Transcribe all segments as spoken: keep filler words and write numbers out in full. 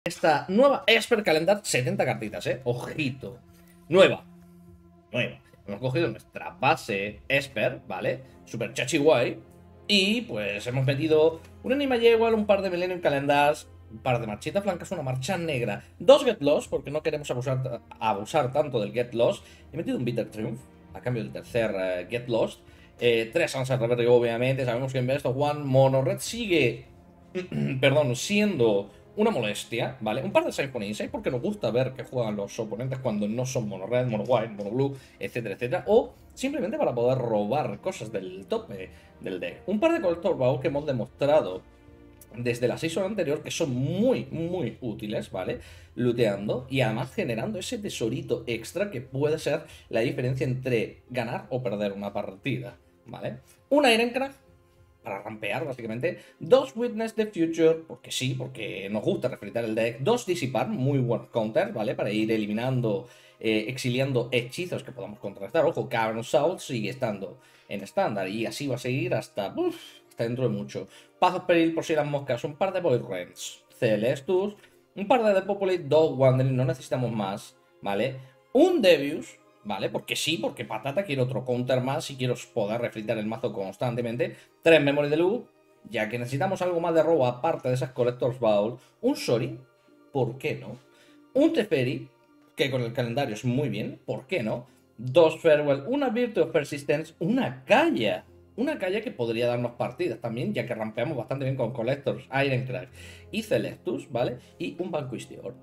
Esta nueva Esper Calendar, setenta cartitas, eh. Ojito. Nueva. Nueva. Hemos cogido nuestra base Esper, ¿vale? Super chachi guay. Y pues hemos metido un Anima Jewel, un par de Millennium Calendars, un par de marchitas blancas, una marcha negra, dos Get Lost, porque no queremos abusar, abusar tanto del Get Lost. He metido un Bitter Triumph a cambio del tercer uh, Get Lost. Eh, tres Sunset Rebellion, obviamente. Sabemos que en Best of One Mono Red sigue, perdón, siendo una molestia, ¿vale? Un par de Symphony Insight porque nos gusta ver que juegan los oponentes cuando no son mono red, mono white, mono blue, etcétera, etcétera. O simplemente para poder robar cosas del tope del deck. Un par de Collector Bow que hemos demostrado desde la season anterior que son muy, muy útiles, ¿vale? Looteando y además generando ese tesorito extra que puede ser la diferencia entre ganar o perder una partida, ¿vale? Un Ironcraft para rampear, básicamente. Dos Witness the Future, porque sí, porque nos gusta refritar el deck. Dos Disipar, muy buenos counters, ¿vale? Para ir eliminando, eh, exiliando hechizos que podamos contrarrestar. Ojo, Cavern South sigue estando en estándar y así va a seguir hasta, uf, hasta dentro de mucho. Path of Peril, por si las moscas, un par de Void Rents, Celestus, un par de Depopulate, dos Wandering, no necesitamos más, ¿vale? Un Devious, ¿vale? Porque sí, porque patata, quiero otro counter más y quiero poder refritar el mazo constantemente. Tres Memory de Loop, ya que necesitamos algo más de robo aparte de esas Collector's Bowl. Un Sori, ¿por qué no? Un Teferi, que con el calendario es muy bien, ¿por qué no? Dos Farewell, una Virtue of Persistence, una Kaya. Una Kaya que podría darnos partidas también, ya que rampeamos bastante bien con Collectors, Ironcraft y Celestus, ¿vale? Y un Vanquishior.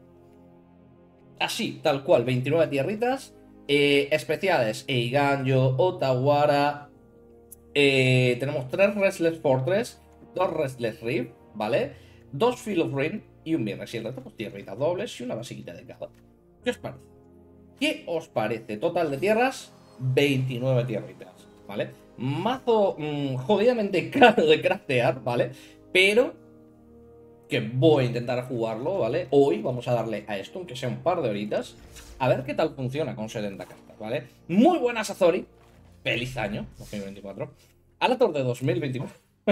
Así, tal cual, veintinueve tierritas. Eh, especiales, Eiganjo, Otawara. Eh, tenemos tres Restless Fortress, dos Restless Rift, ¿vale? Dos Field of Rain y un Viernes siete. Tenemos tierritas dobles y una basiquita de cada. ¿Qué os parece? ¿Qué os parece? Total de tierras, veintinueve tierritas, ¿vale? Mazo mmm, jodidamente caro de craftear, ¿vale? Pero que voy a intentar jugarlo, ¿vale? Hoy vamos a darle a esto, aunque sea un par de horitas, a ver qué tal funciona con setenta cartas, ¿vale? Muy buenas Azori. Feliz año, dos mil veinticuatro. Alator de dos mil veinticuatro.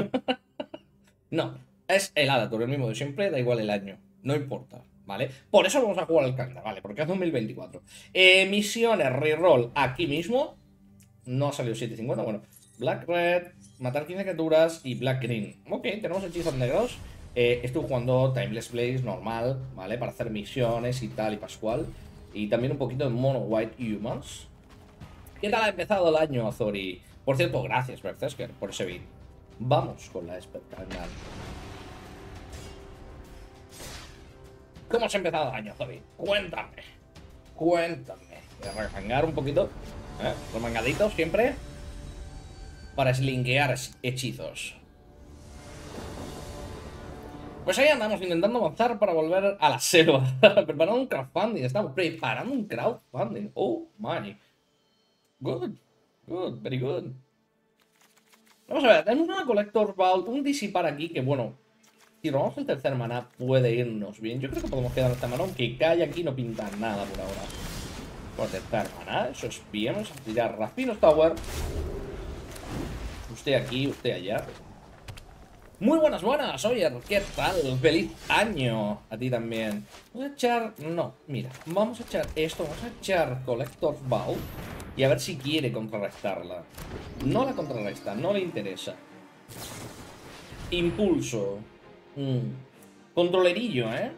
No, es el Alator, el mismo de siempre, da igual el año, no importa, ¿vale? Por eso vamos a jugar al calendar, ¿vale? Porque es dos mil veinticuatro. Eh, misiones, reroll aquí mismo. No ha salido siete cincuenta, bueno. Black Red, matar quince criaturas y Black Green. Ok, tenemos hechizos negros. Eh, estoy jugando Timeless Blaze normal, ¿vale? Para hacer misiones y tal y pascual. Y también un poquito de Mono White Humans. ¿Qué tal ha empezado el año, Azori? Por cierto, gracias, Berzesker, por ese beat. Vamos con la Esper Calendar. ¿Cómo se ha empezado el año, Azori? Cuéntame. Cuéntame. Voy a remangar un poquito. ¿Eh? Remangaditos siempre. Para slinkear hechizos. Pues ahí andamos intentando avanzar para volver a la selva. Preparando un crowdfunding. Estamos preparando un crowdfunding. Oh my. Good. Good. Very good. Vamos a ver. Tenemos una Collector's Bowl. Un disipar aquí que, bueno, si robamos el tercer maná puede irnos bien. Yo creo que podemos quedar esta maná. Aunque cae aquí no pinta nada por ahora. Por tercer maná. Eso es bien. Vamos a tirar Rafinos Tower. Usted aquí, usted allá. Muy buenas, buenas, oye, ¿qué tal? ¡Feliz año! A ti también. Vamos a echar... No, mira, vamos a echar esto, vamos a echar Collector's Bowl y a ver si quiere contrarrestarla. No la contrarresta, no le interesa. Impulso. Mm. Controlerillo, ¿eh?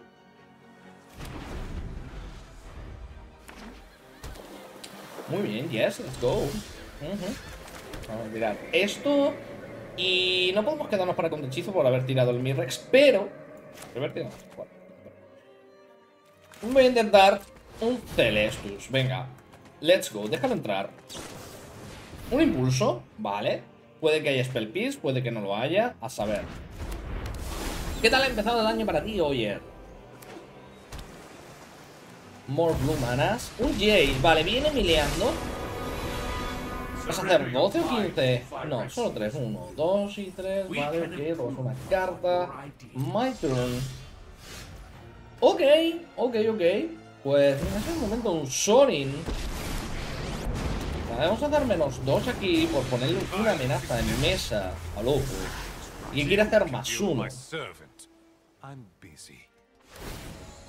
Muy bien, yes, let's go. Uh-huh. Vamos a tirar esto. Y no podemos quedarnos para contrahechizo por haber tirado el Mirrex, pero... Haber tirado... Voy a intentar un Celestus. Venga, let's go, déjalo entrar. Un impulso, vale. Puede que haya Spell Pierce, puede que no lo haya. A saber. ¿Qué tal ha empezado el año para ti, Oyer? More Blue Manas. Un Jace, vale, viene mileando. ¿Vas a hacer doce o quince? No, solo tres. uno, dos y tres. Vale, ok. Robas una carta. My turn. Ok, ok, ok. Pues en ese momento un Sorin. Vale, vamos a hacer menos dos aquí por ponerle una amenaza en mesa a loco. Y quiere hacer más uno.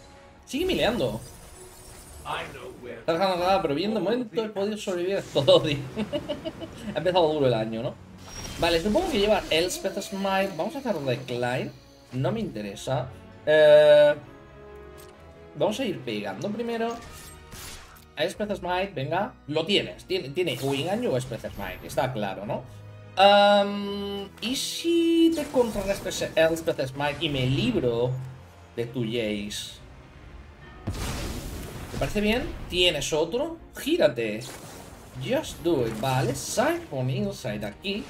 Sigue mileando. Está dejando nada, pero bien, de momento he podido sobrevivir a todo, tío. Ha empezado duro el año, ¿no? Vale, supongo que lleva Elspeth Smite. Vamos a hacer Decline. No me interesa. Eh, vamos a ir pegando primero. Elspeth Smite, venga. Lo tienes. Tiene, tiene o engaño o Elspeth Smite. Está claro, ¿no? Um, ¿Y si te contrarresto ese Elspeth Smite y me libro de tu Jace? ¿Te parece bien? ¿Tienes otro? Gírate. Just do it. Vale, Siphon Inside aquí.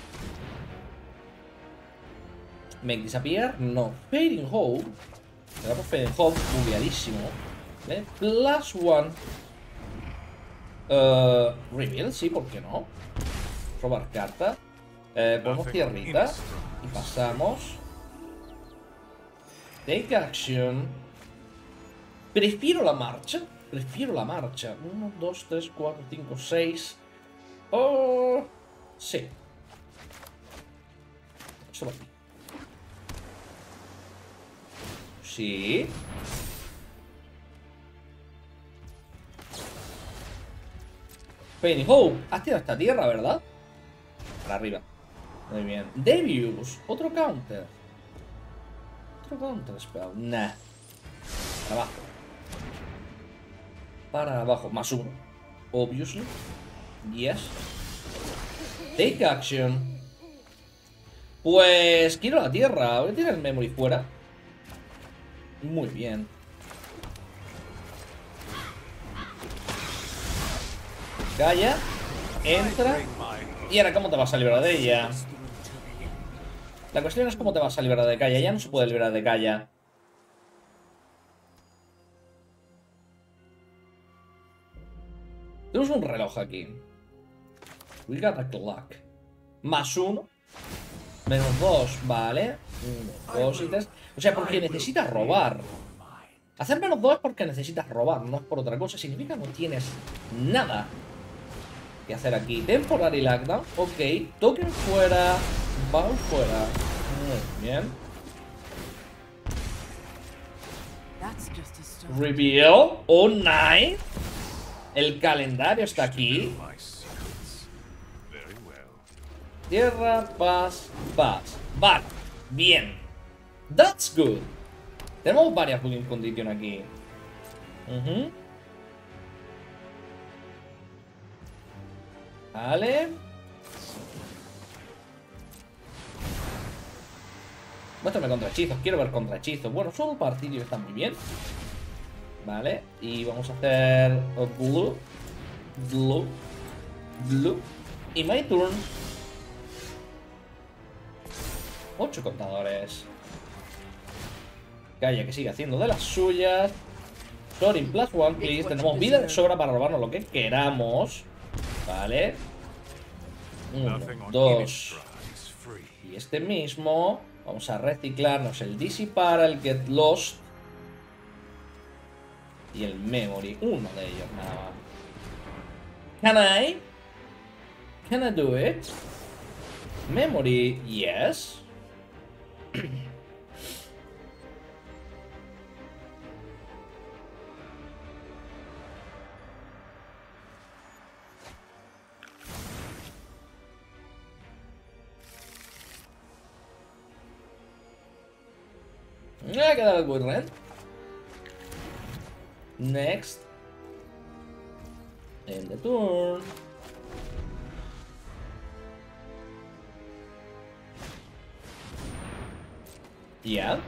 Make disappear. No. Fading Hope. Me da por Fading Hope. Bugueadísimo. ¿Vale? Plus one. Uh, reveal, sí, ¿por qué no? Robar carta. Eh, ponemos tierrita. Y pasamos. Take action. Prefiero la marcha. Prefiero la marcha. uno, dos, tres, cuatro, cinco, seis. Oh. Sí. Esto va aquí. Sí. Penny Hope. Has tirado esta tierra, ¿verdad? Para arriba. Muy bien. Devious. Otro counter. Otro counter spell. Nah. Para abajo. Para abajo. Más uno. Obviously. Yes. Take action. Pues quiero la tierra. Voy a tirar el memory fuera. Muy bien. Calla. Entra. Y ahora, ¿cómo te vas a liberar de ella? La cuestión es cómo te vas a liberar de Kaya. Ya no se puede liberar de Kaya. Tenemos un reloj aquí. We got a clock. Más uno. Menos dos, vale. Uno, dos y tres. O sea, porque necesitas robar. Hacer menos dos es porque necesitas robar, no es por otra cosa. Significa que no tienes nada que hacer aquí. Temporary lockdown. Ok. Token fuera. Ball fuera. Muy bien. Reveal. Oh, nice. El calendario está aquí. Tierra, paz, paz. Vale. Bien. That's good. Tenemos varias Win Condition aquí. Uh-huh. Vale. Muéstrame contrahechizos. Quiero ver contrahechizos. Bueno, solo partido está muy bien. Vale. Y vamos a hacer blue. Blue. Blue. Y my turn. Ocho contadores. Calla, que sigue haciendo de las suyas. Sorin plus one, please. Tenemos vida de sobra para robarnos lo que queramos. Vale. Uno, dos. Y este mismo. Vamos a reciclarnos el Dissipar, el Get Lost. Y el Memory. Uno de ellos nada más. Can I? Can I do it? Memory, yes. Me ha quedado el good red. Next. End the turn. Yeah.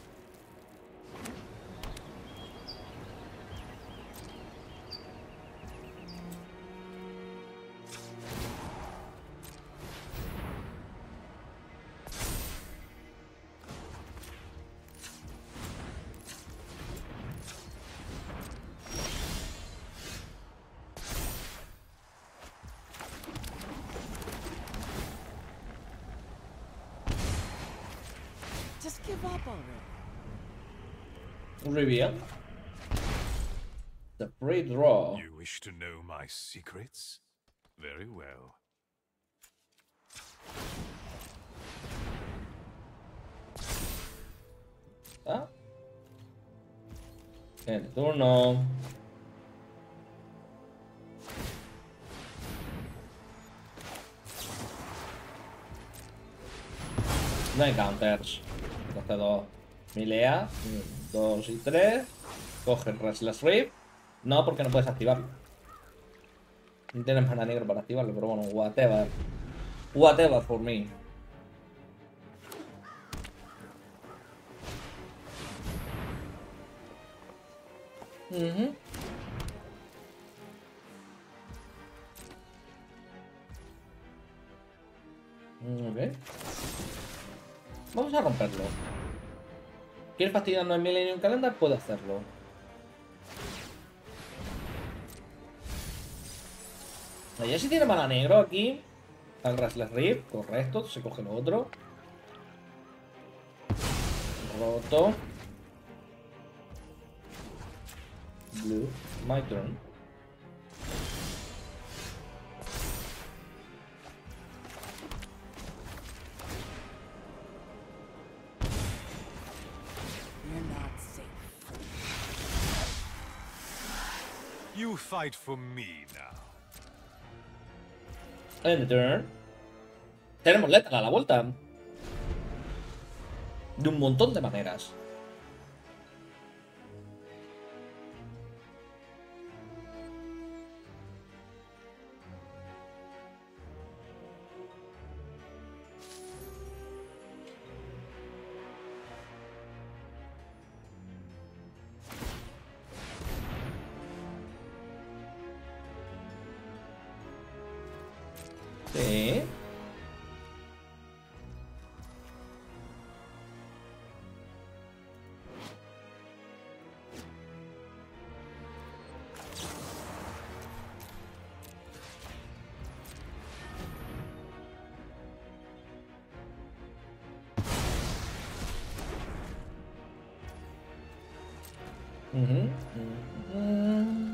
Just give up already. Reveal. The free draw. You wish to know my secrets? Very well. Ah. En turno. No hay counters. Entonces dos. Milea. Dos y tres. Coge el Restless Reef. No, porque no puedes activarlo. No tienes mana negro para activarlo, pero bueno, whatever. Whatever for me. Uh-huh. Ok. Vamos a romperlo. ¿Quieres fastidiarnos en Millennium Calendar? Puedo hacerlo. Ya si tiene mana negro aquí. Al Restless Reef, correcto. Se coge lo otro. Roto. Blue. My turn. You're not safe. You fight for me now. End turn. Tenemos letal a la vuelta. De un montón de maneras. Sí. Ujú, ujú.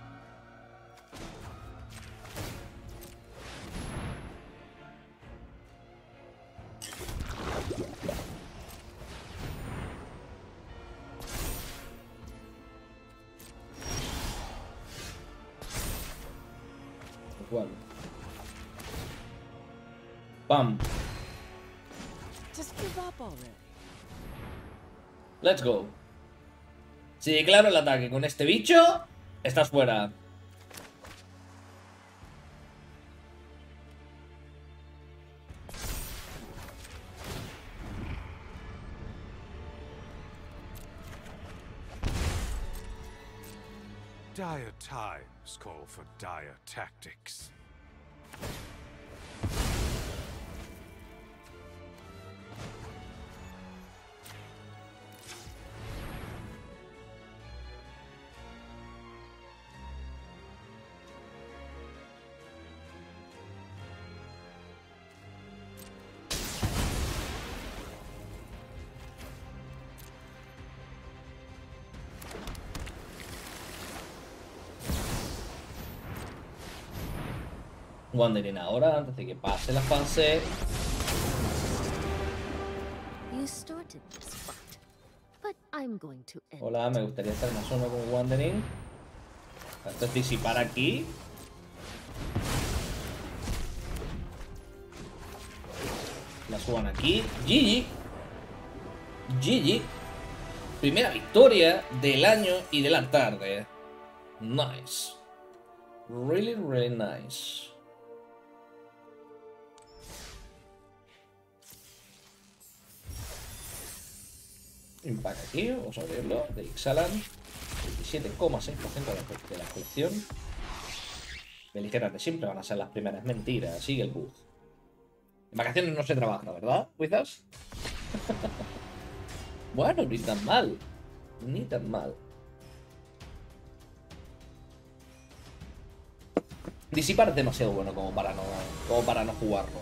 Igual. Pam. Just give up already. Let's go. Si declaro el ataque con este bicho, estás fuera. Dire times call for dire tactics. Wandering ahora, antes de que pase la fase. You started this fight, but I'm going to end. Hola, me gustaría estar más uno con Wandering. Esto es disipar aquí. La suban aquí. G G. G G. Primera victoria del año y de la tarde. Nice. Really, really nice. Impact aquí, vamos a abrirlo. De Ixalan. veintisiete coma seis por ciento de la colección. Beligeras de siempre van a ser las primeras. Mentira, sigue el bug. En vacaciones no se trabaja, ¿verdad, Wizards? Bueno, ni tan mal. Ni tan mal. Disipar es demasiado bueno como para no, como para no jugarlo.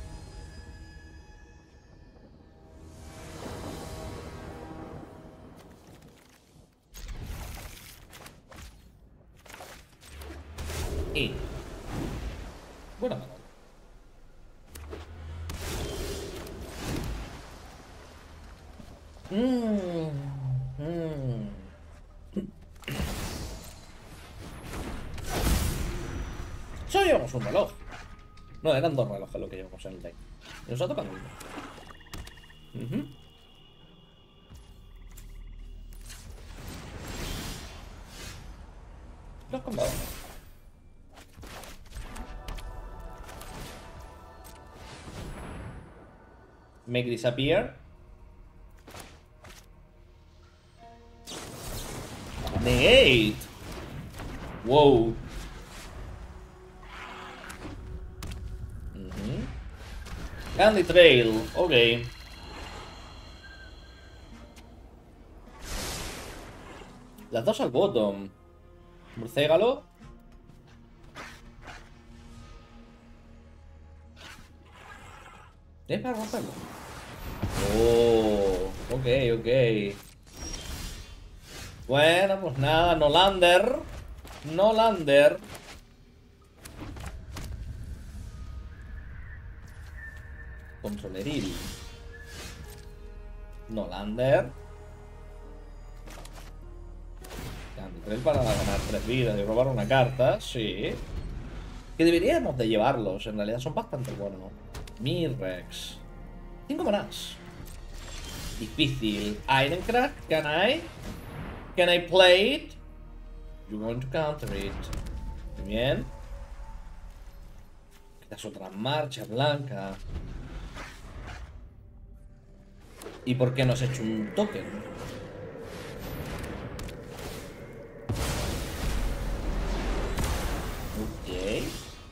Y... buena mano. Mmm... Mmm... Solo llevamos un reloj. No, eran dos relojes lo que llevamos en el deck. Y nos ha tocado uno. Uh-huh. Los combados. Make disappear. Negate. Wow. Uh-huh. Candy Trail. Ok. Las dos al bottom. Murcégalo. ¿Es para romperlo? Oh, ok, ok. Bueno, pues nada, no lander. No lander. Controleril. No lander. Tres para ganar tres vidas y robar una carta, sí. Que deberíamos de llevarlos, en realidad son bastante buenos. Mirrex. Cinco manás. Difícil. Ironcrack, can I? Can I play it? You're going to counter it. Muy bien. Quitas otra marcha blanca. ¿Y por qué no has hecho un token? Ok.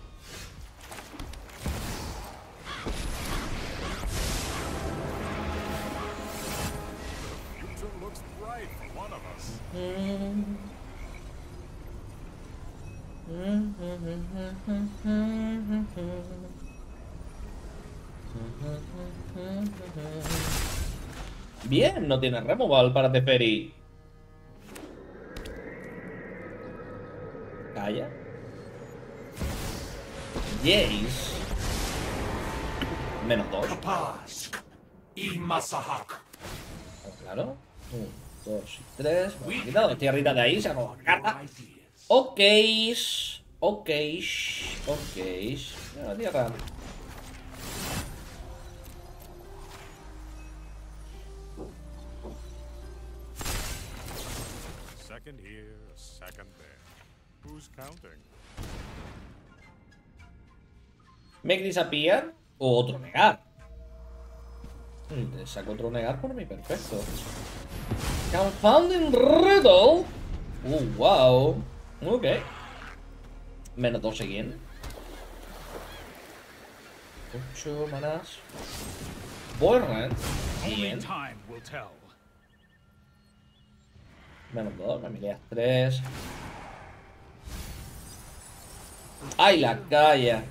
Future looks bright for one of us. Bien, no tiene removal para Teferi. Calla. Jace. Menos dos. Oh, claro. Un, dos y tres. Bueno, he quitado dos tierritas de ahí. Se acabó la carta. Ok. Ok. Ok. Mira la tierra. Second here, a second there. Who's counting? Make disappear. O otro negar. Te saco otro negar por mí, perfecto. Confounding Riddle. Uh, wow. Ok. Menos dos again. Ocho manas. Borran. Bien. Time will tell. Menos dos, familias tres. ¡Ay, la calla!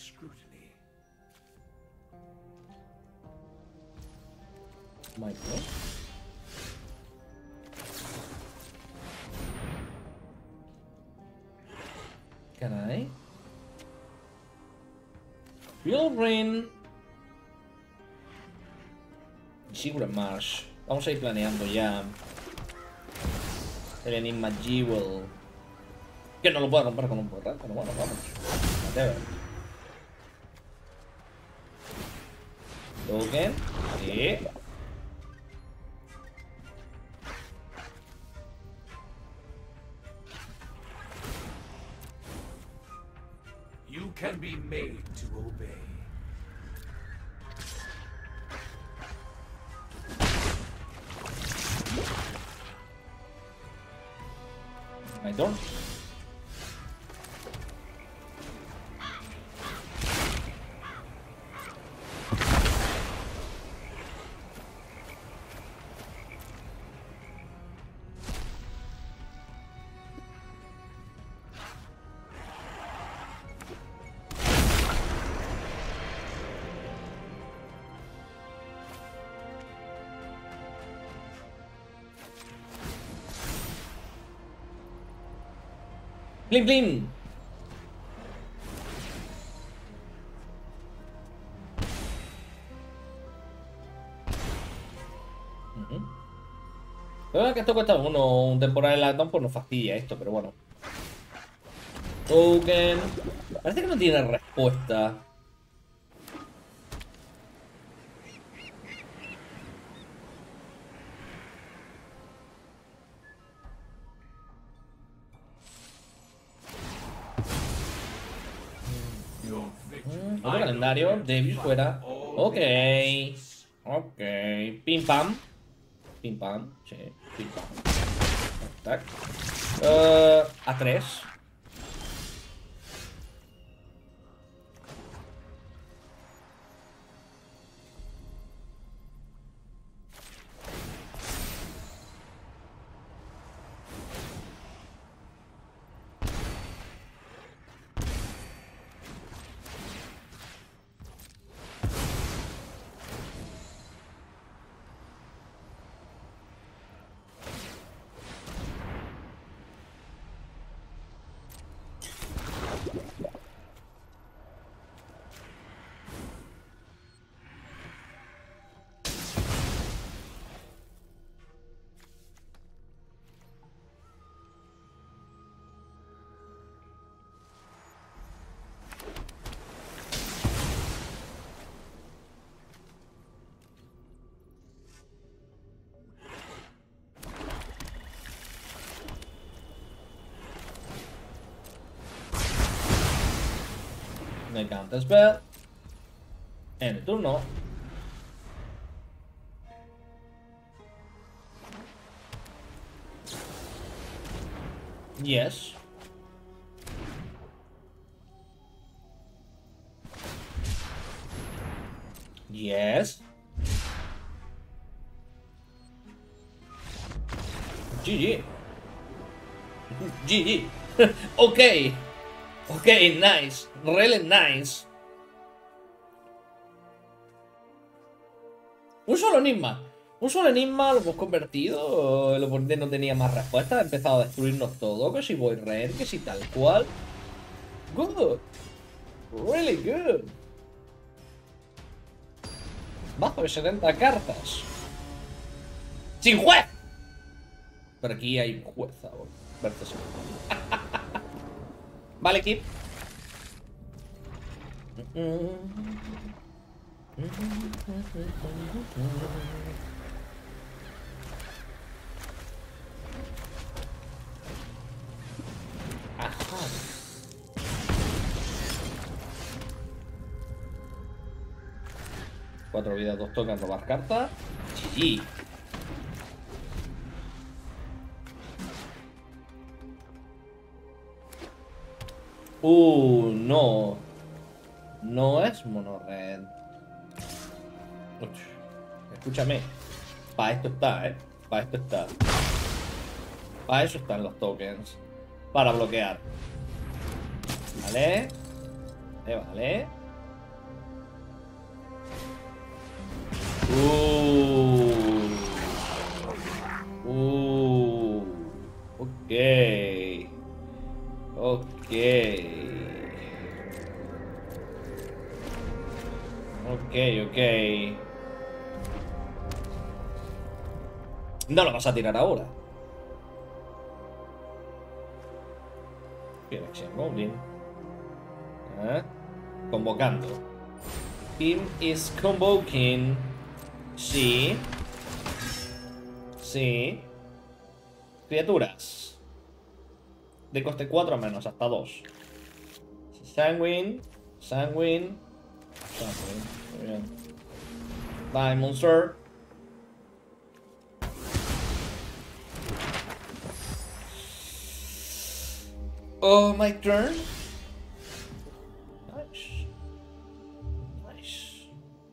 Michael. Can I? Wilrin. Sigurd Marsh. Vamos a ir planeando ya. El Enigma Jewel. Que no lo puedo comprar con un portal, pero bueno, vamos. Whatever. Token. Sí. You can be made to obey. My turn. Blim blim. Uh-huh. Pero que esto cuesta uno, un temporal en la pues nos fastidia esto, pero bueno. Token. Parece que no tiene respuesta. Otro calendario, Davis fuera. Ok. Ok. Pim pam. Pim pam. Sí, pim pam. Tac. Uh, a tres. Me counter spell. En el turno. Yes. Yes. G G. G G. Ok. Ok, nice. Really nice. Un solo enigma. Un solo enigma, lo hemos convertido. El oponente no tenía más respuestas. Ha empezado a destruirnos todo. Que si voy rare, que si tal cual. Good. Really good. Bajo de setenta cartas. ¡Sin juez! Pero aquí hay juez ahora. Versus. Vale, Kip. Ajá. Cuatro vidas, dos tokens, robar carta. G G. Uh, no. No es mono red. Uch. Escúchame. Para esto está, eh. Para esto está. Para eso están los tokens. Para bloquear. Vale. Eh, vale. Uh. Uh. Ok. Ok. Ok, ok. No lo vas a tirar ahora. Dirección Goblin. ¿Eh? Convocando. Him is convoking. Sí. Sí. Criaturas. De coste cuatro menos, hasta dos. Sanguine. Sanguine. Sanguine. Muy bien. Bye, monster. Oh, my turn. Nice. Nice.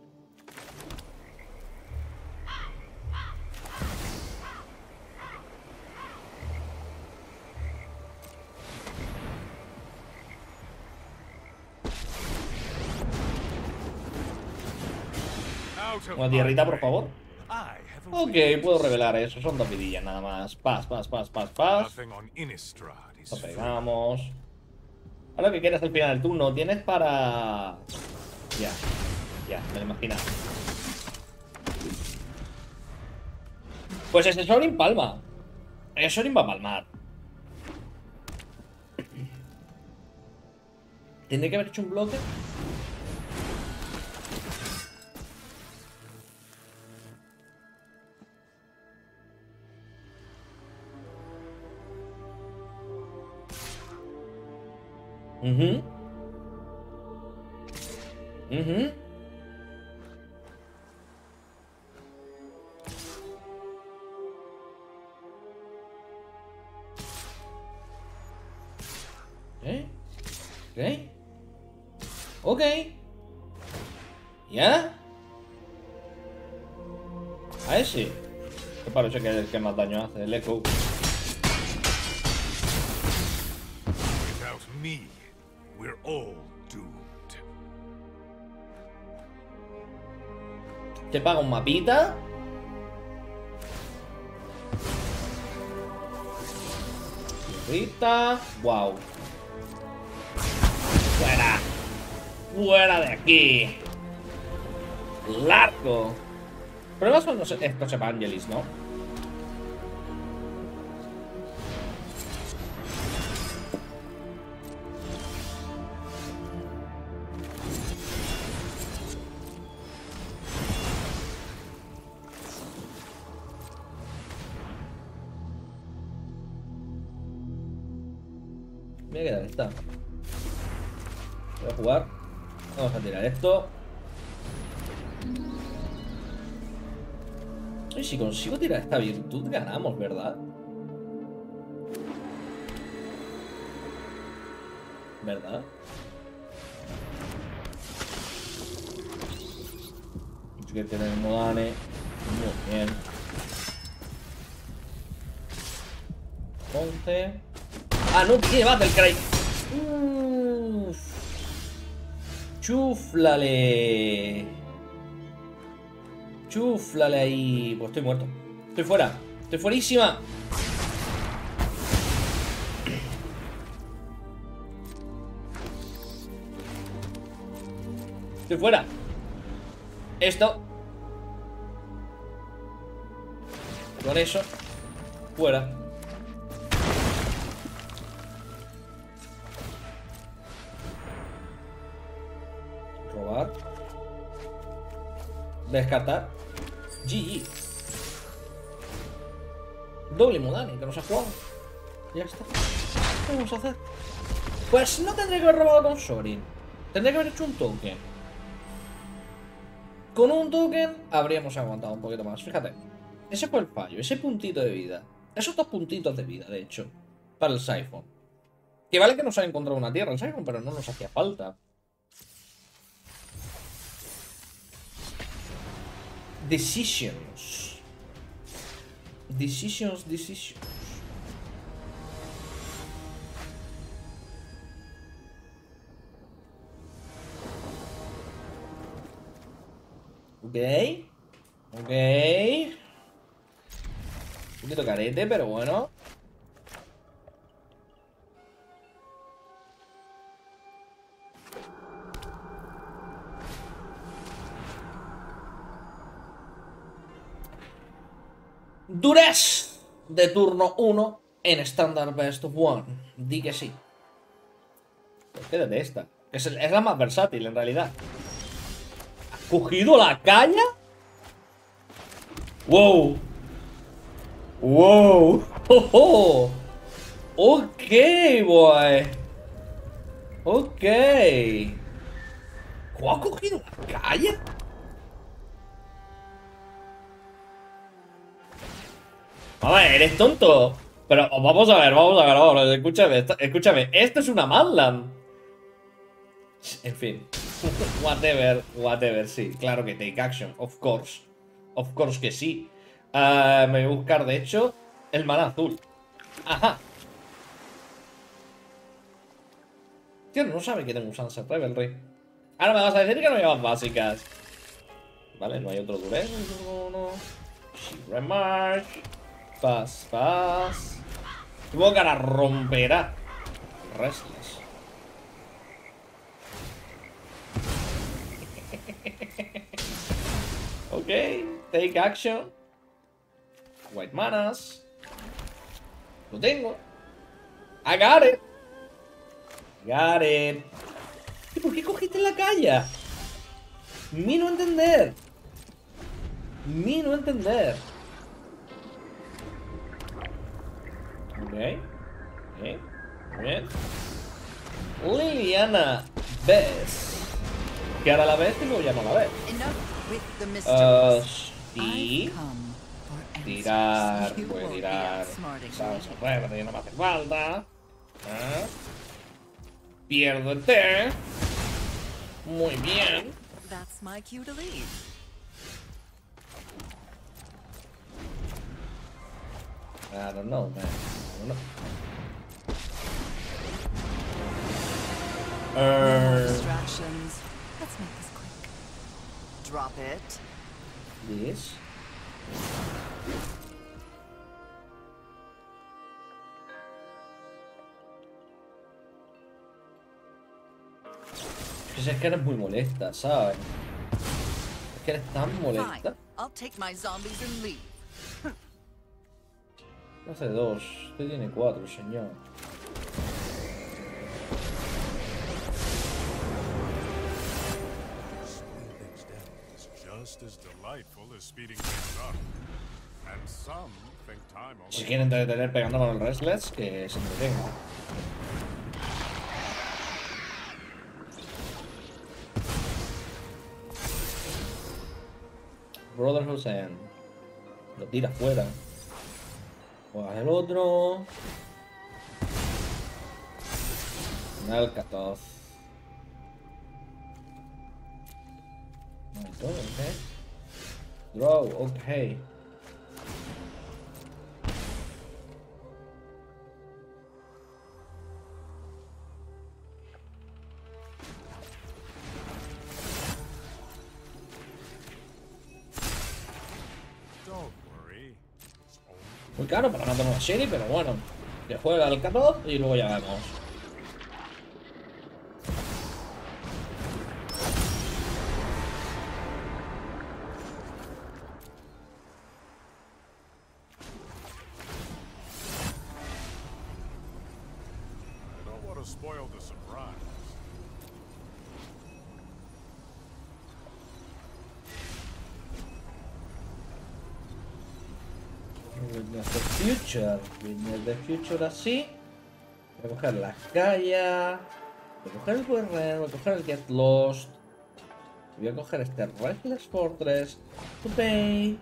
Una tierrita, por favor. Ok, puedo revelar eso. Son dos vidillas nada más. Paz, paz, paz, paz, paz. Lo pegamos. Ahora que quieres al final del turno, tienes para... Ya, ya, me lo imaginaba. Pues ese Sorin palma. El Sorin va a palmar. Tendré que haber hecho un bloque. Mhm. Mhm. ¿Eh? ¿Ok? Ok. ¿Ya? A ese. Que parece que es el que más daño hace, el Echo. Without me, we're all doomed. Te paga un mapita. Rita. Wow. Fuera. Fuera de aquí. Largo. Pruebas son los, estos Evangelis, ¿no? Me voy a quedar esta. Voy a jugar. Vamos a tirar esto. Y si consigo tirar esta virtud, ganamos, ¿verdad? ¿Verdad? Hay que tener Modane. Muy bien. Ponte. Ah, no tiene Battlecry. Uff. Chúflale. Chúflale ahí. Pues estoy muerto. Estoy fuera. Estoy fuerísima. Estoy fuera. Esto. Con eso. Fuera. Robar. Descartar. G G. Doble Modane, que nos ha jugado. Ya está. ¿Qué vamos a hacer? Pues no tendré que haber robado con Sorin. Tendré que haber hecho un token. Con un token habríamos aguantado un poquito más. Fíjate. Ese fue el fallo. Ese puntito de vida. Esos dos puntitos de vida, de hecho. Para el Siphon. Que vale que nos ha encontrado una tierra el Siphon, pero no nos hacía falta. Decisions. Decisions, decisions. Ok. Ok. Un poquito carete, pero bueno. Durez de turno uno en Standard Best of One. Di que sí. Pues quédate esta. Es, el, es la más versátil en realidad. ¿Has cogido la caña? ¡Wow! ¡Wow! ¡Oh, oh! Ok, boy. Ok. ¿Has cogido la caña? A ver, eres tonto. Pero vamos a ver, vamos a ver, vamos a ver. Escúchame, esto, escúchame. Esto es una Madland. En fin. Whatever, whatever, sí. Claro que take action, of course. Of course que sí. Uh, me voy a buscar, de hecho, el mana azul. Ajá. Tío, no sabe que tengo un Sunset Revelry. Ahora me vas a decir que no llevas básicas. Vale, no hay otro Durez. No, no. Shivra March. Pass, pass. Supongo que ahora romperá. Restless. Ok, take action. White manas. Lo tengo. I got it. Got it. ¿Por qué cogiste la calle? Mi no entender. Mi no entender. Ok. Ok. Muy bien. Liliana ves. Que ahora la ves y luego ya no la ves. Enough with the Uh, mysteries. y I've come for tirar, answers. You puede won't be tirar. outsmarting Sabes, me. verde y no me hace falta. Ah. Pierdo el té. Muy bien. That's my cue to leave. I don't know, man. I don't know. No more Uh, distractions. Let's make this quick. Drop it. this. Pues es que eres muy molesta, ¿sabes? Es que eres tan Fine. molesta. I'll take my zombies and leave. Hace dos. Usted tiene cuatro, señor. Slowing things down is just as delightful as speeding things up. And some think time Si only. quieren entretener pegando con el Restless, que se entretenga. Brotherhood's End. Lo tira fuera. Juegas el otro. Alcatraz. No, ok. Draw, ok. Don't worry. It's only Muy caro para matar una serie, pero bueno. Que juega el Alcatraz y luego ya vemos. I don't want to spoil the surprise. Witness the Future. Witness the Future así. Voy a coger la Gaia. Voy a coger el Warren. Voy a coger el Get Lost. Voy a coger este Restless Fortress. To pay.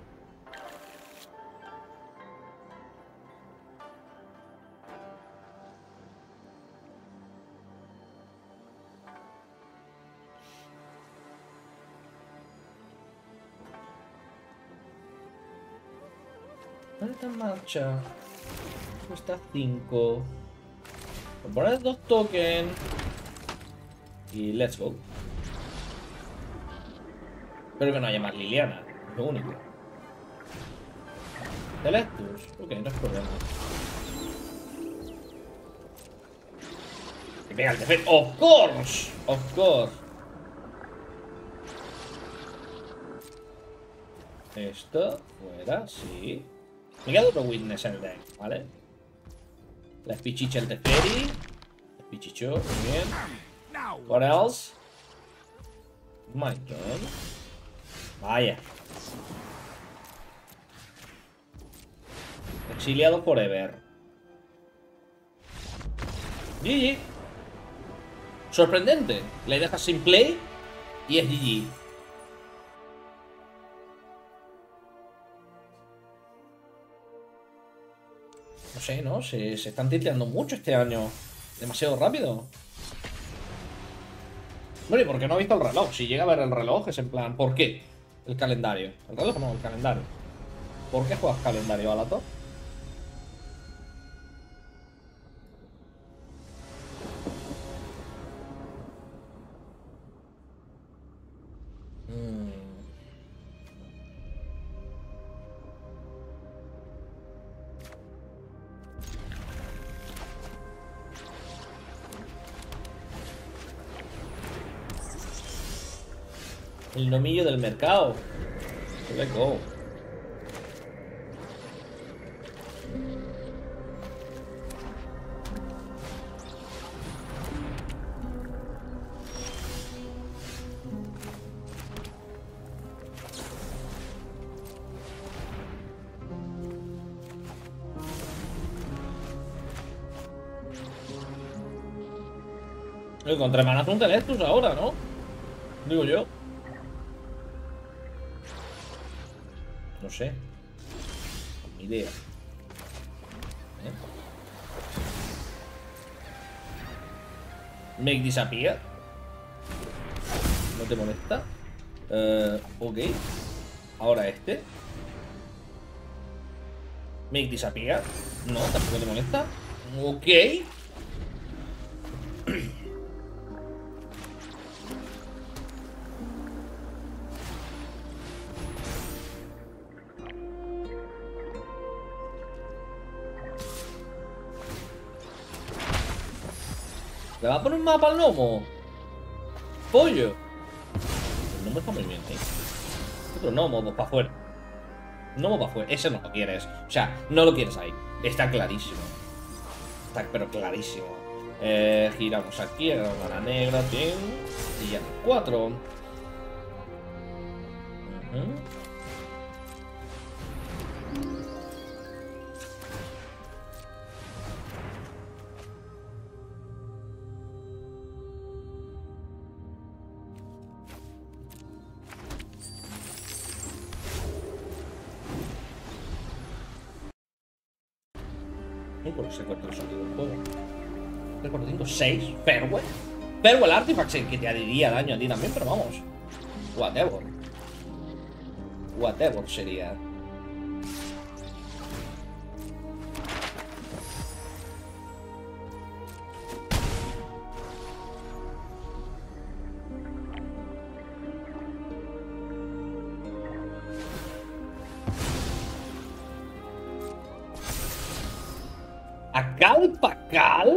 ¿Dónde está en marcha? Cuesta cinco. Voy a poner dos tokens. Y let's go. Espero que no haya más Liliana. Es lo único. Telectus. Ok, no es problema. Y pega el defense. Of course. Of course. Esto fuera, sí. Me queda otro Witness en el deck, ¿vale? La pichicha el Teferi. La pichicho, muy bien. What else? My turn. Vaya. Exiliado forever. G G. Sorprendente. Le dejas sin play y es G G. No sé, ¿no? Se, se están tilteando mucho este año. Demasiado rápido. Bueno, ¿y por qué no ha visto el reloj? Si llega a ver el reloj es en plan, ¿por qué? El calendario. El reloj no, el calendario. ¿Por qué juegas calendario, Alator? Mm. El nomillo del mercado. Let's go. Contra manas un Celestus ahora, ¿no? Digo yo. No sé. Ni idea. ¿Eh? Make disappear. ¿No te molesta? Uh, ok. Ahora este. Make disappear. No, tampoco te molesta. Ok. ¿Le va a poner un mapa al gnomo? Pollo. El gnomo está muy bien, ¿eh? Otro gnomo, pues para afuera. Gnomo para afuera. Ese no lo quieres. O sea, no lo quieres ahí. Está clarísimo. Está pero clarísimo. Eh, giramos aquí, hagamos la negra, tío. Y ya cuatro. Uh-huh. Por ese cuarto sonido del juego. tres, cuatro, cinco, seis. Farewell. Farewell Artifact que te adiría daño a ti también, pero vamos. Whatever. Whatever sería. ¿Acal Pacal?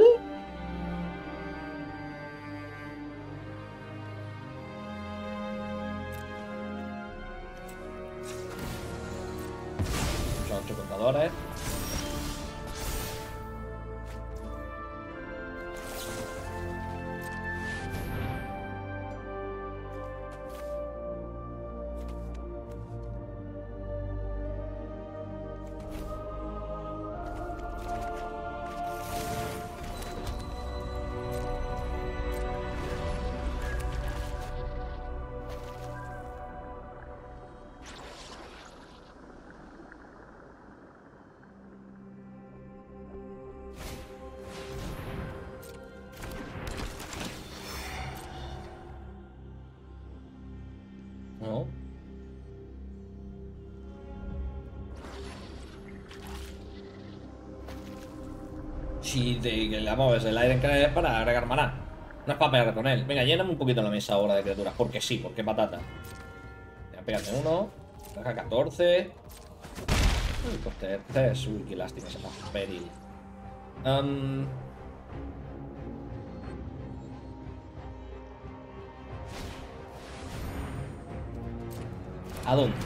Son ocho contadores. No. Si te le mueves el aire es para agregar maná. No es para pegar con él. Venga, lléname un poquito la mesa ahora de criaturas. Porque sí, porque patata. Venga, pégate uno. Deja catorce. Uy, coste tres. Uy, qué lástima ese más peril. Um... ¿A dónde?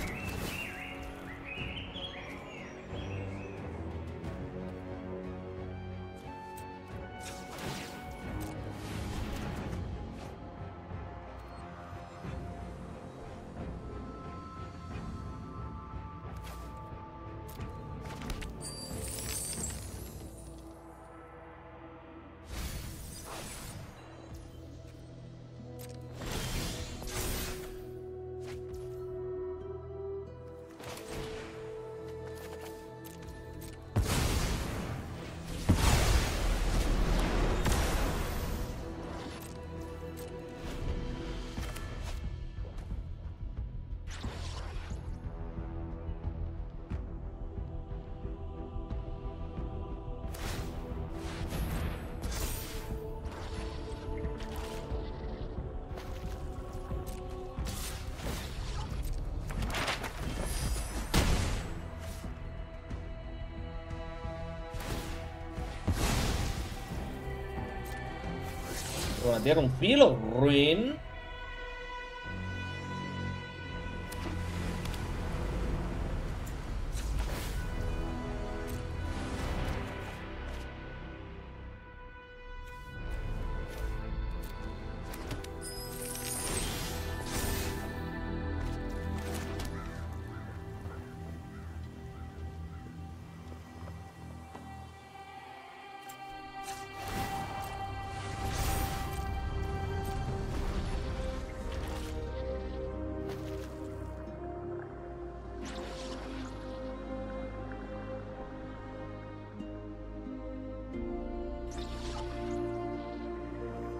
Una tierra, un filo, ruin.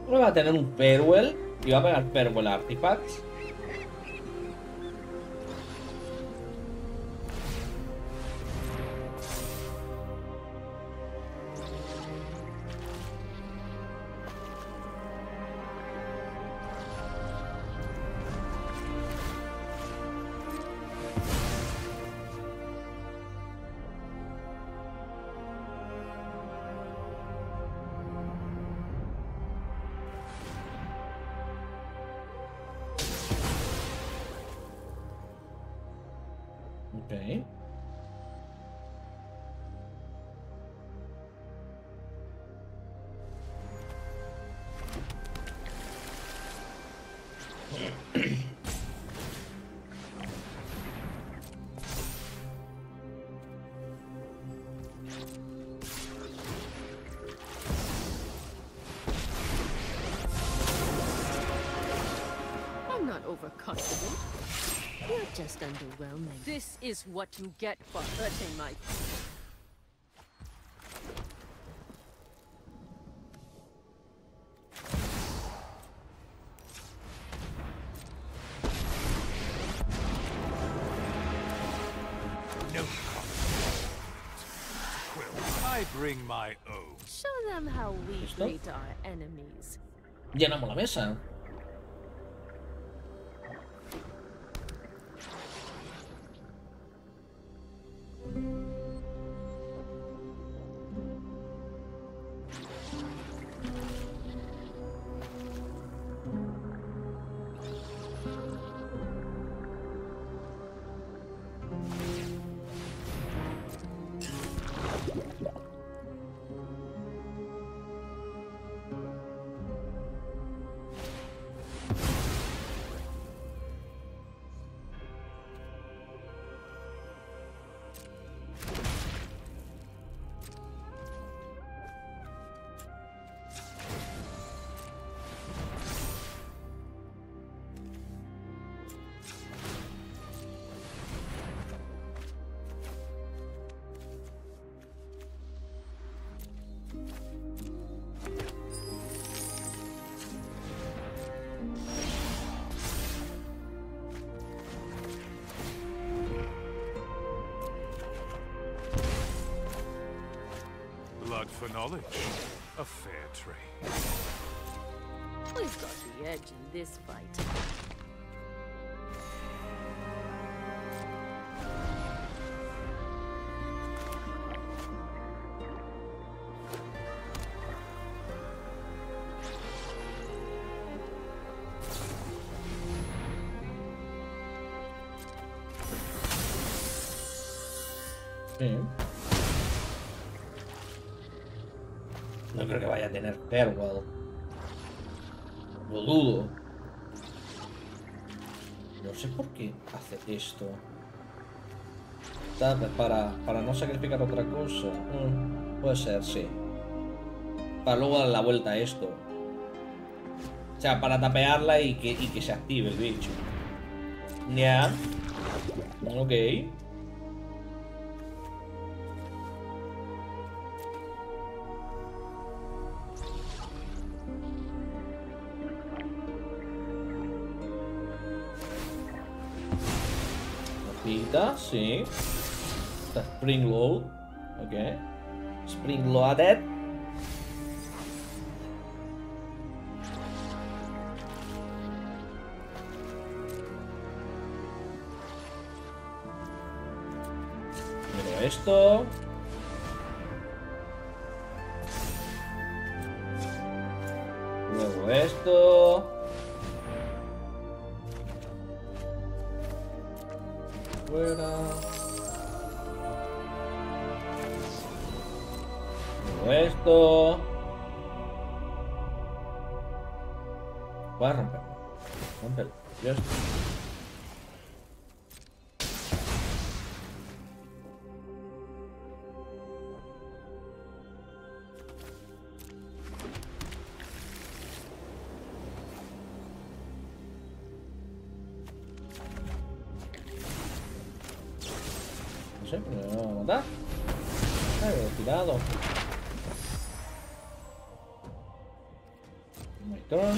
Uno va a tener un Farewell y va a pegar Farewell Artifacts. Ok. I'm not overconfident. You're just underwhelming. This is what you get for hurting my... No conflict. Well, I bring my own. Show them how we ¿Listo? treat our enemies. Llenamos la mesa. Blood for knowledge. A fair trade. We've got the edge in this fight. Sí. No creo que vaya a tener Farewell. Lo dudo. No sé por qué hace esto. Tal vez para, para no sacrificar otra cosa. Mm, puede ser, sí. Para luego dar la vuelta a esto. O sea, para tapearla y que, y que se active el bicho. Ya. Ok. Pita, sí. Está Spring Load. Ok. Spring Loaded. Luego esto. Luego esto. Fuera. Luego esto. Voy a romperlo. Rómpelo. Ya está. No sé, pero me va a matar. Ay, lo he tirado. My turn.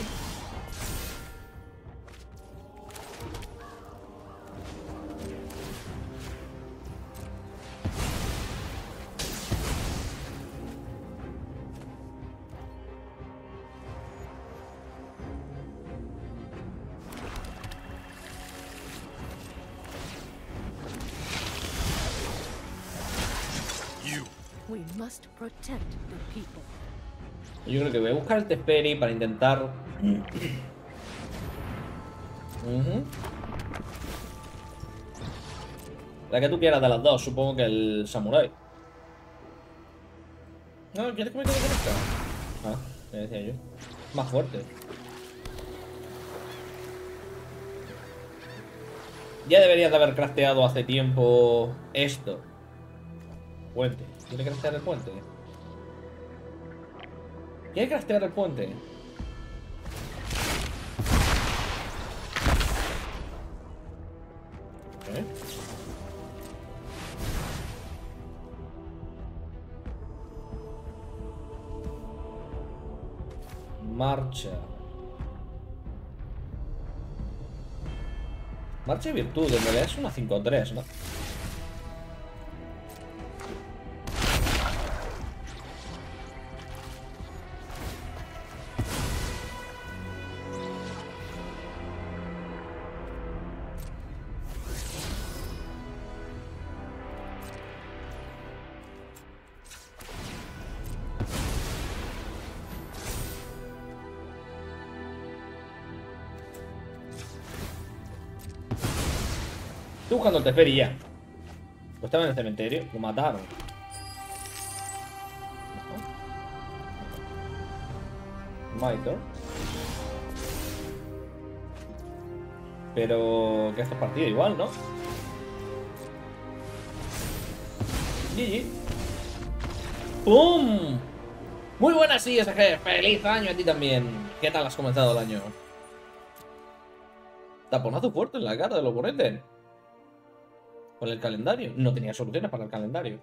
We must protect the people. Yo creo que voy a buscar el Teferi para intentar... uh-huh. La que tú quieras de las dos, supongo que el Samurai. No, ¿quieres que me quede con esta? Ah, me decía yo. Más fuerte. Ya deberías de haber crafteado hace tiempo esto. Puente. ¿Quiere craftear el puente? ¿Quiere craftear el puente? ¿Eh? Marcha. Marcha y virtud, en realidad es una cinco tres, ¿no? Estoy buscando el Teferi ya. Pues estaba en el cementerio. Lo mataron. Maito. Pero que esto es partido igual, ¿no? G G. ¡Pum! Muy buenas, sí, S G. Feliz año a ti también. ¿Qué tal has comenzado el año? Taponazo fuerte en la cara del oponente. Con el calendario. No tenía soluciones para el calendario.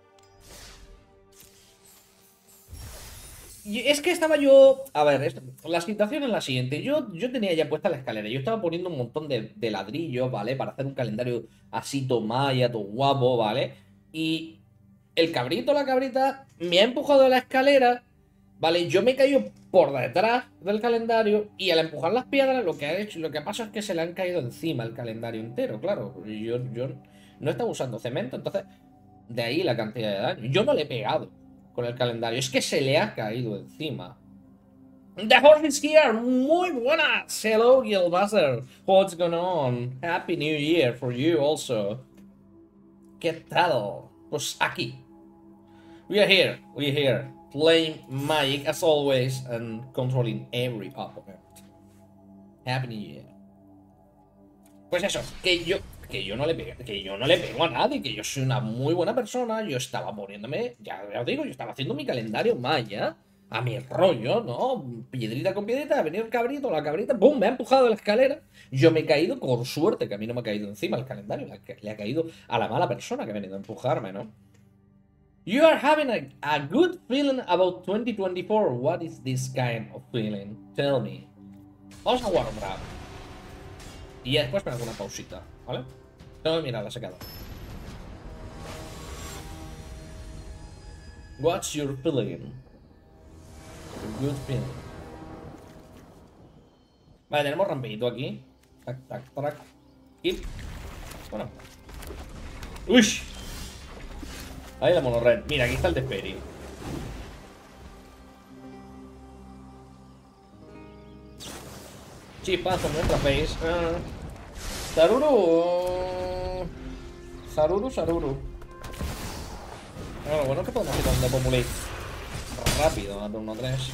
Y es que estaba yo... A ver, esto, la situación es la siguiente. Yo, yo tenía ya puesta la escalera. Yo estaba poniendo un montón de, de ladrillos, ¿vale? Para hacer un calendario así todo maya, todo guapo, ¿vale? Y el cabrito, la cabrita, me ha empujado a la escalera, ¿vale? Yo me he caído por detrás del calendario y al empujar las piedras lo que ha hecho, lo que pasa es que se le han caído encima el calendario entero, claro. Yo, yo no estaba usando cemento, entonces de ahí la cantidad de daño. Yo no le he pegado con el calendario, es que se le ha caído encima. The horse is here. Muy buenas. Hello, Guildmaster. What's going on? Happy New Year for you also. ¿Qué tal? Pues aquí. We are here. We are here. Playing Magic as always and controlling every opponent. Happy New Year. Pues eso, que yo que yo no le pego, que yo no le pego a nadie, que yo soy una muy buena persona. Yo estaba poniéndome, ya, ya os digo, yo estaba haciendo mi calendario maya a mi rollo, ¿no? Piedrita con piedrita, ha venido el cabrito, la cabrita, ¡pum! Me ha empujado de la escalera. Yo me he caído, con suerte que a mí no me ha caído encima el calendario, le, le ha caído a la mala persona que ha venido a empujarme, ¿no? You are having a, a good feeling about twenty twenty-four. What is this kind of feeling? Tell me. Vamos a jugar un rap. Y ya después me hago una pausita, ¿vale? Tengo que mirar la secada. What's your feeling? Good feeling. Vale, tenemos rampillito aquí. Tac, tac, tac. Y... Bueno. ¡Uy! Ahí la monorred. Mira, aquí está el Teferi. Chispazo en nuestra face. Uh, Saruru. Saruru, Saruru. Bueno, lo bueno es que podemos ir con The Populate rápido a turno tres.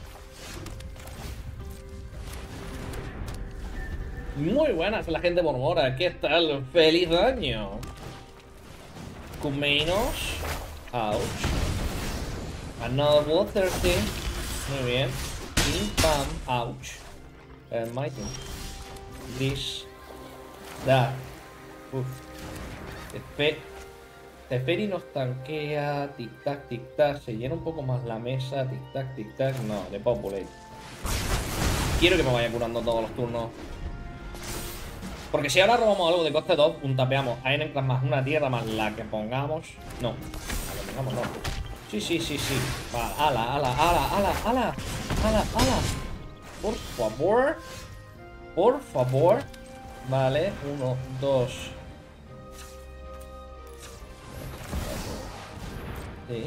Muy buenas la gente Mormora. ¿Qué tal? ¡Feliz año! Con menos. Ouch. Another bloodthirsty. Muy bien. Pim pam. Ouch. Uh, Mighty. This. That. Uf. Tefe. Teferi nos tanquea. Tic-tac, tic-tac. Se llena un poco más la mesa. Tic-tac, tic-tac. No, de Populate. Quiero que me vaya curando todos los turnos. Porque si ahora robamos algo de coste dos, puntapeamos a N más una tierra más la que pongamos. No, la que pongamos no. Sí, sí, sí, sí. Vale, ala, ala, ala, ala, ala, ala, ala. Por favor. Por favor. Vale, uno, dos. Sí.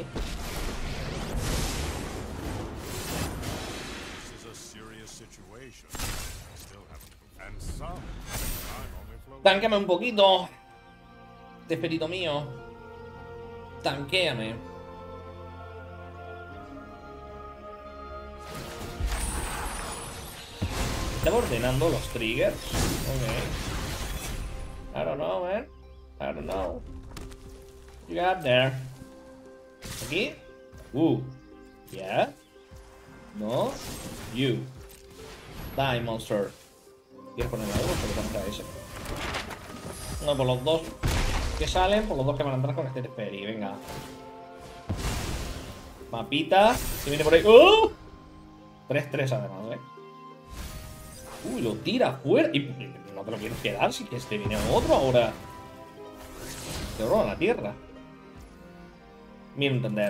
This is a serious situation. Still haven't. And some time only flows. Tanqueame un poquito. Desperito mío. Tanquéame. Estaba ordenando los triggers. Ok. I don't know, man. I don't know. You got there. Aquí. Uh. Yeah. No. You. Die, monster. ¿Quieres poner algo? Porque vamos a ese. No, por los dos que salen, por los dos que van a entrar con este Teferi. Venga. Mapita. Se viene por ahí. ¡Uh! tres tres además, ¿eh? Uy, lo tira fuera. Y no te lo quieres quedar si que este viene otro ahora. Te roba la tierra. Mira entender.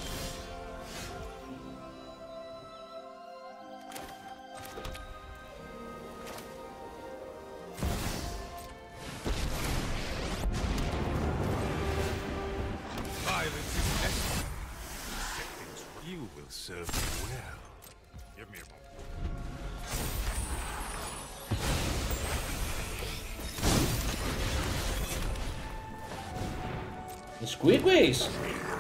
Violence is excellent. You will serve me well. Give me a moment. Squeakways.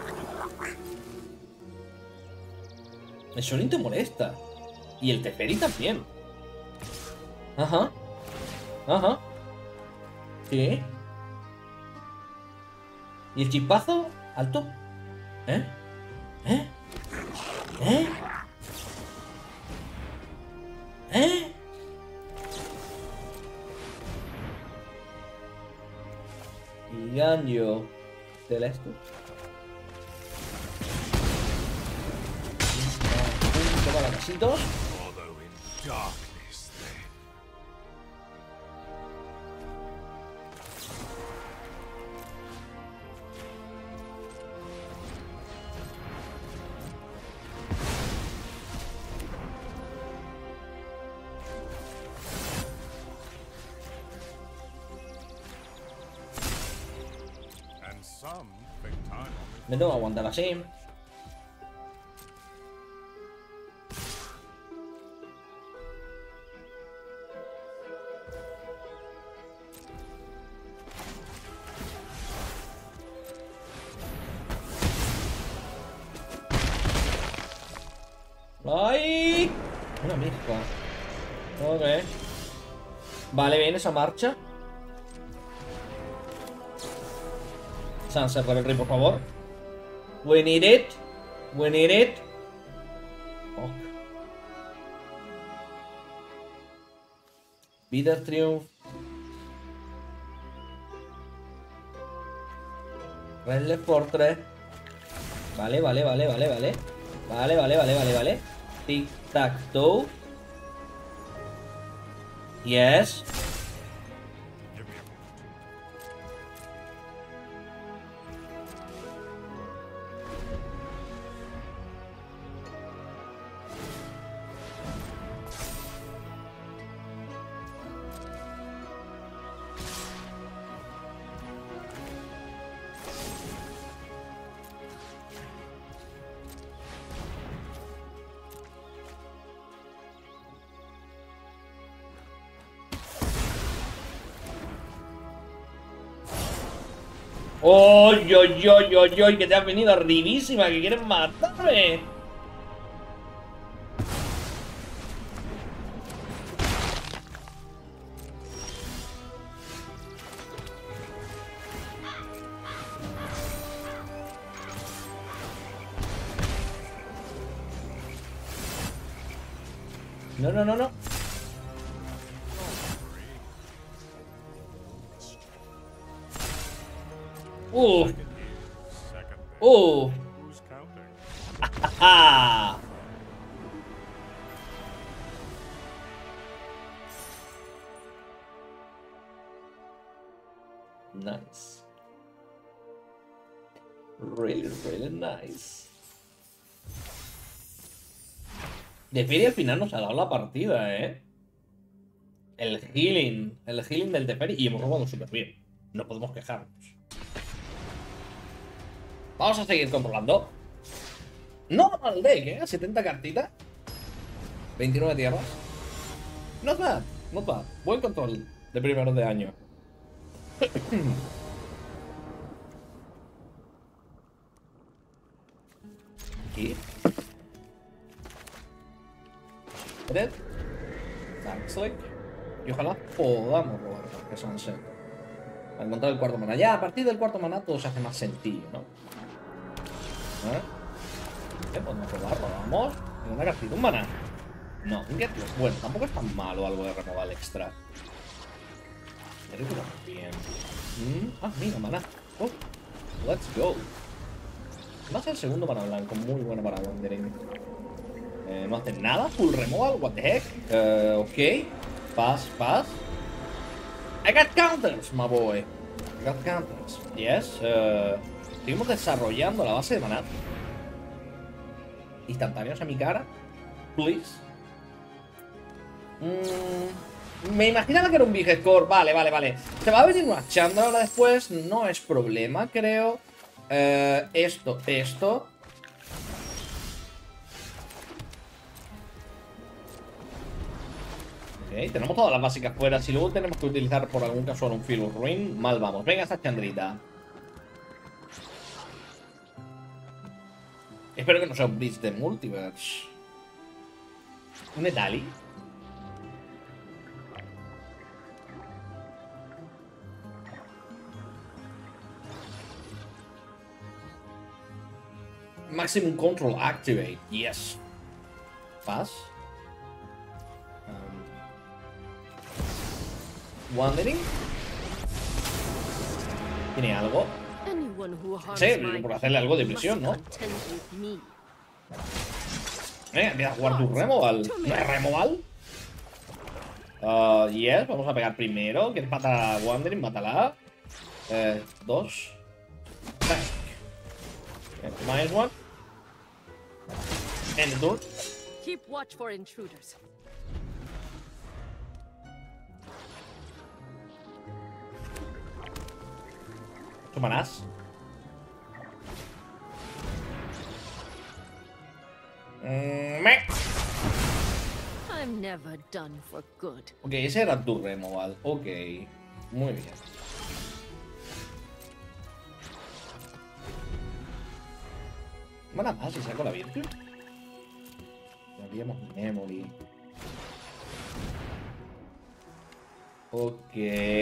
El Shonin te molesta. Y el Teferi también. Ajá. Ajá. Sí. ¿Y el chispazo? Alto. ¿Eh? ¿Eh? ¿Eh? ¿Eh? Y Ganyo Celeste. Toma los casitos. Although in darkness, then. And some think time only. Me tengo que aguantar así. ¡Ay! Una mezcla. Ok. Vale, bien esa marcha. Sunset Rebel Rey, por favor. We need it. We need it. Oh. Bitter Triumph. Red Fortress. Vale, vale, vale, vale, vale. Vale, vale, vale, vale, vale. Tic tac toe. Yes. Give me a moment. ¡Oy, oy, oy, oy, oy! Que te has venido arribísima, que quieres matarme. No, no, no, no. Uf. ¡Uh! Who's counting? ¡Ah! Nice. Really, really nice. Teferi al final nos ha dado la partida, ¿eh? El healing. El healing del Teferi. Y hemos robado súper bien. No podemos quejarnos. Vamos a seguir controlando. No mal deck, ¿eh? setenta cartitas. veintinueve tierras. Not bad. Not bad. Buen control de primeros de año. Aquí. Red. Darkslake. Y ojalá podamos robar que Sunset. Para encontrar el cuarto maná. Ya, a partir del cuarto maná todo se hace más sencillo, ¿no? ¿Eh? ¿Qué podemos robarlo? Vamos. Una cartita, un maná. No, un get. Bueno, tampoco es tan malo algo de removal extra. Pero bien. Mm, ah, mira, maná. Oh, let's go. Va a ser el segundo maná blanco. Muy bueno para Wandering. Eh, no hace nada. Full removal. What the heck. Uh, ok. Pass, pass. I got counters, my boy. I got counters. Yes. Uh, seguimos desarrollando la base de maná. Instantáneos a mi cara. Please. Mm, me imaginaba que era un big score. Vale, vale, vale. Se va a venir una Chandra ahora después. No es problema, creo. Uh, esto, esto. Ok, tenemos todas las básicas fuera. Si luego tenemos que utilizar por algún casual un Field of Ruin, mal vamos. Venga, esta Chandrita. Espero que no sea un Blitz de Multiverse. ¿Un Etali? Maximum Control Activate. Yes. Pass. Um, Wandering. ¿Tiene algo? Sí, por hacerle algo de presión, ¿no? Venga, empieza a jugar tu removal. ¿No es removal? Uh, yes, vamos a pegar primero. ¿Quieres matar a Wandering? Mátala. Eh, dos. Minus one. End the turn. Keep watch for intruders. ¿Ocho manás? Mm, me. I'm never done for good. Ok, ese era tu removal. Ok. Muy bien. Mana más si saco la Virtue. Habíamos memory. Ok.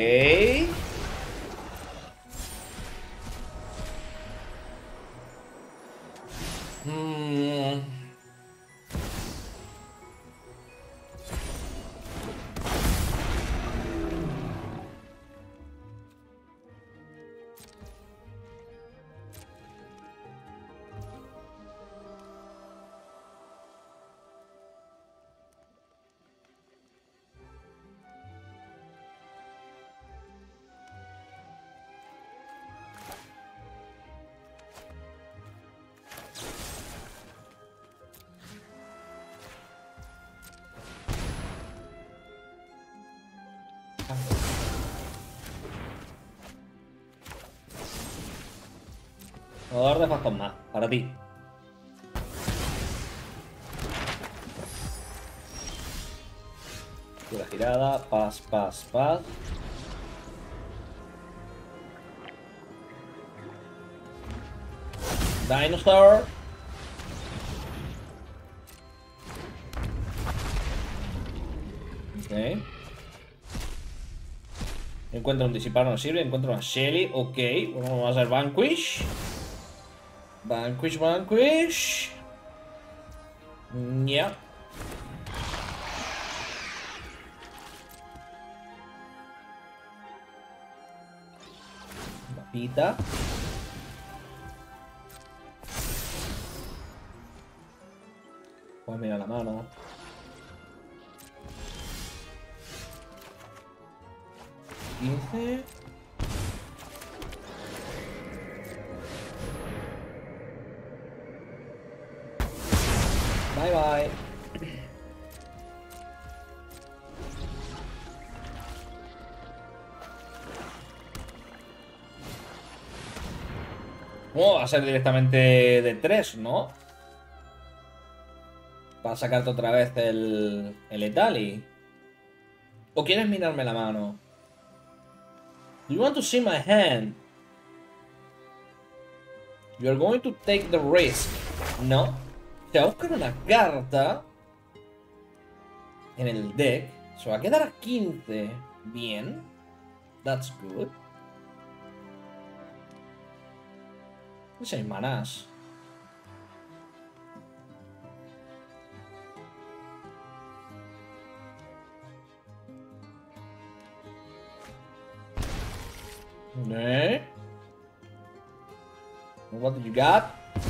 Mm. Jugador de fantasma, para ti. La girada, pas, pas, pas. Dinosaur. Ok. Encuentra un disipar, no sirve. Encuentra una Shelly. Ok. Vamos a hacer Vanquish. Vanquish, Vanquish. Ya. Mapita. Pues mira la mano. quince. Bye bye. Oh, va a ser directamente de tres, ¿no? Para sacarte otra vez el, el Etali. ¿O quieres mirarme la mano? Do you want to see my hand? You're going to take the risk. No. Te va a buscar una carta en el deck. Se va a quedar a quince. Bien. That's good. Seis manás. Okay. What did you got?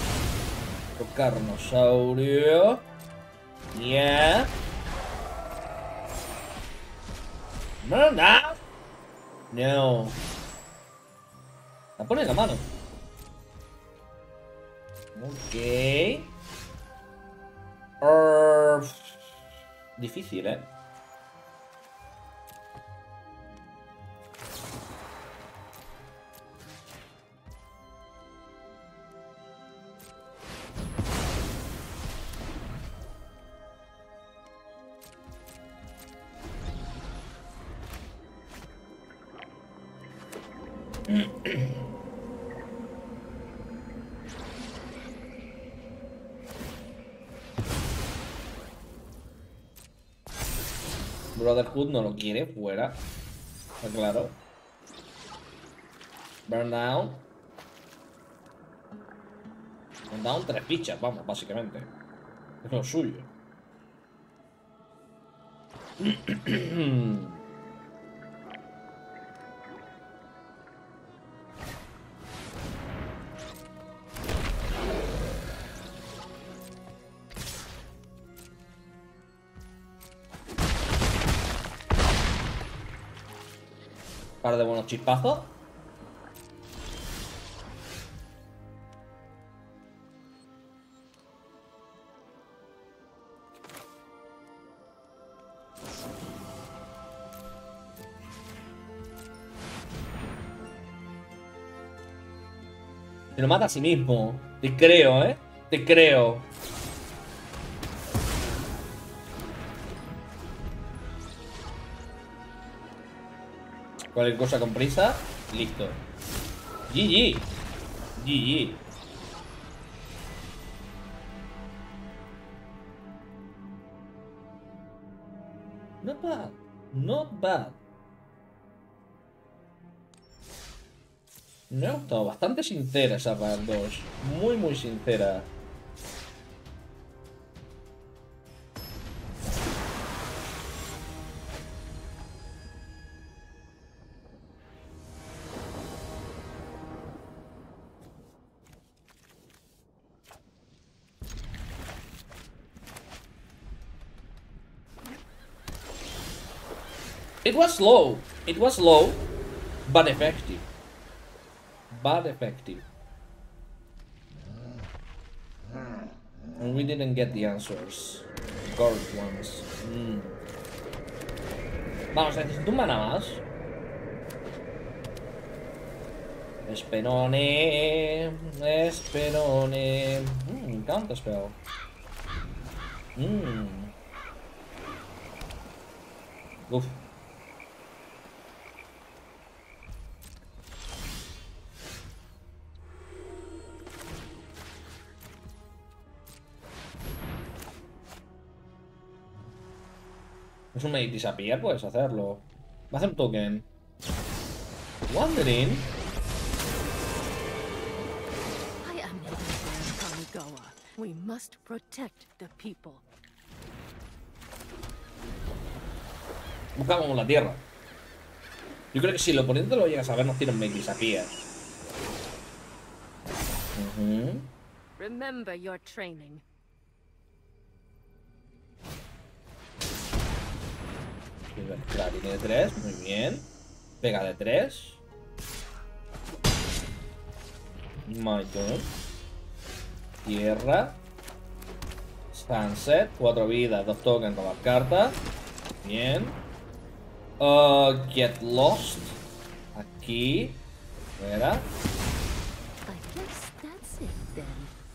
Carnosaurio. Yeah. No, no. No. La pone en la mano. Ok. Uh, difícil, ¿eh? Brotherhood no lo quiere, fuera. Está claro. Burn down. Burn down tres fichas, vamos, básicamente. Es lo suyo. Par de buenos chispazos. Se lo mata a sí mismo. Te creo, ¿eh? Te creo. Cualquier cosa con prisa. Listo. G G. G G. Not bad. Not bad. Me ha gustado. Bastante sincera esa part dos. Muy, muy sincera. It was slow. It was slow, but effective. But effective. And we didn't get the answers. Correct ones. Mm. Vamos, necesito un mana más. Esperone. Esperone. Mmm, counter spell. Mmm. Uf. Es un Make Disappear, puedes hacerlo. Va a hacer un token. Wandering. I am the Emperor Kamigawa. We must protect the people. Buscamos la tierra. Yo creo que si el oponente lo llegas a ver, nos tiene un Make Disappear. Uh-huh. Remember your training. Clarín de tres, muy bien. Pega de tres. My turn. Tierra. Sunset, cuatro vidas, dos tokens, robar carta. Bien. Uh, get lost. Aquí. Fuera. I guess that's it then.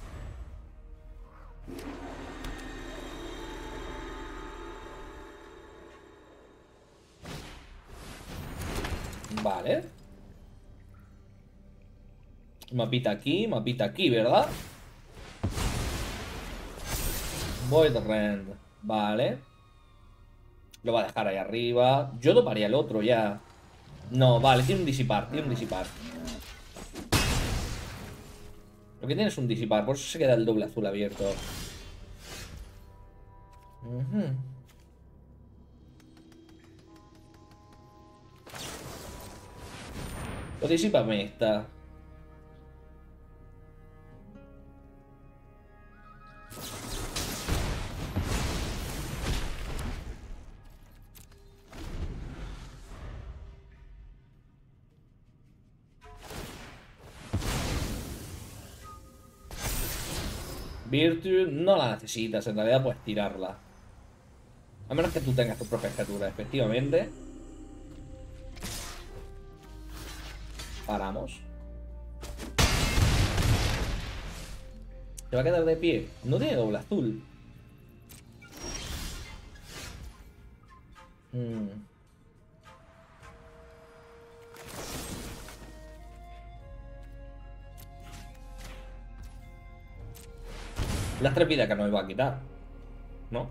Vale. Mapita aquí, mapita aquí, ¿verdad? Void Rend. Vale. Lo va a dejar ahí arriba. Yo toparía el otro ya. No, vale, tiene un disipar, tiene un disipar. Lo que tiene es un disipar, por eso se queda el doble azul abierto. Uh-huh. Lo disipame esta. Virtue no la necesitas, en realidad puedes tirarla. A menos que tú tengas tus propias criaturas, efectivamente. Paramos. Se va a quedar de pie. No tiene doble azul. Hmm. Las tres vidas que nos iba a quitar, ¿no?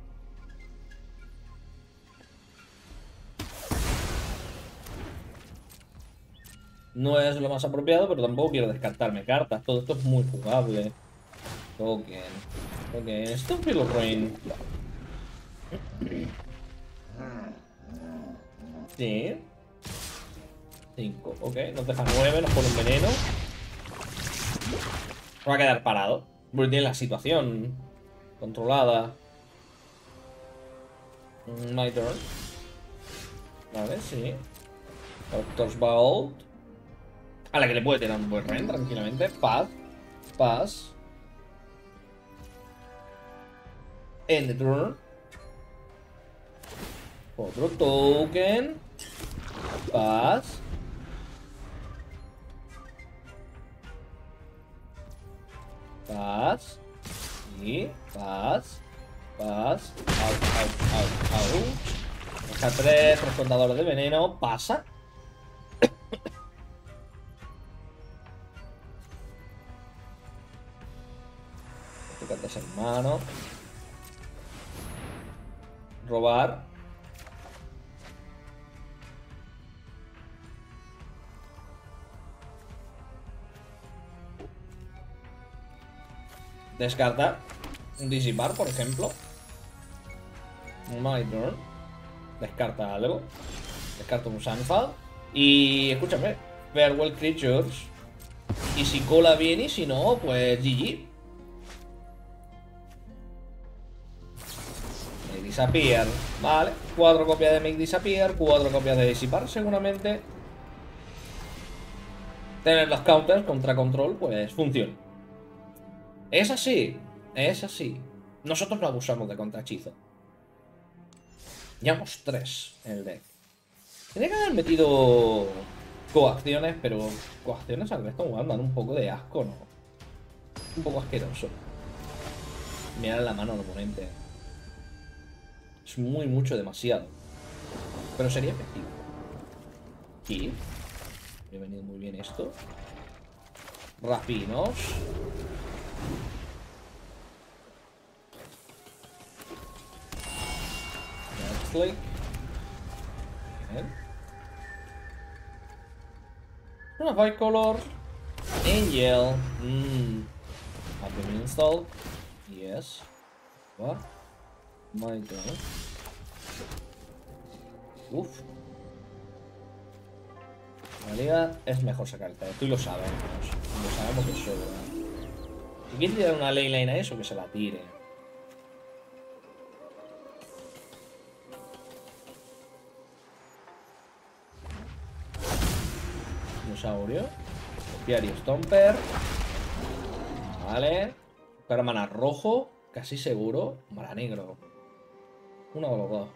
No es lo más apropiado, pero tampoco quiero descartarme cartas. Todo esto es muy jugable. Token. Token. Stupid Rain. Sí. cinco. Ok, nos deja nueve, nos pone un veneno. Va a quedar parado. Porque tiene la situación controlada. My turn. Vale, sí. Doctor's Vault. A la que le puede tirar un buen rend tranquilamente. Paz. Paz. End turn. Otro token. Paz. Paz. Y paz. Paz. Out, out, out, out. Deja tres, tres contadores de veneno. Pasa. Este cartas en mano. Robar. Descarta un disipar, por ejemplo. My turn. Descarta algo. Descarta un Sunfall. Y escúchame, Farewell Creatures. Y si cola bien y si no, pues G G. Make Disappear. Vale, cuatro copias de Make Disappear, cuatro copias de disipar seguramente. Tener los counters contra control, pues funciona. Es así, es así. Nosotros no abusamos de contrahechizo. Llevamos tres en el deck. Tenía que haber metido coacciones, pero coacciones al resto jugando dan un poco de asco, ¿no? Un poco asqueroso. Mirar la mano al oponente. Es muy, mucho, demasiado. Pero sería efectivo. Y me ha venido muy bien esto. Rapinos. Netflix. Bien. Una bicolor. Angel. Mmm. Have been installed. Yes. What? My god. Uf. En realidad es mejor sacar el T. Tú lo sabemos. Lo sabemos que sobra. Si quieres tirar una leyline a eso, que se la tire. dinosaurio. Diario Stomper. Vale. Pero mana rojo, casi seguro. Mana negro. Uno de los dos.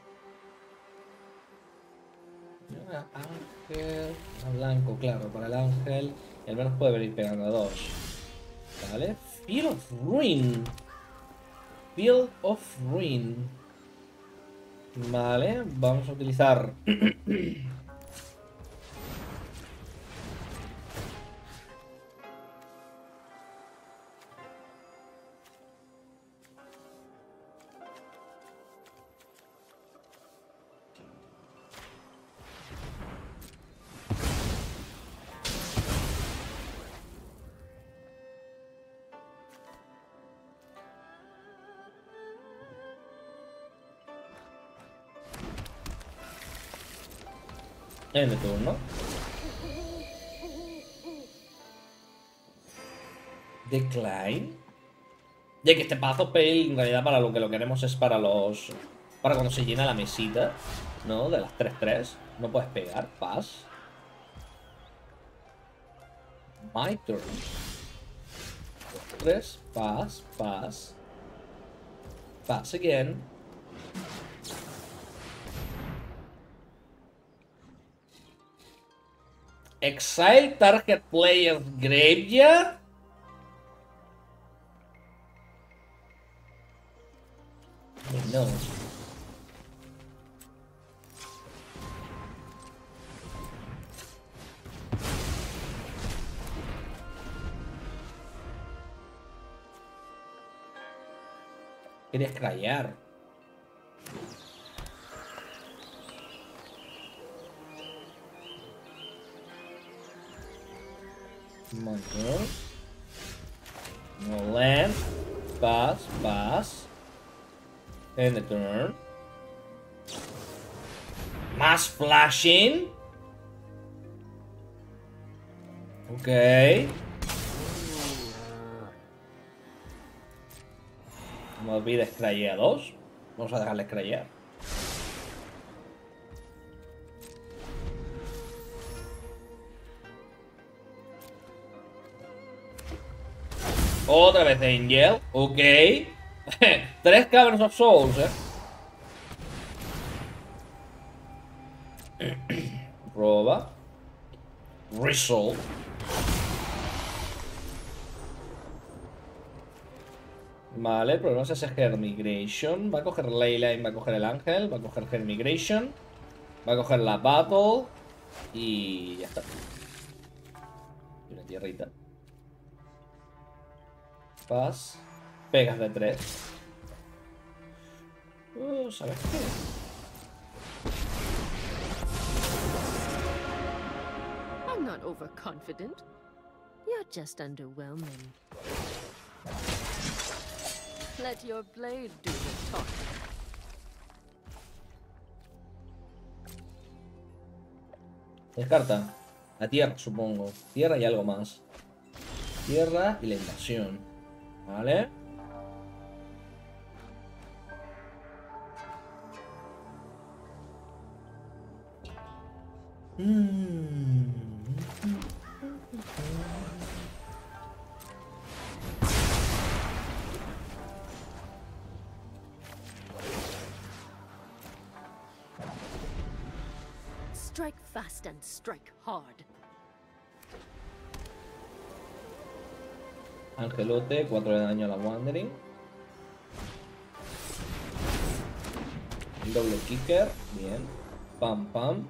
Ángel. Blanco, claro, para el ángel. Y al menos puede venir pegando a dos. Vale. Field of Ruin. Field of Ruin. Vale. Vamos a utilizar. En el turno. Decline. Ya que este Path Pale en realidad para lo que lo queremos es para los... Para cuando se llena la mesita, ¿no? De las tres tres. No puedes pegar. Pass. My turn. tres. Pass. Pass. Pass again. Exile target player's graveyard. No. Quería escrayar. Motor. No land. Pass, pass. End the turn. Más flashing. Ok. No olvides extraer a dos. Vamos a dejarle extraer. Otra vez Angel, ok. Tres Caverns of Souls, eh. Roba. Resolve. Vale, el problema es ese Hermigration. Va a coger Leyline, va a coger el ángel, va a coger Hermigration, va a coger la Battle. Y ya está. Y una tierrita. Pass. Pegas de tres. Uh, ¿sabes qué? I'm not overconfident. You're just underwhelming. Let your blade do the talking. Descarta. La tierra, supongo. Tierra y algo más. Tierra y la invasión. Vale. Mm. Strike fast and strike hard. Angelote, cuatro de daño a la Wandering. Doble kicker, bien. Pam, pam.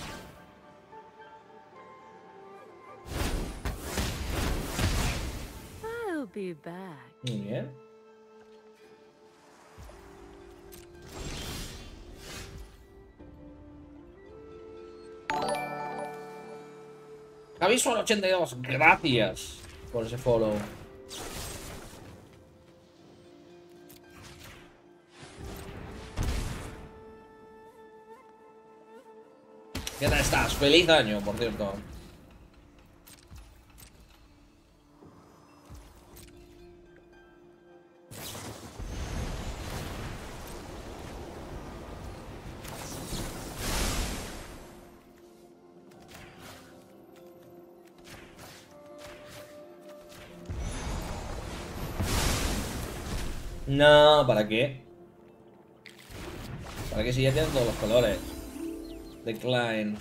I'll be back. Muy bien. Aviso al ochenta y dos, gracias por ese follow. ¿Qué tal estás? Feliz año, por cierto. No, ¿para qué? ¿Para qué si ya tienen todos los colores? Decline.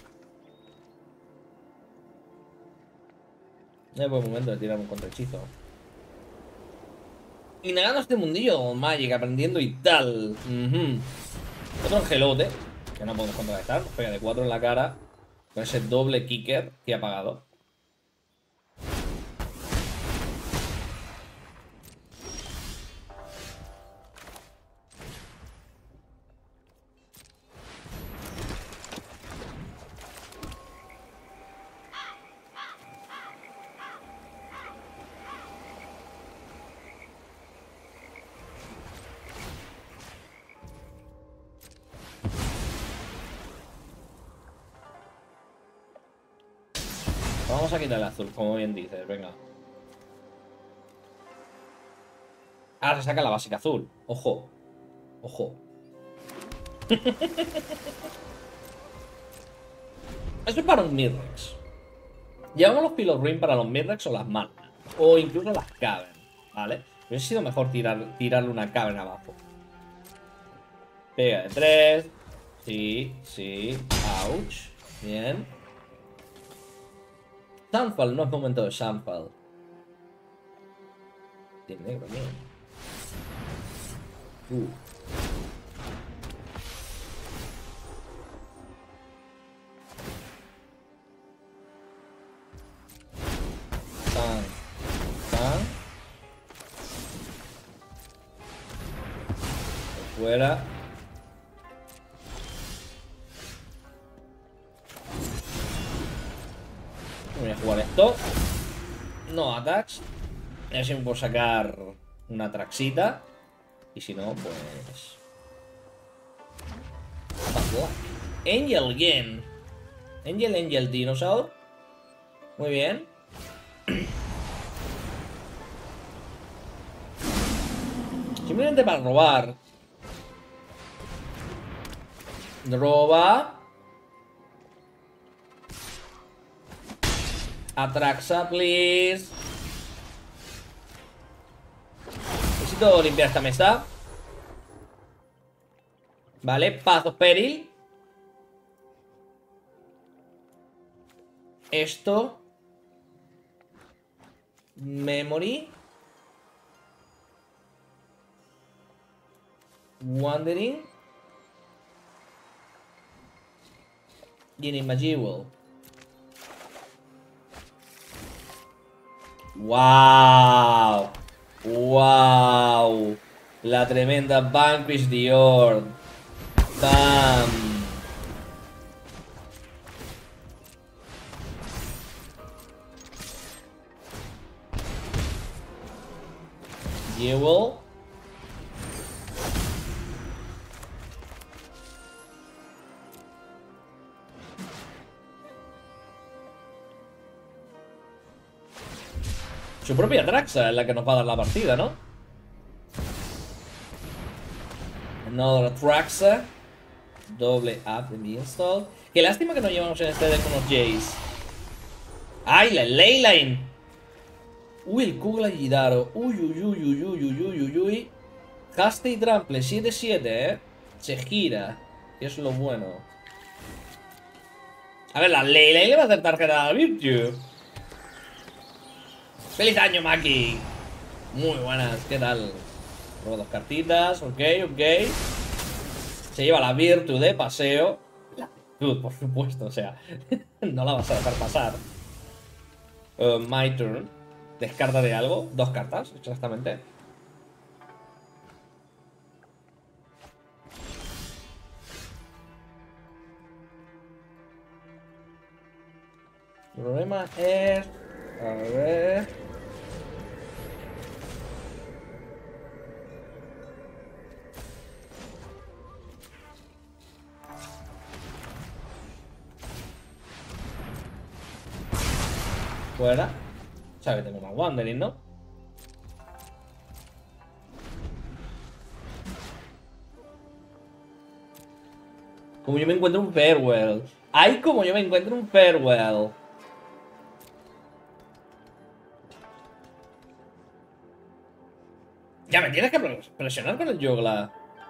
Es buen momento de tirar un contrahechizo. Y negando este mundillo Magic, aprendiendo y tal. Uh-huh. Otro angelote, que no podemos contrarrestar. Pega de cuatro en la cara. Con ese doble kicker que ha pagado. Vamos a quitar el azul, como bien dices, venga. Ahora se saca la básica azul. Ojo. Ojo. Esto es para un Mirrex. Llevamos los Pilot Ring para los Mirrex o las manas. O incluso las Cavern, ¿vale? Hubiese sido mejor tirar, tirarle una Cavern abajo. Pega de tres. Sí, sí. Ouch. Bien. Sunfall, no es momento de Sunfall. Tiene negro, bien. Uh. Tan. Tan. Fuera. Voy a jugar esto. No attacks. A ver si me puedo sacar una traxita. Y si no, pues... Angel again. Angel, Angel, Dinosaur. Muy bien. Simplemente para robar. Roba. Atraxa, please. Necesito limpiar esta mesa. Vale, Path of Peril. Esto. Memory. Wandering. Y Inimagible. ¡Wow! ¡Wow! La tremenda Vanquish the Horde. ¡Bam! Jewel. Su propia Traxa es la que nos va a dar la partida, ¿no? Another Traxa. Doble up de mi install. Qué lástima que no llevamos en este deck unos Jays. ¡Ay, la Leyline! Uy, el Kugla Gidaro. Uy, uy, uy, uy, uy, uy, uy, uy, uy. Haste y Trample, siete siete, ¿eh? Se gira. Y es lo bueno. A ver, la Leyline le va a hacer tarjeta a Virtue. ¡Feliz año, Maki! Muy buenas, ¿qué tal? Robo dos cartitas, ok, ok. Se lleva la Virtue de paseo. La Virtue, por supuesto, o sea, no la vas a dejar pasar. Uh, my turn. Descarta de algo. Dos cartas, exactamente. El problema es... A ver... Fuera. Sabe, tengo más Wandering, ¿no? Como yo me encuentro un Farewell. ¡Ay, como yo me encuentro un Farewell! Ya, me tienes que presionar con el Yogla.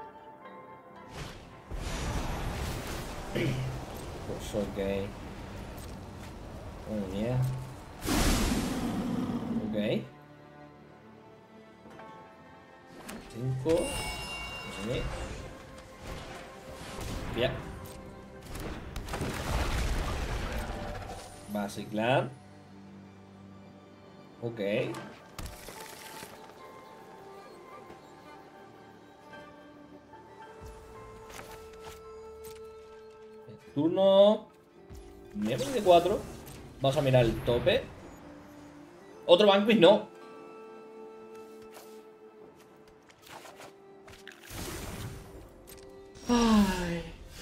Pues ok. Oh, yeah. Ok. Cinco. Vale. Ya. Basic Land. Ok. Turno veinticuatro. Vamos a mirar el tope. Otro Vanquish, no. Ay.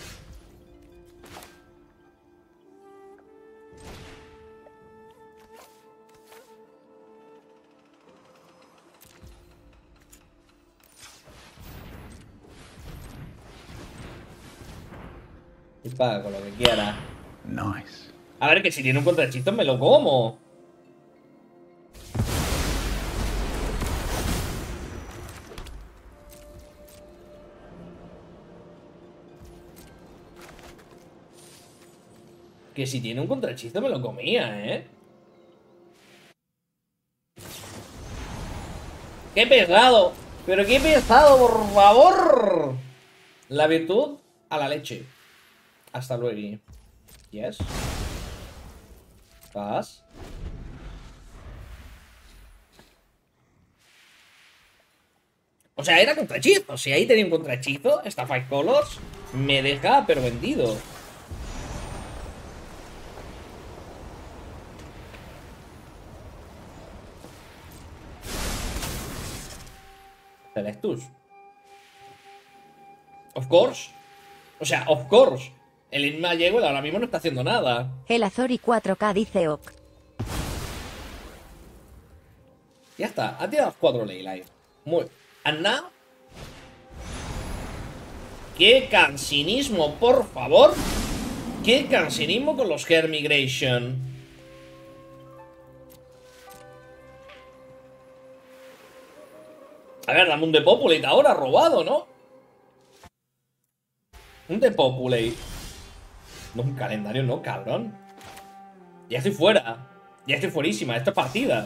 Y paga con lo que quiera. Nice. A ver, que si tiene un contrahechizo me lo como. Que si tiene un contrahechizo me lo comía, ¿eh? ¡Qué pesado! ¡Pero qué pesado, por favor! La virtud a la leche. Hasta luego. Yes. Paz. O sea, era contrahechizo. Si ahí tenía un contrahechizo, esta Five Colors me deja pero vendido. Celestus. Of course. O sea, of course. El Inma Yegel ahora mismo no está haciendo nada. El Azori cuatro K dice ok. Ya está, ha tirado cuatro Leyline. Muy. And now. ¡Qué cansinismo, por favor! ¡Qué cansinismo con los Hair Migration! A ver, dame un Depopulate ahora, robado, ¿no? Un Depopulate. No, un calendario no, cabrón. Ya estoy fuera. Ya estoy fuerísima. Esto es partida.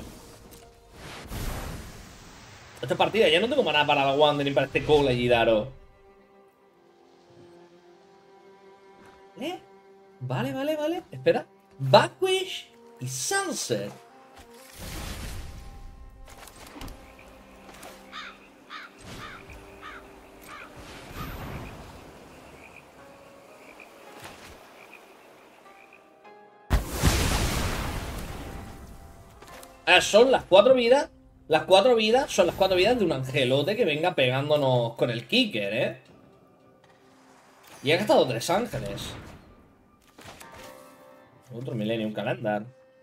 Esto es partida. Ya no tengo maná para la Wander ni para este Cole y Daro. ¿Eh? Vale, vale, vale. Espera. Vanquish y Sunset. Ah, son las cuatro vidas. Las cuatro vidas son las cuatro vidas de un angelote que venga pegándonos con el kicker, ¿eh? Y ha gastado tres ángeles. Otro Millennium Calendar.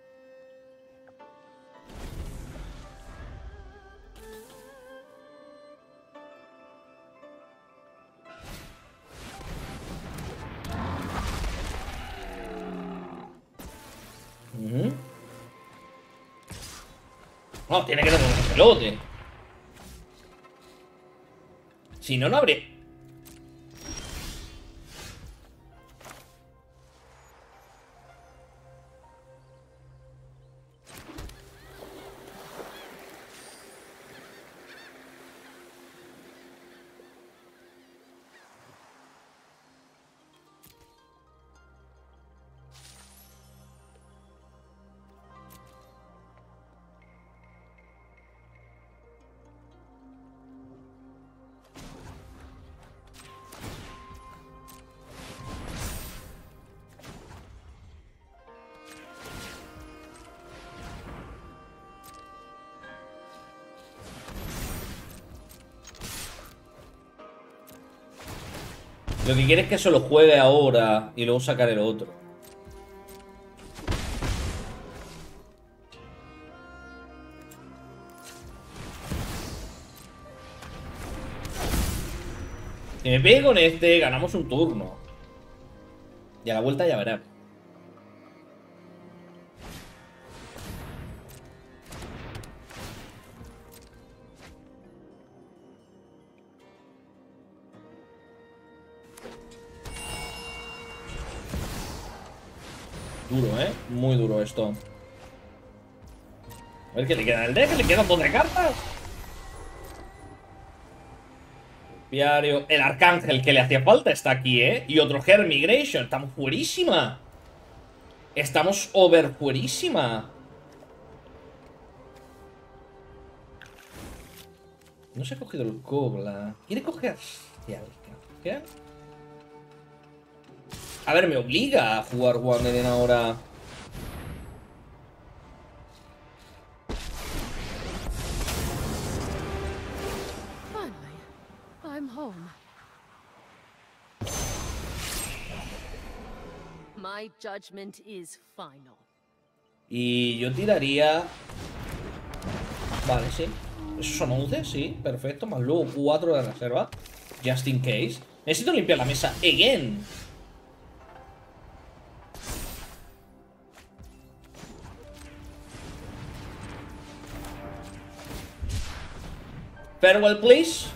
Uh-huh. No, tiene que tener un angelote. Si no, no habría... Lo que quiere es que se lo juegue ahora y luego sacar el otro. Si me pego con este, ganamos un turno. Y a la vuelta ya verás. duro, ¿eh? Muy duro esto. A ver qué le queda en el deck. Le quedan doce cartas. Diario. El arcángel que le hacía falta está aquí, ¿eh? Y otro Hermigration. Estamos fuerísima. Estamos over fuerísima. No se ha cogido el Kogla. ¿Quiere coger el arcángel? A ver, me obliga a jugar Wandering ahora. Finally, I'm home. My judgment is final. Y yo tiraría... Vale, sí. Esos son once, sí, perfecto. Más luego cuatro de reserva. Just in case. Necesito limpiar la mesa again. Farewell, please.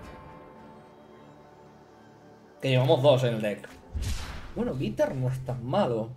Que llevamos dos en el deck. Bueno, Guitar no es tan malo.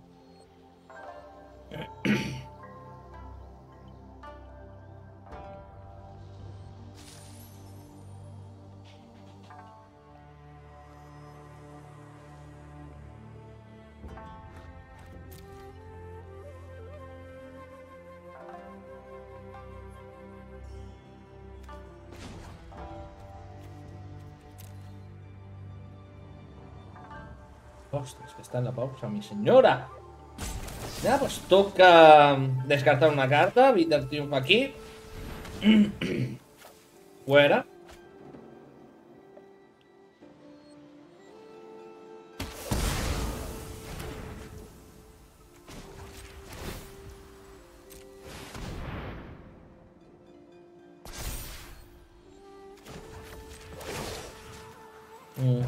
Ostras, que está en la pausa, mi señora. Ya, pues toca descartar una carta. Bitter Triumph aquí. Fuera. Mm.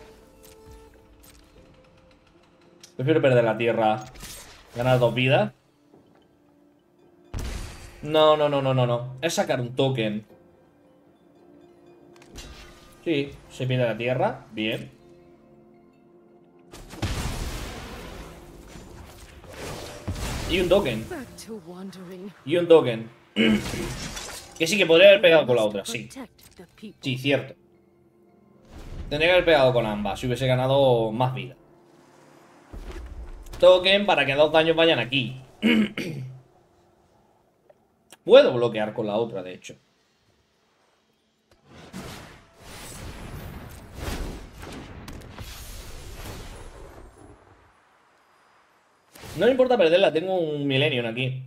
Prefiero perder la tierra. Ganar dos vidas. No, no, no, no, no, no. Es sacar un token. Sí, se pierde la tierra. Bien. Y un token. Back to wandering. Y un token. Que sí que podría haber pegado con la otra, sí. Protect the people. Sí, cierto. Tendría que haber pegado con ambas si hubiese ganado más vida. Token para que dos daños vayan aquí. Puedo bloquear con la otra, de hecho. No me importa perderla, tengo un Millennium aquí.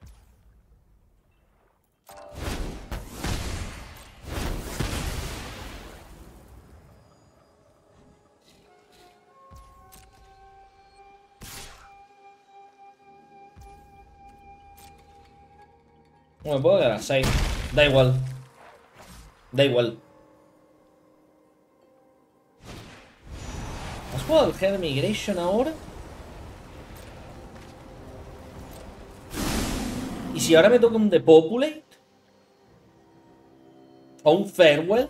No me puedo quedar a seis. Da igual. Da igual. ¿Has jugado el Head Migration ahora? ¿Y si ahora me toca un Depopulate? ¿O un Farewell?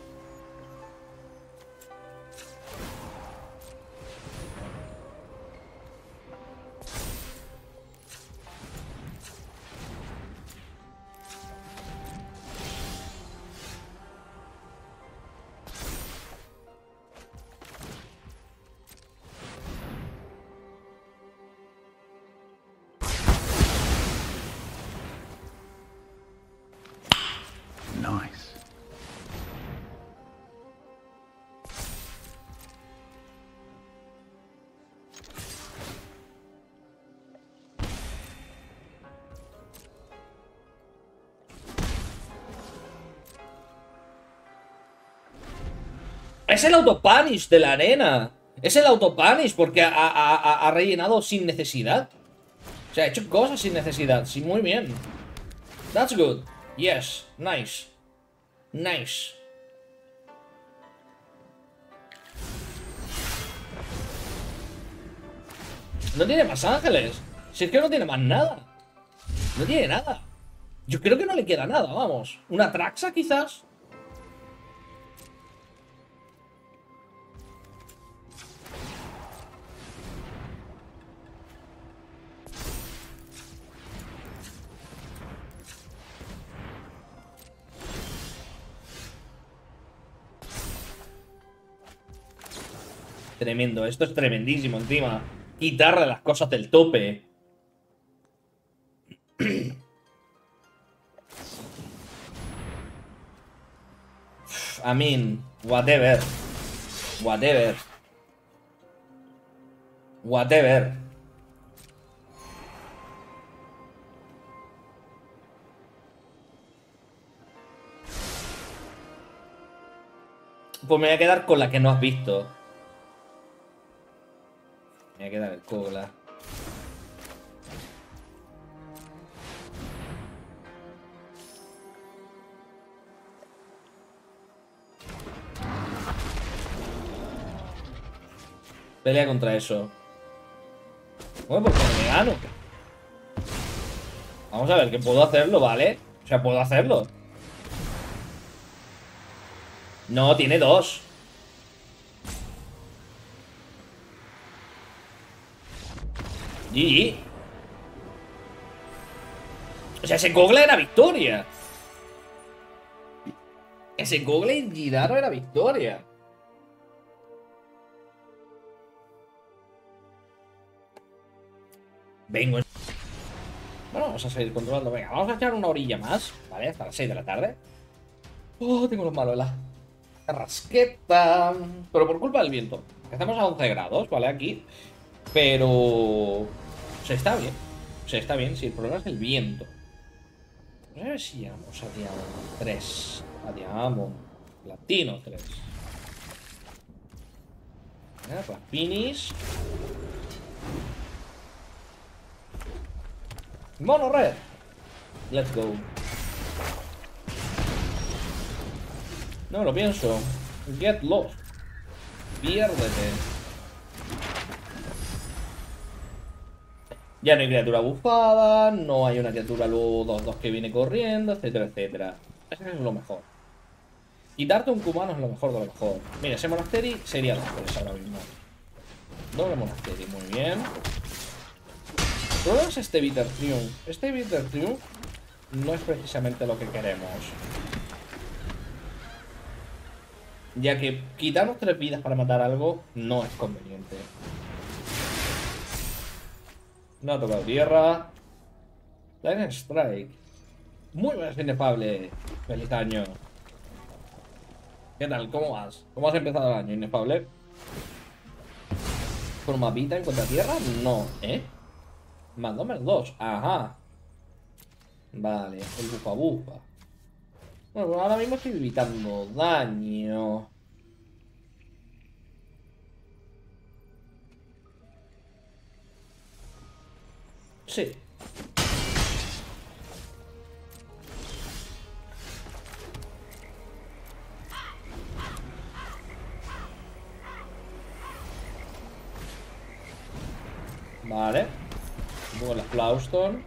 Nice. Es el autopunish de la arena. Es el autopunish porque ha, ha, ha, ha rellenado sin necesidad. O sea, ha hecho cosas sin necesidad. Sí, muy bien. That's good. Yes. Nice. Nice. No tiene más ángeles. Si es que no tiene más nada. No tiene nada. Yo creo que no le queda nada, vamos. ¿Una Traxa quizás? Tremendo, esto es tremendísimo encima. Quitarle las cosas del tope. I mean, whatever. Whatever. Whatever. Pues me voy a quedar con la que no has visto. Me voy a quedar el Kogla. Pelea contra eso. Bueno, pues me gano. Vamos a ver, que puedo hacerlo, ¿vale? O sea, puedo hacerlo. No, tiene dos. G G. O sea, ese Kogla era victoria. Ese Kogla y Gidaro era victoria. Vengo. Bueno, vamos a seguir controlando. Venga, vamos a echar una orilla más, ¿vale? Hasta las seis de la tarde. Oh, tengo los malos en la rasqueta. Pero por culpa del viento. Empezamos a once grados, ¿vale? Aquí. Pero... se está bien. Se está bien. Sí, el problema es el viento. Vamos a ver si llegamos a Diamond tres. A Diamond. Platino tres. Rapinis. Mono red. Let's go. No lo pienso. Get lost. Piérdete. Ya no hay criatura bufada. No hay una criatura luego dos dos que viene corriendo, etcétera, etcétera. Eso es lo mejor. Quitarte un cubano es lo mejor de lo mejor. Mira, ese Monastery sería dos por eso ahora mismo. Doble Monastery, muy bien. El problema es este Bitter Triumph. Este Bitter Triumph no es precisamente lo que queremos. Ya que quitarnos tres vidas para matar algo no es conveniente. No ha tocado tierra. Lightning Strike. Muy buenas, Inefable. Feliz año. ¿Qué tal? ¿Cómo vas? ¿Cómo has empezado el año, Inefable? ¿Con un mapita en contra tierra? No, ¿eh? Más dos, más dos. Ajá. Vale, el bufa bufa. Bueno, ahora mismo estoy evitando daño. Sí. Vale. Un poco la Flowstone.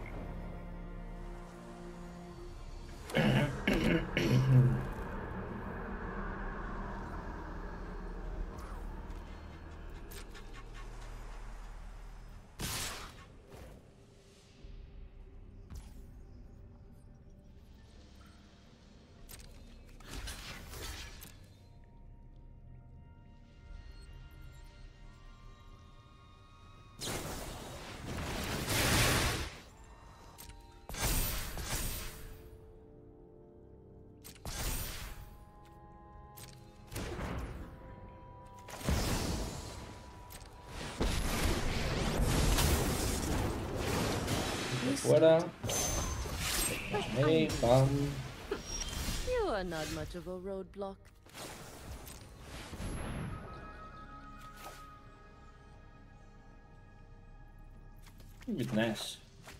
Fuera. Hey, pam. You are not much of a roadblock. Goodness.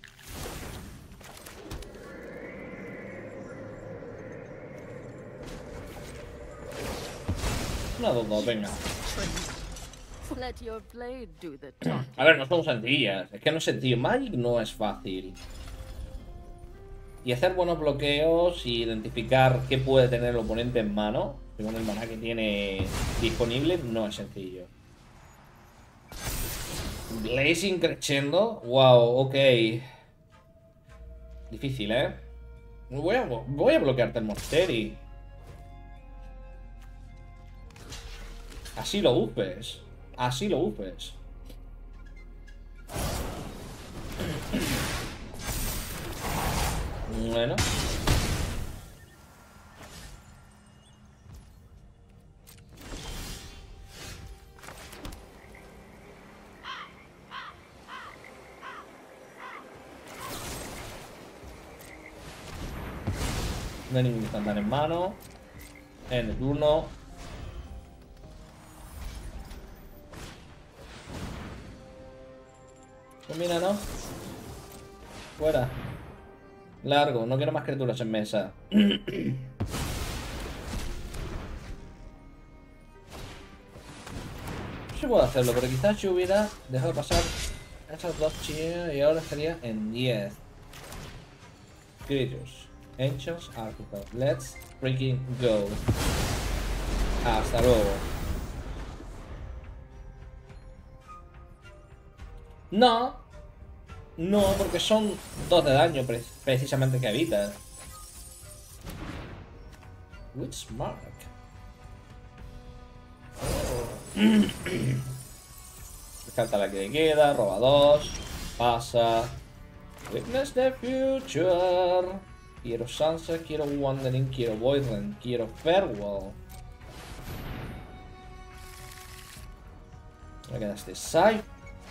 Una, dos, dos, venga. Let your blade do the talking. A ver, no son sencillas. Es que no es sencillo. Magic no es fácil. Y hacer buenos bloqueos y identificar qué puede tener el oponente en mano, según el maná que tiene disponible, no es sencillo. Blazing Crescendo. Wow, ok. Difícil, ¿eh? Voy a, voy a bloquearte el Monastery. Así lo upes. así lo uses. Bueno. No hay ningún instantáneo en mano. En el turno. Pues mira, ¿no? Fuera. Largo, no quiero más criaturas en mesa. No se puede hacerlo, pero quizás yo hubiera dejado pasar esas dos chillas y ahora estaría en diez. Creatures. Angels, Artifact. Let's freaking go. Hasta luego. No. No, porque son dos de daño pre precisamente que evitas. Witch Mark. Oh. Descarta la que le queda, roba dos. Pasa. Witness the future. Quiero Sansa, quiero Wandering, quiero Voidland, quiero Farewell. Me queda este side.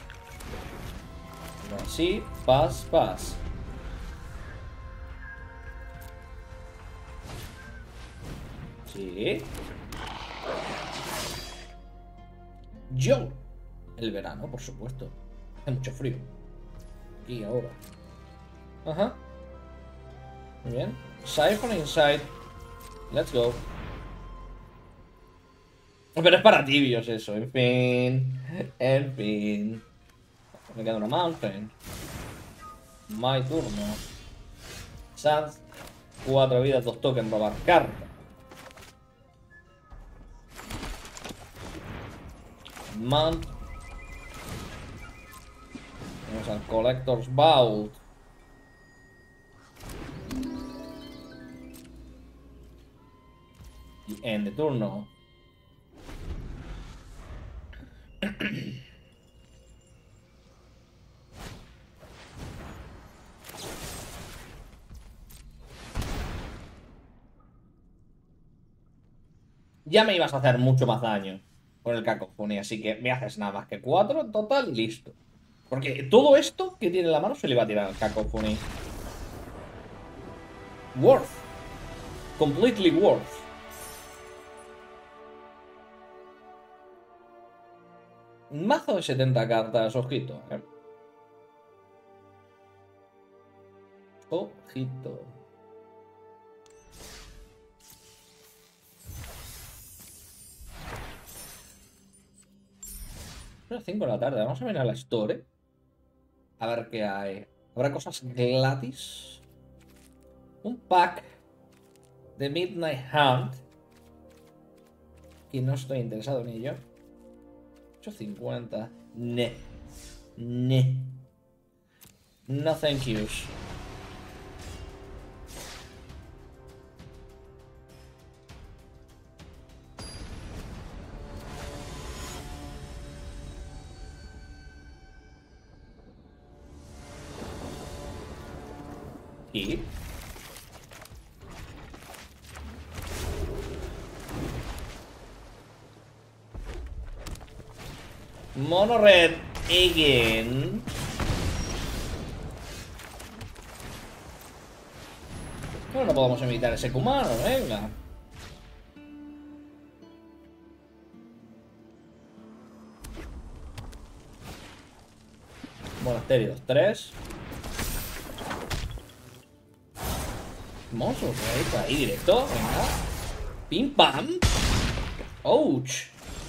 Así, paz, paz. Sí. Yo. El verano, por supuesto. Hace mucho frío. Y ahora. Ajá. Muy bien. Siphon inside. Let's go. Pero es para tibios eso. En fin. En fin. Me queda una mountain. My turno. Sans. Cuatro vidas, dos tokens, robar carta. Mount. Vamos al Collector's Vault. Y end de turno. Ya me ibas a hacer mucho más daño con el Cacophony, así que me haces nada más que cuatro en total y listo. Porque todo esto que tiene en la mano se le va a tirar al Cacophony. Worth. Completely worth. Un mazo de setenta cartas, ojito, eh. Ojito. Son las cinco de la tarde, vamos a ver a la store. A ver qué hay. ¿Habrá cosas gratis? Un pack de Midnight Hunt. Y no estoy interesado en ello. ocho cincuenta. Ne. Ne. No thank yous. Y Mono red again. Pero no podemos evitar ese Kumano, venga. Monasterio dos tres. Monstruo, ahí, ahí directo, venga. Pim pam. Ouch.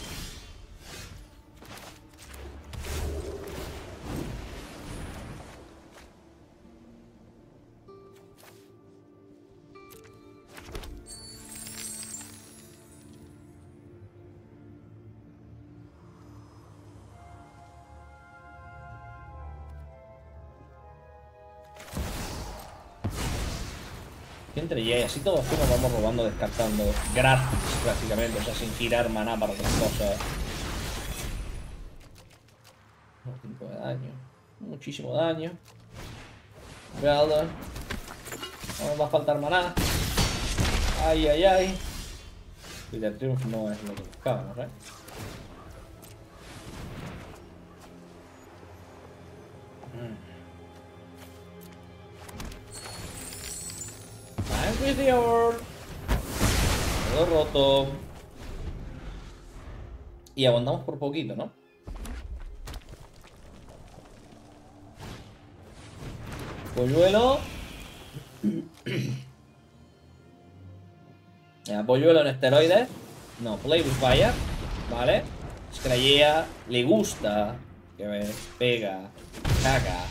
Entre y así todos nos vamos robando, descartando gratis prácticamente, o sea, sin girar maná para otras cosas. cinco de daño. Muchísimo daño. Cuidado. No nos va a faltar maná. Ay, ay, ay. Wither Triumph no es lo que buscábamos, ¿eh? Inquisitor. Todo roto. Y aguantamos por poquito, ¿no? Polluelo. Ya, polluelo en esteroides. No, play with fire. Vale. Scrayea le gusta que me pega. Caca.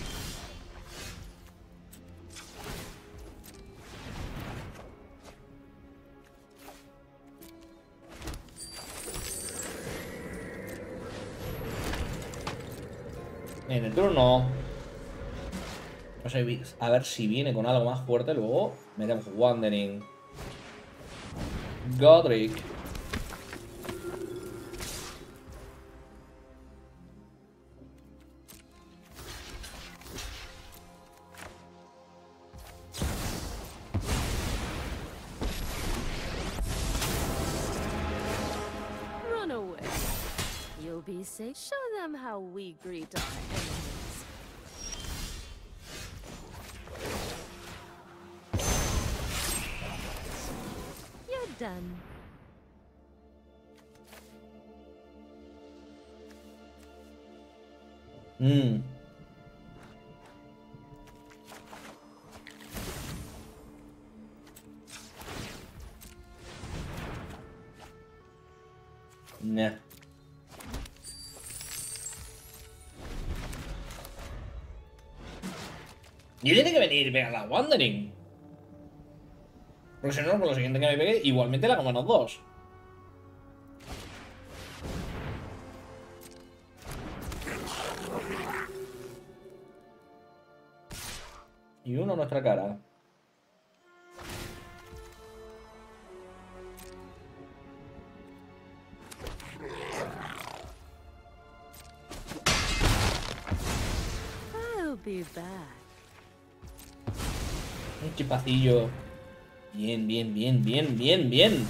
En el turno. No sé, a ver si viene con algo más fuerte. Luego metemos Wandering. Godric. Run away. You'll be safe. Show them how we greet our enemies. You're done. Mmm. Nah. Y tiene que venir, pegar la Wandering. Porque si no, con lo siguiente que me pegue, igualmente la como menos dos. Y uno a nuestra cara. I'll be back. Un chipacillo. Bien, bien, bien, bien, bien, bien.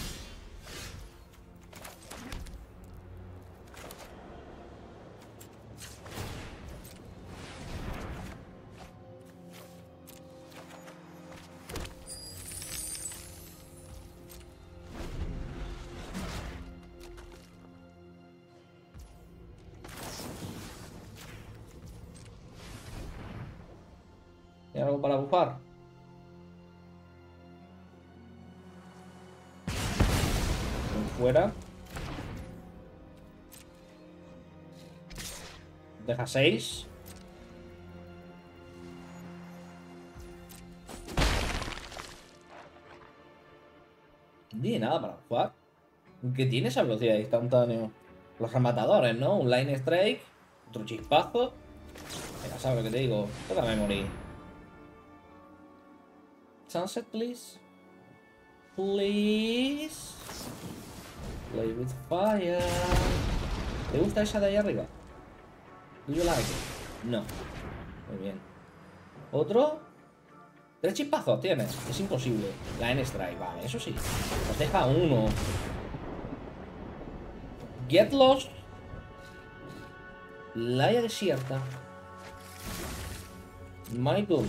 ¿Hay algo para bufar? Fuera. Deja seis. Ni nada para jugar. ¿Qué tiene esa velocidad instantánea? Los rematadores, ¿no? Un line strike. Otro chispazo. Venga, ¿sabes lo que te digo? Tócame morir. Sunset, please. Please. Play with fire. ¿Te gusta esa de ahí arriba? Do you like it? No. Muy bien. ¿Otro? Tres chispazos tienes. Es imposible. La N-Strike, vale, eso sí. Nos deja uno. Get lost. Laia desierta. Michael.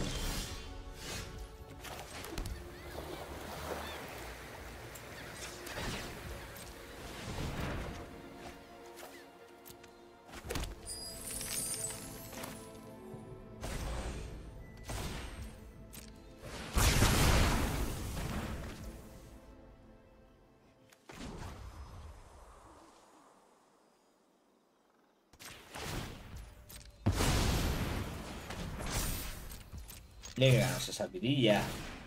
Le ganas esa vidilla.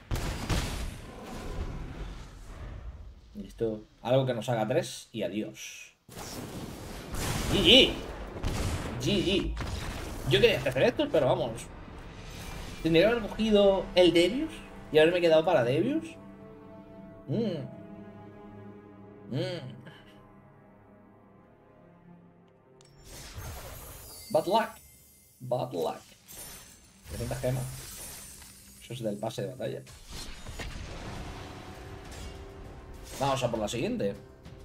Listo. Algo que nos haga tres y adiós. G G. G G. Yo quería hacer esto, pero vamos. Tendría que haber cogido el Devius y haberme quedado para Devius. Mmm. Mmm. Bad luck. Bad luck. trescientas gemas. Eso es del pase de batalla. Vamos a por la siguiente.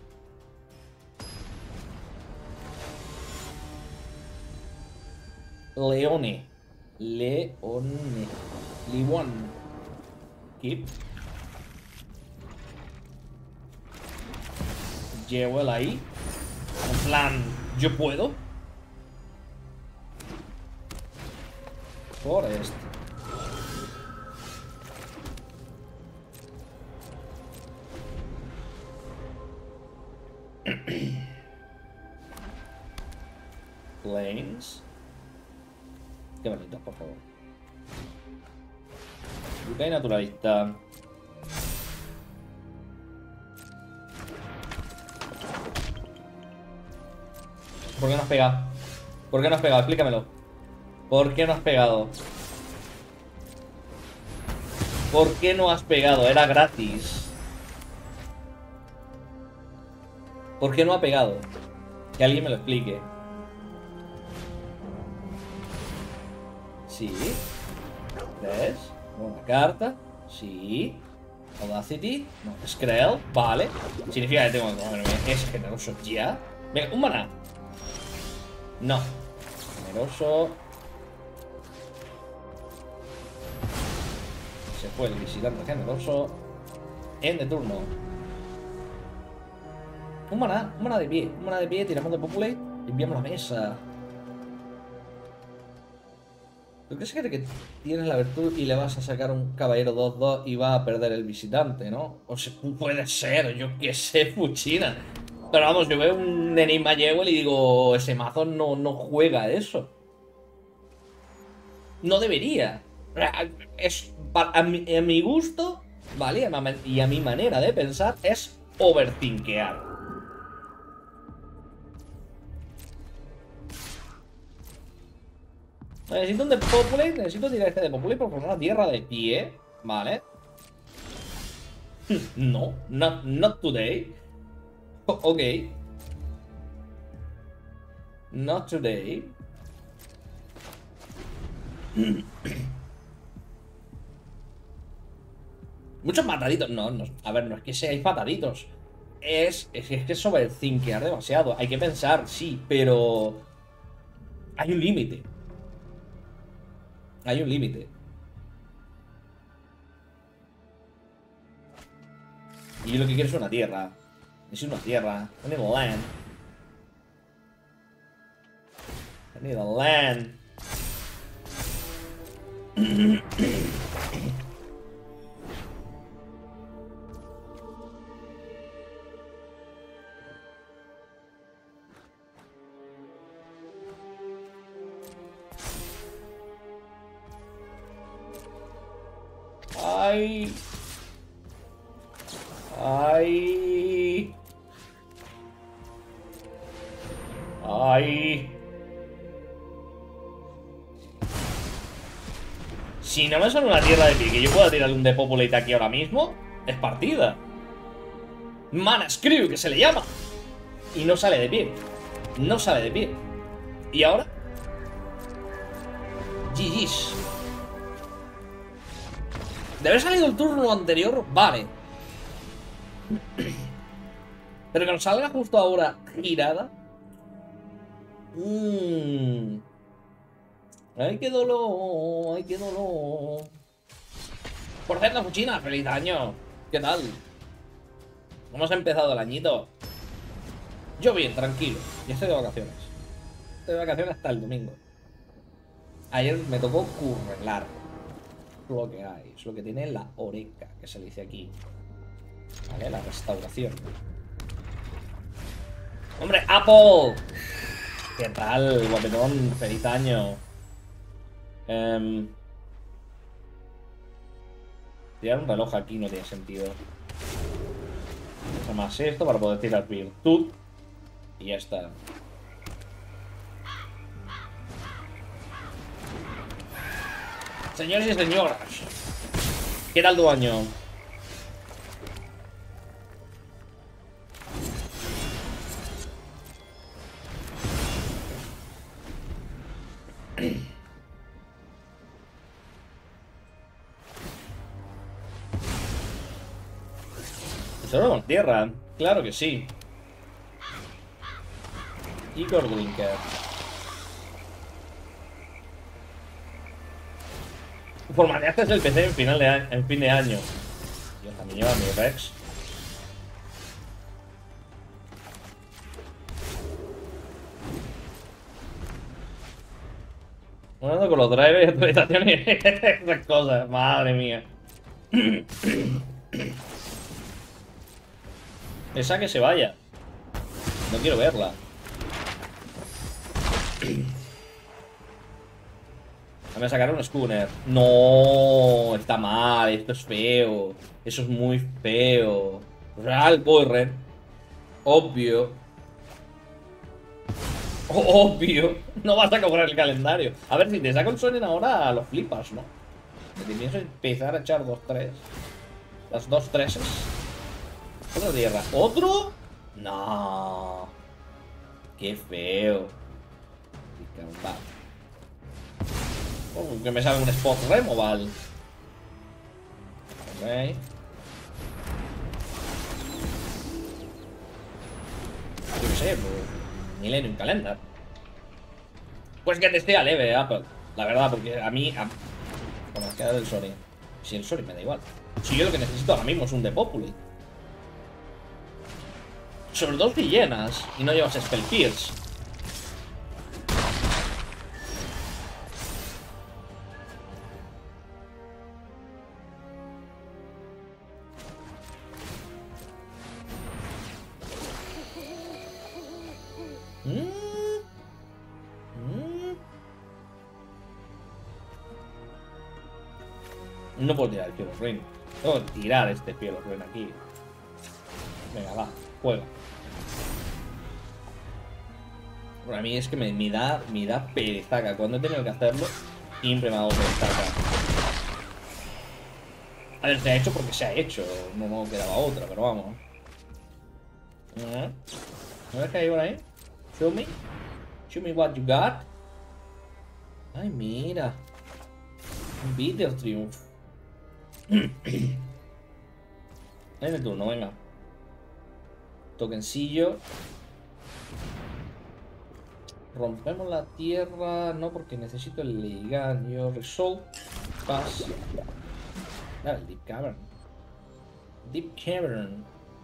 Leone. Leone. Liwon. Keep. Llevo el ahí. En plan, yo puedo. Forest. Plains. Qué bonito, por favor. Yukai naturalista. ¿Por qué no has pegado? ¿Por qué no has pegado? Explícamelo. ¿Por qué no has pegado? ¿Por qué no has pegado? Era gratis. ¿Por qué no ha pegado? Que alguien me lo explique. Sí. ¿Ves? Una carta. Sí. Audacity. No. Skrell. Vale. Significa que tengo que comerme. Es generoso ya. Venga, un maná. No. Generoso. Se fue el visitante generoso. En de turno. Un maná. Un maná de pie. Un maná de pie. Tiramos de Populate. Enviamos la mesa. ¿Tú crees que tienes la virtud y le vas a sacar un caballero dos dos y va a perder el visitante, no? O se puede ser, yo qué sé, Fuchina. Pero vamos, yo veo un Enigma Jewel y digo, ese mazo no, no juega eso. No debería. Es, a, mi, a mi gusto, ¿vale? Y a mi manera de pensar es overthinkear. Necesito un de Populate, necesito tirar este de Populate por una tierra de pie, ¿vale? No, not, not today. O ok. Not today. Muchos mataditos. No, no, a ver, no es que seáis mataditos. Es, es, es que es overthinkear demasiado. Hay que pensar, sí, pero hay un límite. Hay un límite. Y yo lo que quiero es una tierra. Es una tierra. I need a land. I need a land. Ay. Ay. Ay. Si no me sale una tierra de pie que yo pueda tirar un Depopulate aquí ahora mismo, es partida. Mana Screw, que se le llama. Y no sale de pie. No sale de pie. ¿Y ahora? G G's. De haber salido el turno anterior, vale. Pero que nos salga justo ahora girada. Mmm. Ay, qué dolor. Ay, qué dolor. Por cierto, Fuchina, feliz año. ¿Qué tal? ¿Cómo has empezado el añito? Yo bien, tranquilo. Ya estoy de vacaciones. Estoy de vacaciones hasta el domingo. Ayer me tocó currelar. Es lo que hay. Es lo que tiene la oreca, que se le dice aquí. Vale, la restauración. ¡Hombre, Apple! ¿Qué tal, guapetón? Feliz año. Um, tirar un reloj aquí no tiene sentido. Nada más esto para poder tirar virtud. Y ya está. Señores y señoras, ¿qué tal tu año? Solo con tierra, claro que sí. Igor Drinker. Formateaste el P C en final de año, en fin de año. Yo también lleva mi Rex. Bueno, con los drivers y actualizaciones y esas cosas. Madre mía. Esa que se vaya. No quiero verla. Me sacaron un schooner. No, está mal. Esto es feo. Eso es muy feo. Real Borren. Obvio. Obvio. No vas a cobrar el calendario. A ver, si te saca un Sonen ahora, lo flipas, ¿no? Te pienso empezar a echar dos tres. Las dos treses. Otra tierra. ¿Otro? No. Qué feo. Oh, que me sale un spot removal. Ok. Yo qué sé, pues, Millennium Calendar. Pues que te esté a leve, Apple. La verdad, porque a mí... A... Como has quedado el Sony. Si el Sony me da igual. Si yo lo que necesito ahora mismo es un Depopulate. Sobre todo si llenas y no llevas Spell Pierce. No puedo tirar el Pielo Ruin. Tengo que tirar este Pielo Ruin aquí. Venga, va, juega. Bueno, a mí es que me, me da, me da perezaca. Cuando he tenido que hacerlo, siempre me ha dado perezaca. A ver, se ha hecho porque se ha hecho. No, no quedaba otra, pero vamos. ¿No ves que hay por ahí? Show me. Show me what you got. Ay, mira. Un Bitter Triumph. En el turno, venga. Tokencillo. Rompemos la tierra. No, porque necesito el ligaño. Resolve. Pass. Dale, el Deep Cavern. Deep Cavern.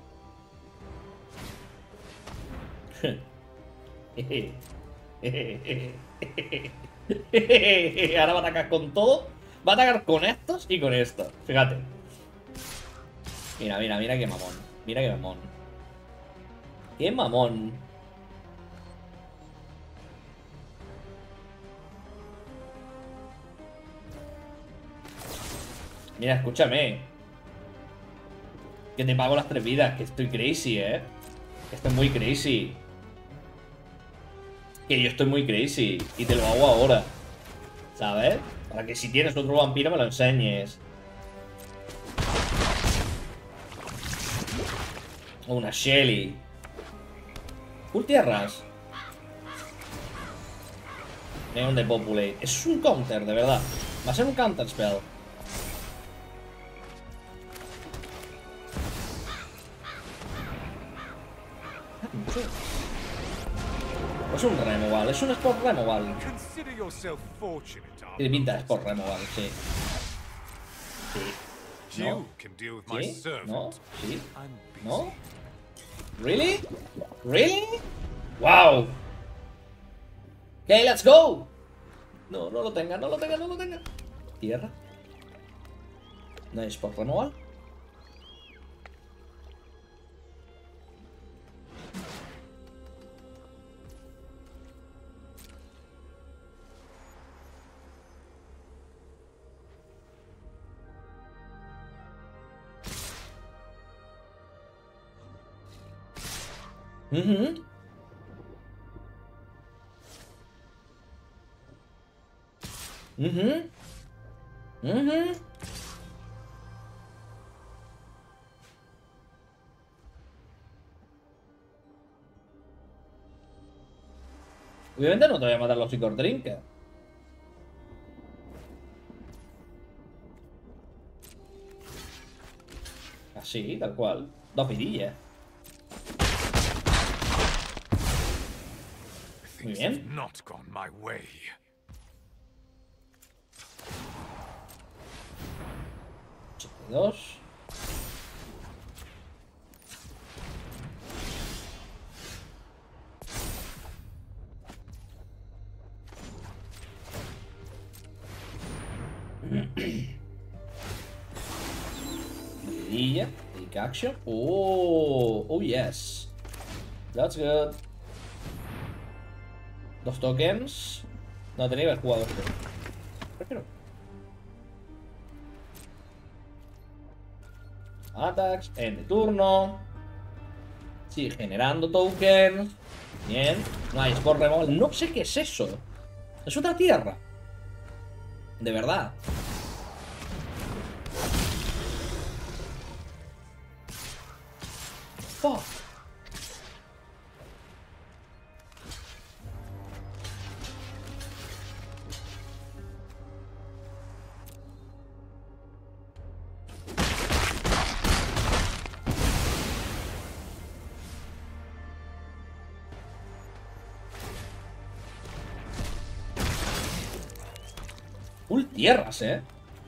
Ahora va a atacar con todo. Va a atacar con estos y con estos. Fíjate. Mira, mira, mira qué mamón. Mira qué mamón. Qué mamón. Mira, escúchame. Que te pago las tres vidas. Que estoy crazy, eh. Que estoy muy crazy. Que yo estoy muy crazy. Y te lo hago ahora. ¿Sabes? Para que si tienes otro vampiro me lo enseñes. O una Shelly. Full tierras. Neon Depopulate. Es un counter, de verdad. Va a ser un counter spell. Es un removal, es un sport removal. Tiene pinta de sport removal, sí. Sí. ¿No? ¿Sí? ¿No? ¿Sí? ¿No? ¿Really? ¿Really? ¡Wow! Ok, let's go. No, no lo tenga, no lo tenga, no lo tenga. Tierra. No hay sport removal. Mhm. Mhm. Mhm. Obviamente no te voy a matar los Igor Drinker. Sí, tal cual. Dos vidillas. Muy Things bien. have not gone my way. ochenta y dos. Vidilla. Take action. Oh, oh yes. That's good. Dos tokens. No, tenía que haber jugado este. Prefiero. Attacks. End de turno. Sigue generando tokens. Bien. Nice. Por removal. No sé qué es eso. Es otra tierra. De verdad. Fuck. Full tierras, eh.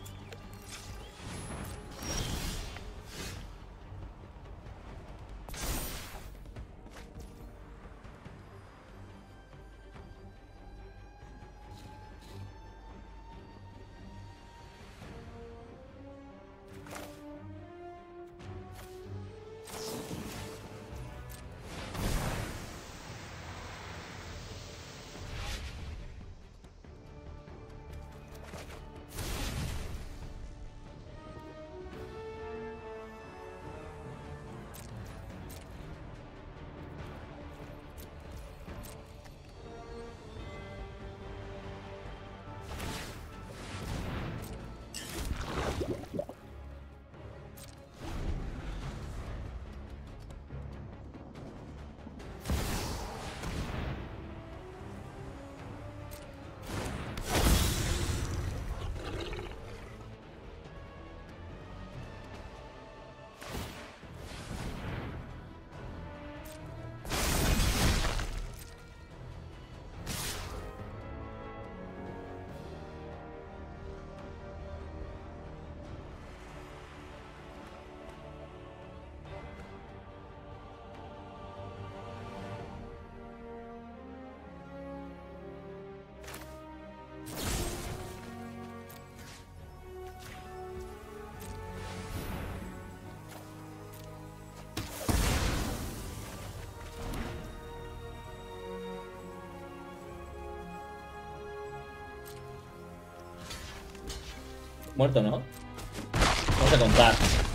Muerto, ¿no? No sé contar.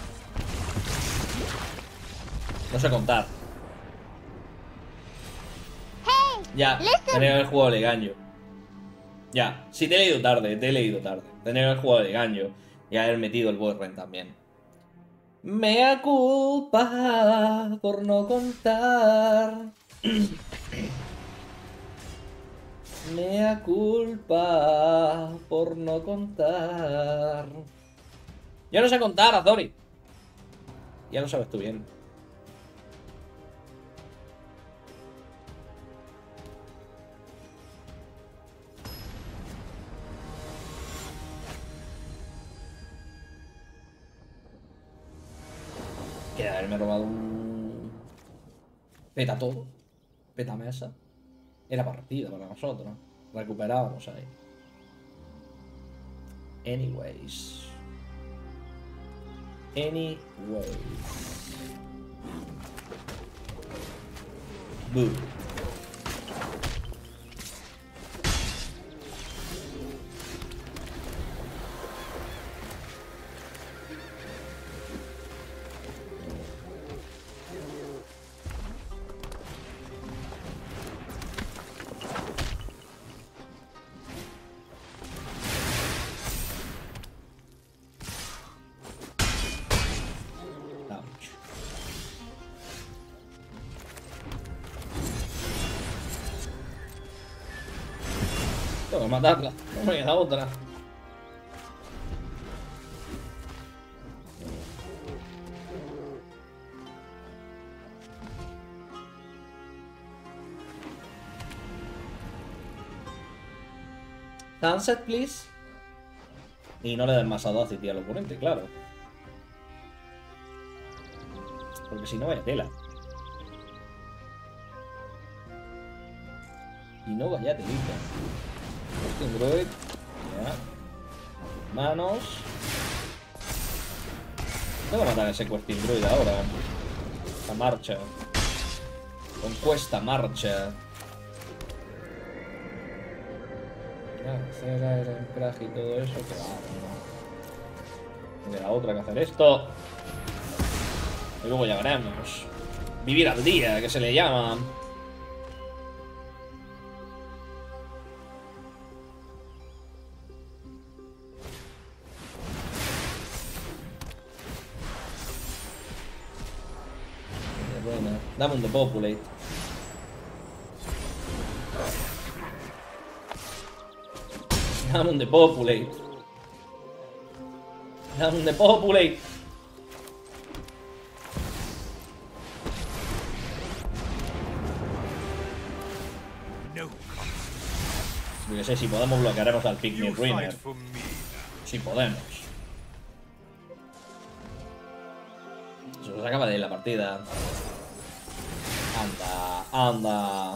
No sé contar. Ya, tenía que haber jugado Legaño. Ya, sí te he leído tarde, te he leído tarde. Tenía que haber jugado Legaño y haber metido el Boyren también. Mea culpa por no contar. Mea culpa por no contar. Yo no sé contar, Azori. Ya lo sabes tú bien. Que de haberme robado un... Peta todo. Peta mesa. Era partida para nosotros. Recuperábamos ahí. Anyways. Anyways. Boo. Tengo que matarla, no me queda otra. Sunset, please. Y no le den más Audacity al oponente, claro. Porque si no, vaya tela. Y no vaya telita. Questing Druid. Ya. Manos. Tengo que matar a ese Questing Druid ahora. Esta marcha. Concuesta marcha. Hacer el anclaje y todo eso. Que va, no. De la otra que hacer esto. Y luego ya veremos. Vivir al día, que se le llama. Buena. Dame un depopulate. Dame un depopulate. Dame un depopulate. Yo que sé, si podemos bloquearemos al Pygmy Ruiner. Si podemos. Se nos acaba de ir la partida. Anda, anda.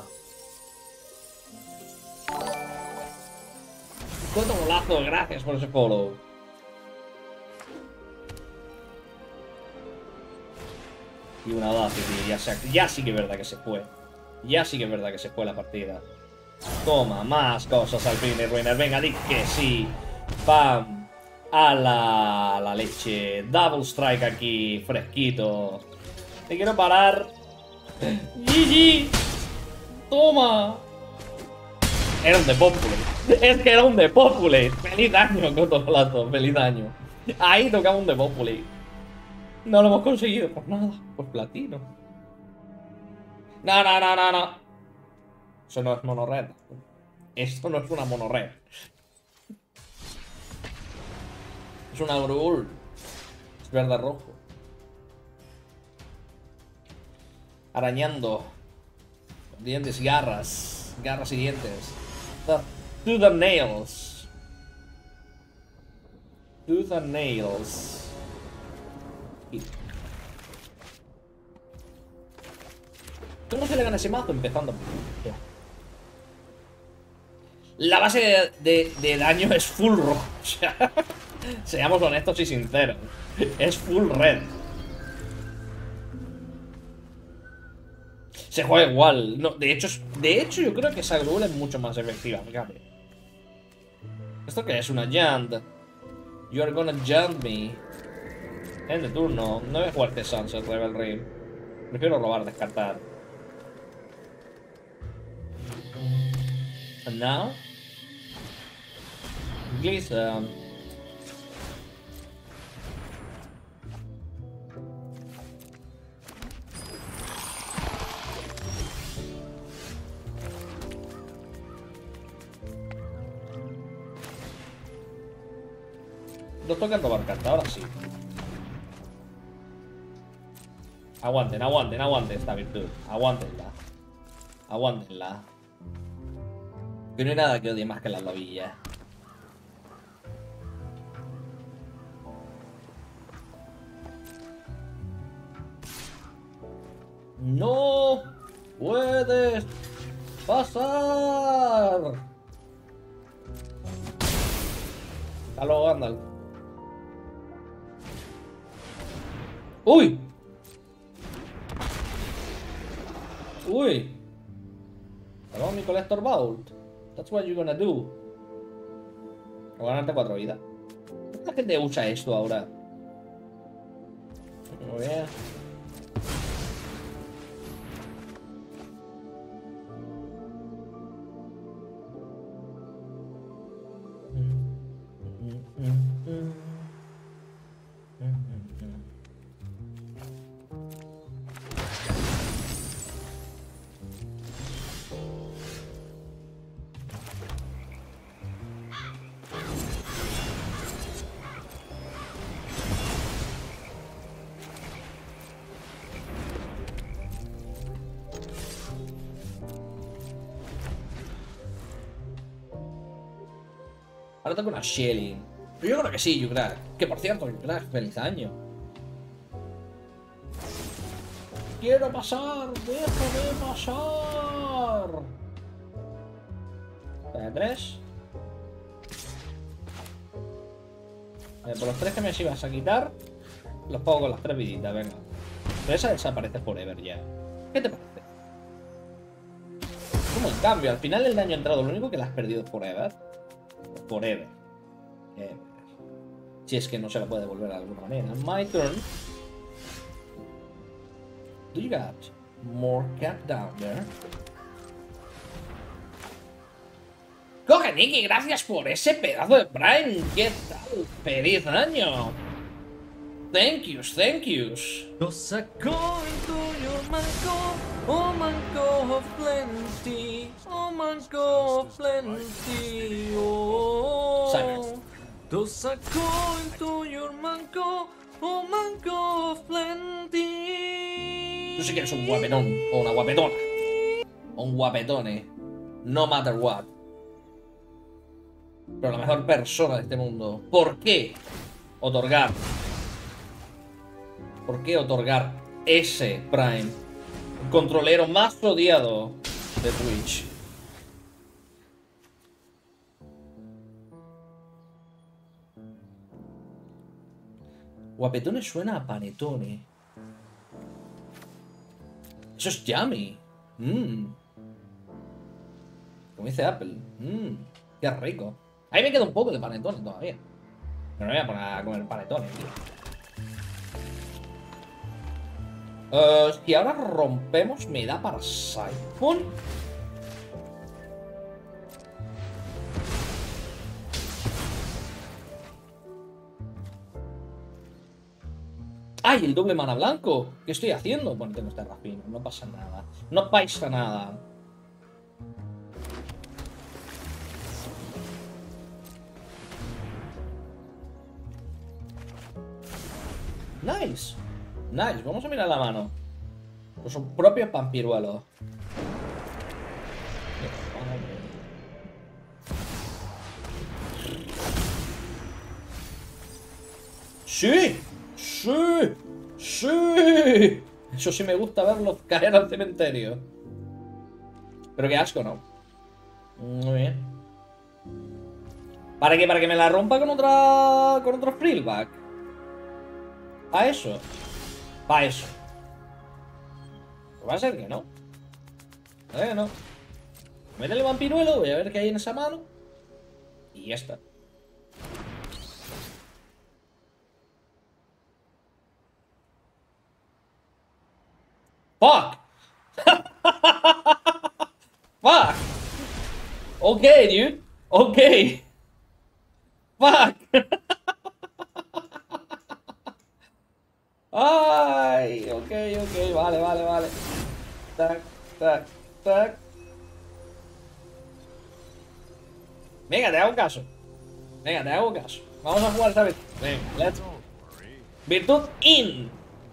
Cuánto golazo, gracias por ese follow. Y una Audacity, ya, se, ya sí que es verdad que se fue. Ya sí que es verdad que se fue la partida. Toma, más cosas al Pygmy Ruiner. Venga, di que sí. Pam. A la, a la leche. Double strike aquí, fresquito. Te quiero parar. G G. Toma. Era un depopulate. Es que era un depopulate. Feliz año, Cotolazo. Feliz año. Ahí tocaba un depopulate. No lo hemos conseguido. Pues nada. Pues platino. No, no, no, no, no. Eso no es monorred. Esto no es una monorred. Es una Grul. Es verde rojo. Arañando. Dientes y garras. Garras y dientes. To the nails. To the nails. Y... ¿Cómo se le gana ese mazo? Empezando. La base de, de, de daño es full rojo. O sea, seamos honestos y sinceros. Es full red. Se juega igual. No, de hecho, de hecho, yo creo que esa Grul es mucho más efectiva. Fíjate. ¿Esto qué es? Una Jund. You are gonna Jund me. En de turno. No voy a jugarte Sunset Revelry. Prefiero robar, descartar. And now? Glisten. Nos toca robar carta, ahora sí. Aguanten, aguanten, aguanten esta virtud. Aguántenla. Aguántenla. Que no hay nada que odie más que las labillas. ¡No puedes pasar! Hasta luego, Gandalf. ¡Uy! ¡Uy! Hasta mi Collector Vault. That's what you're gonna do. O ganarte cuatro vidas. ¿Cuánta gente usa esto ahora? Muy bien. Ahora toca una Shelly. Pero yo creo que sí, Yucrack. Que por cierto, Yucrack, feliz año. ¡Quiero pasar! ¡Déjame pasar! Espera, tres. A ver, por los tres que me ibas a quitar, los pongo con las tres viditas, venga. Pero esa desaparece forever ya. ¿Qué te parece? Como en cambio, al final del daño entrado, lo único que la has perdido es forever. Forever. Eh, si es que no se la puede devolver de alguna manera. My turn. Do you got more cat down there? Coge, Nicky, gracias por ese pedazo de Prime. ¿Qué tal? ¡Feliz año! Thank yous, thank yous. Lo sacó el tuyo, manco, oh manco of plenty, oh manco of plenty, oh. Simon. Lo sacó el tuyo, manco, oh manco of plenty. Tú sí que eres un guapetón o una guapetona. O un guapetone. No matter what. Pero la mejor persona de este mundo. ¿Por qué otorgar? ¿Por qué otorgar ese Prime? El controlero más odiado de Twitch. Guapetone suena a panetone. Eso es yummy. Mmm. Como dice Apple. Mmm. Qué rico. Ahí me queda un poco de panetone todavía. Pero no me voy a poner a comer panetone, tío. Uh, si ahora rompemos, me da para Siphon. ¡Ay, el doble mana blanco! ¿Qué estoy haciendo? Bueno, tengo este rapino, no pasa nada. No pasa nada. Nice. Nice, vamos a mirar la mano. Con su propio vampiruelo. ¡Sí! ¡Sí! ¡Sí! Eso sí me gusta verlos caer al cementerio. Pero qué asco, ¿no? Muy bien. ¿Para qué? ¿Para que me la rompa con otra... con otro Frillback? ¿A eso? Va eso. Pues va a ser que no. A ver que no. Métele el vampiruelo, voy a ver qué hay en esa mano. Y ya está. ¡Fuck! ¡Fuck! Ok, dude. Ok. ¡Fuck! Ay, ok, ok, vale, vale, vale. Tac, tac, tac. Venga, te hago caso. Venga, te hago caso. Vamos a jugar esta vez. Venga, let's go. Virtud in.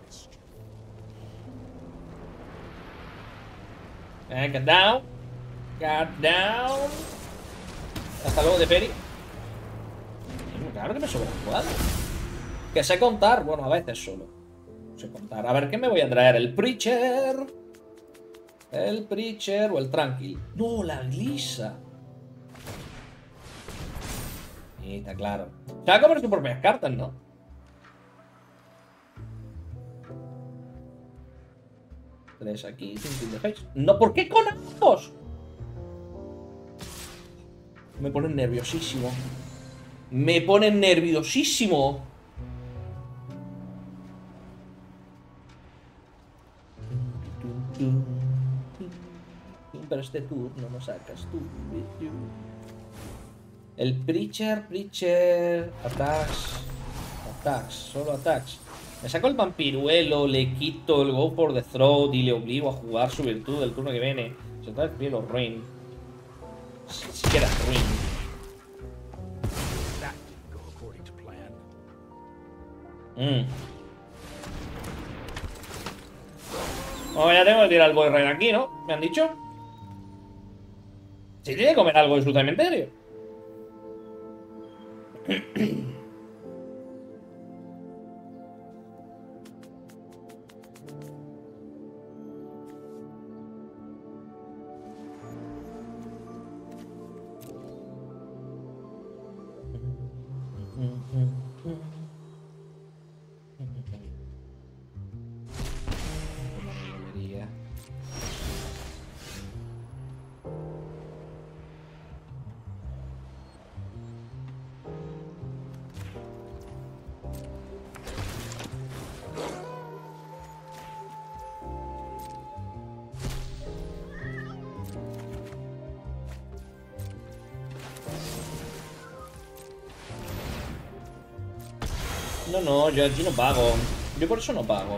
Eh, get down. Get down. Hasta luego de Peri. Claro que me sobra un cuadro. Que sé contar, bueno, a veces solo. Sé contar. A ver, ¿qué me voy a traer? ¿El Preacher? ¿El Preacher o el Tranquil? No, la Glisa. Sí, está claro. Se va a comer sus propias cartas, ¿no? Tres aquí, cinco de face. No, ¿por qué con ambos? Me ponen nerviosísimo. Me ponen nerviosísimo. Pero este turno no sacas tú. El Preacher, Preacher. Attacks. Attacks, solo attacks. Me saco el vampiruelo, le quito el Go for the Throat y le obligo a jugar su virtud del turno que viene. Se está el cielo, Ruin. Si siquiera Ruin. Mmm. Bueno, ya tengo que tirar el Boy Raid aquí, ¿no? ¿Me han dicho? Si tiene que comer algo en su cementerio. No, no, yo aquí no pago. Yo por eso no pago.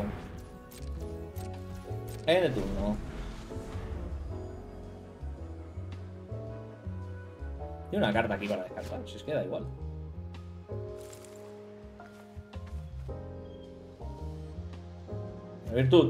Es de turno. Tiene una carta aquí para descartar, si es que da igual. La virtud.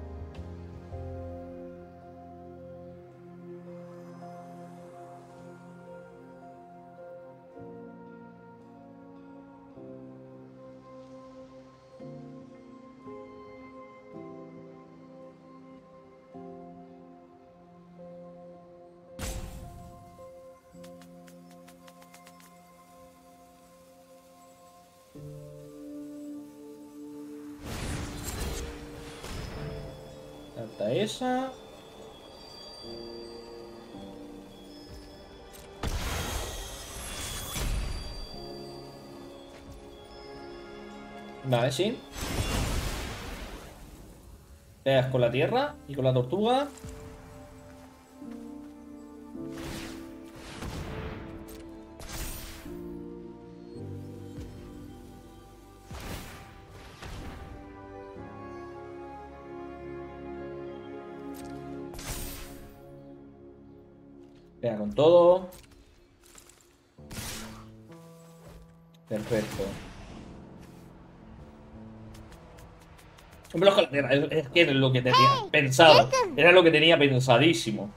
Carta esa. Vale, sí. Pegas con la tierra y con la tortuga. Pega con todo. Perfecto. Un bloque a la tierra. Es que era lo que tenía pensado. Era lo que tenía pensadísimo.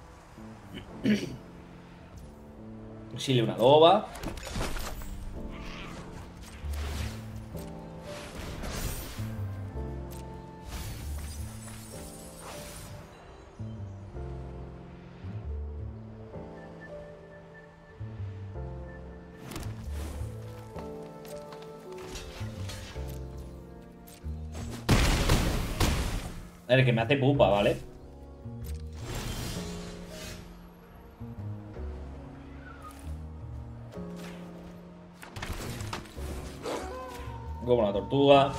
Exile una loba. A ver, que me hace pupa, ¿vale? Como la tortuga.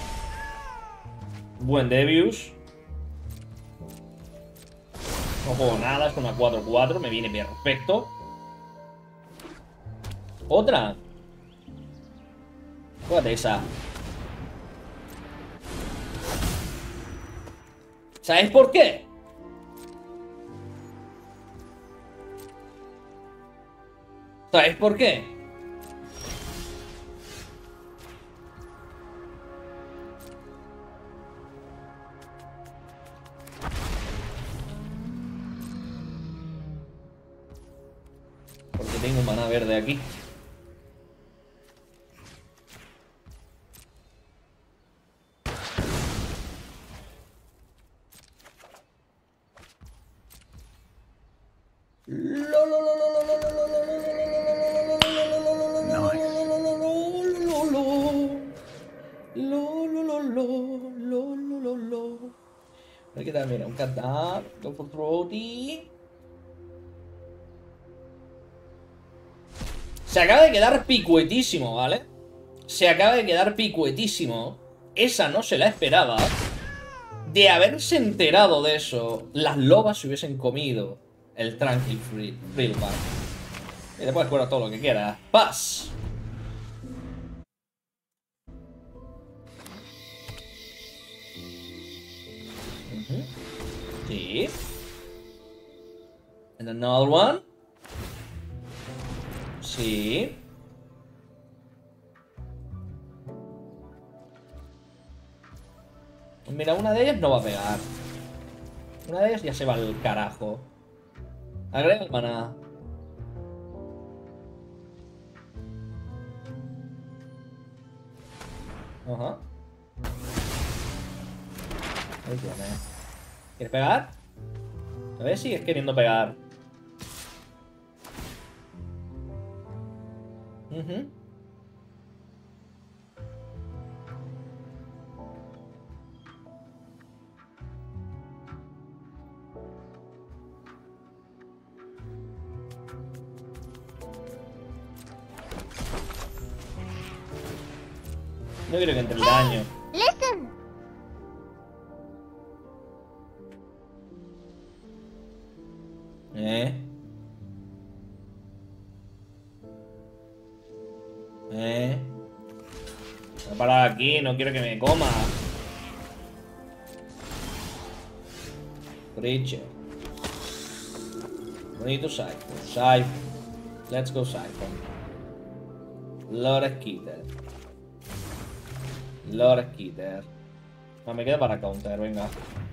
Buen Debius. No juego nada, es con una cuatro cuatro. Me viene perfecto. Otra. Juégate esa. ¿Sabes por qué? ¿Sabes por qué? Porque tengo un maná verde aquí. Mira, ¿qué tal? Mira, un catap, go for throaty. Se acaba de quedar picuetísimo, ¿vale? Se acaba de quedar picuetísimo. Esa no se la esperaba. De haberse enterado de eso, las lobas se hubiesen comido el Tranquil Frillbag. Y después cuero todo lo que quieras. ¡Paz! Uh-huh. Sí. And another one. Sí. Mira, una de ellas no va a pegar. Una de ellas ya se va al carajo. Agrega el maná. Ajá. Muy bien, eh. ¿Quieres pegar? A ver si sigues queriendo pegar. Uh-huh. No quiero que entre el daño. Listen. Eh. Eh. Voy a parar aquí, no quiero que me coma. Preacher. Bonito Siphon. Siphon. Let's go Siphon. Lord Skitter. Lord Skitter. Ah, me queda para counter, venga.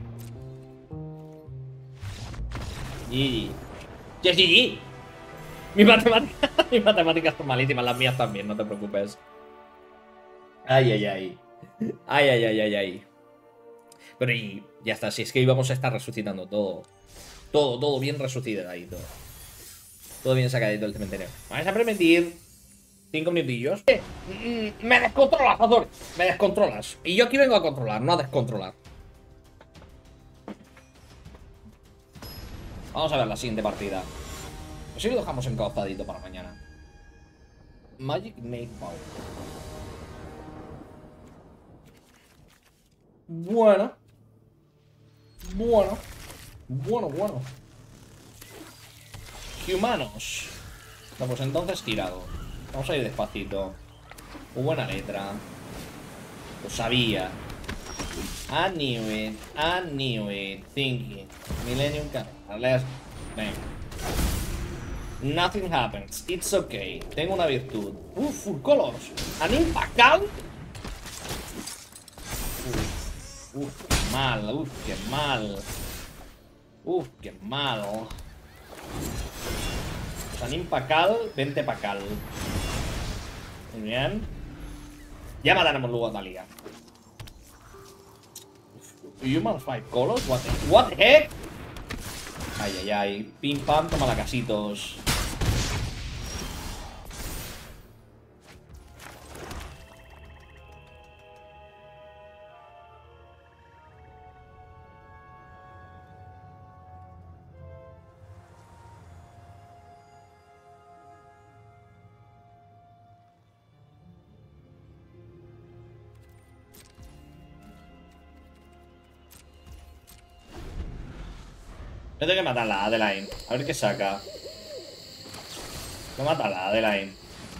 G G. ¡G G! Mi matemática, mis matemáticas son malísimas, las mías también, no te preocupes. Ay, ay, ay. Ay, ay, ay, ay, ay. Pero y ya está, si es que íbamos a estar resucitando todo. Todo, todo bien resucitadito. Todo bien sacadito del cementerio. Vamos a permitir cinco minutillos. Eh, mm, me descontrolas, Azor. Me descontrolas. Y yo aquí vengo a controlar, no a descontrolar. Vamos a ver la siguiente partida. Así lo dejamos encauzadito para mañana. Magic Make Power. Bueno. Bueno. Bueno, bueno. Humanos. No, pues entonces tirado. Vamos a ir despacito. Muy buena letra. Lo sabía. I knew it. I knew it. Thinking. Millennium Calendar. Let's... Venga. Nothing happens. It's okay. Tengo una virtud. Uf, full colors. An impact. Uf, uf, qué mal. Uf, qué mal. Uf, qué mal. Sanim Pacal, vente Pacal. Muy bien. Ya mataremos luego a Talia. Human five colors? What the, what the heck? Ay, ay, ay. Pim pam, toma la casitos. Yo tengo que matar a la Adeline. A ver qué saca. No mata a la Adeline.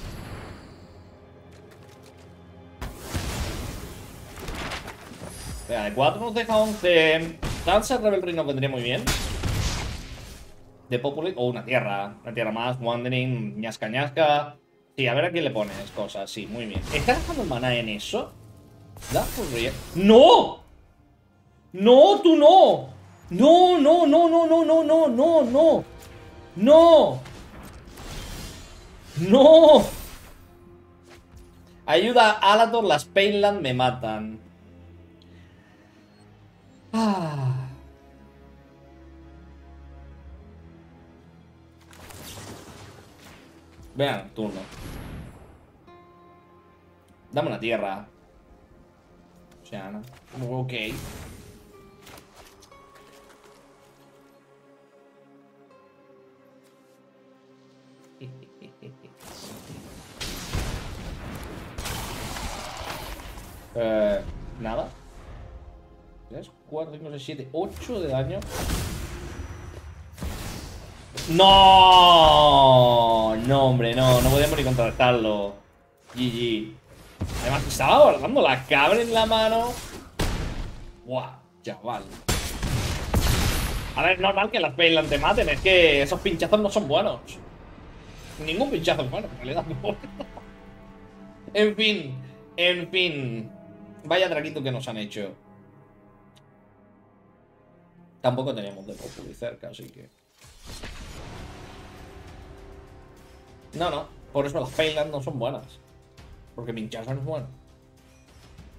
Venga, de cuatro nos deja once. Dancer Revelry nos vendría muy bien. De Populate. O oh, una tierra. Una tierra más. Wandering. Ñasca, ñasca. Sí, a ver a quién le pones cosas. Sí, muy bien. ¿Está gastando el maná en eso? ¡No! ¡No, tú no! No, no, no, no, no, no, no, no, no. No. No. Ayuda a Alator, las Painland me matan. Ah. Vean, turno. Dame una tierra. Oceana. Ok. Eh, nada. tres, cuatro, cinco, seis, siete, ocho de daño. ¡No! No, hombre, no. No podemos ni contrarrestarlo. G G. Además, estaba guardando la cabra en la mano. Buah, chaval. A ver, es normal que las Painland te maten. Es que esos pinchazos no son buenos. Ningún pinchazo es bueno, en realidad. En fin. En fin. Vaya draguito que nos han hecho. Tampoco tenemos de Populi cerca, así que... No, no. Por eso las Painland no son buenas. Porque pinchazo no es bueno.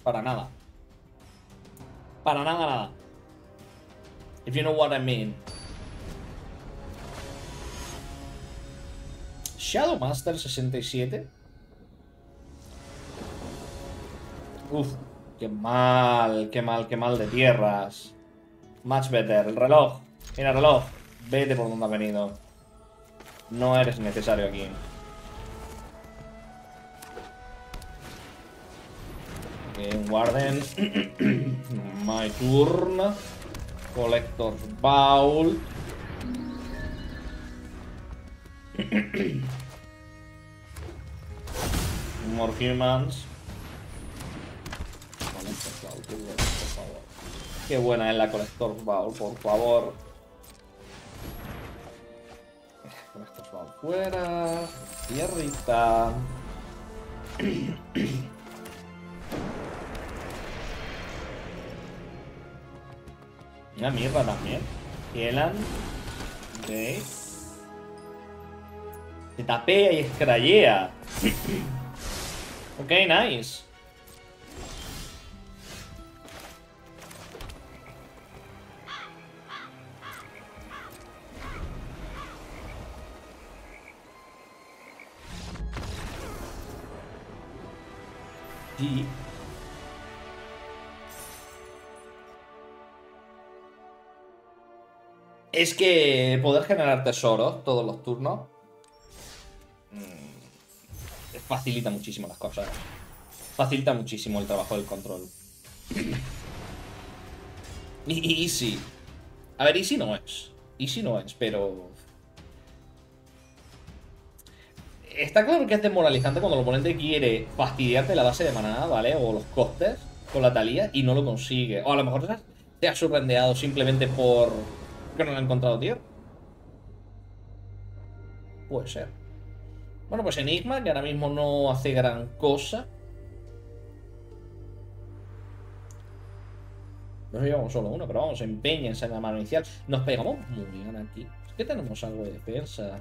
Para nada. Para nada, nada. If you know what I mean. Shadowmaster sesenta y siete. Uf, qué mal, qué mal, qué mal de tierras. Much better. El reloj. Mira, reloj. Vete por donde has venido. No eres necesario aquí. Okay, Warden. My turn. Collector's Bowl. More humans. Collector's Bowl, qué buena, por favor. Qué buena es la Collector's Bowl, por favor. Collector's Bowl fuera. Tierrita. Una mierda también. Kielan. Ok. Se tapea y escrayea. Ok, nice. Sí. Es que poder generar tesoros todos los turnos mmm, facilita muchísimo las cosas. Facilita muchísimo el trabajo del control. Y easy. A ver, easy no es. Easy no es, pero... Está claro que es desmoralizante cuando el oponente quiere fastidiarte la base de maná, ¿vale? O los costes con la Talía y no lo consigue. O a lo mejor te has sorprendido simplemente por... que no lo he encontrado, tío. Puede ser. Bueno, pues Enigma, que ahora mismo no hace gran cosa. Nos llevamos solo uno, pero vamos, empeñense en la mano inicial. Nos pegamos muy bien aquí. Es que tenemos algo de defensa.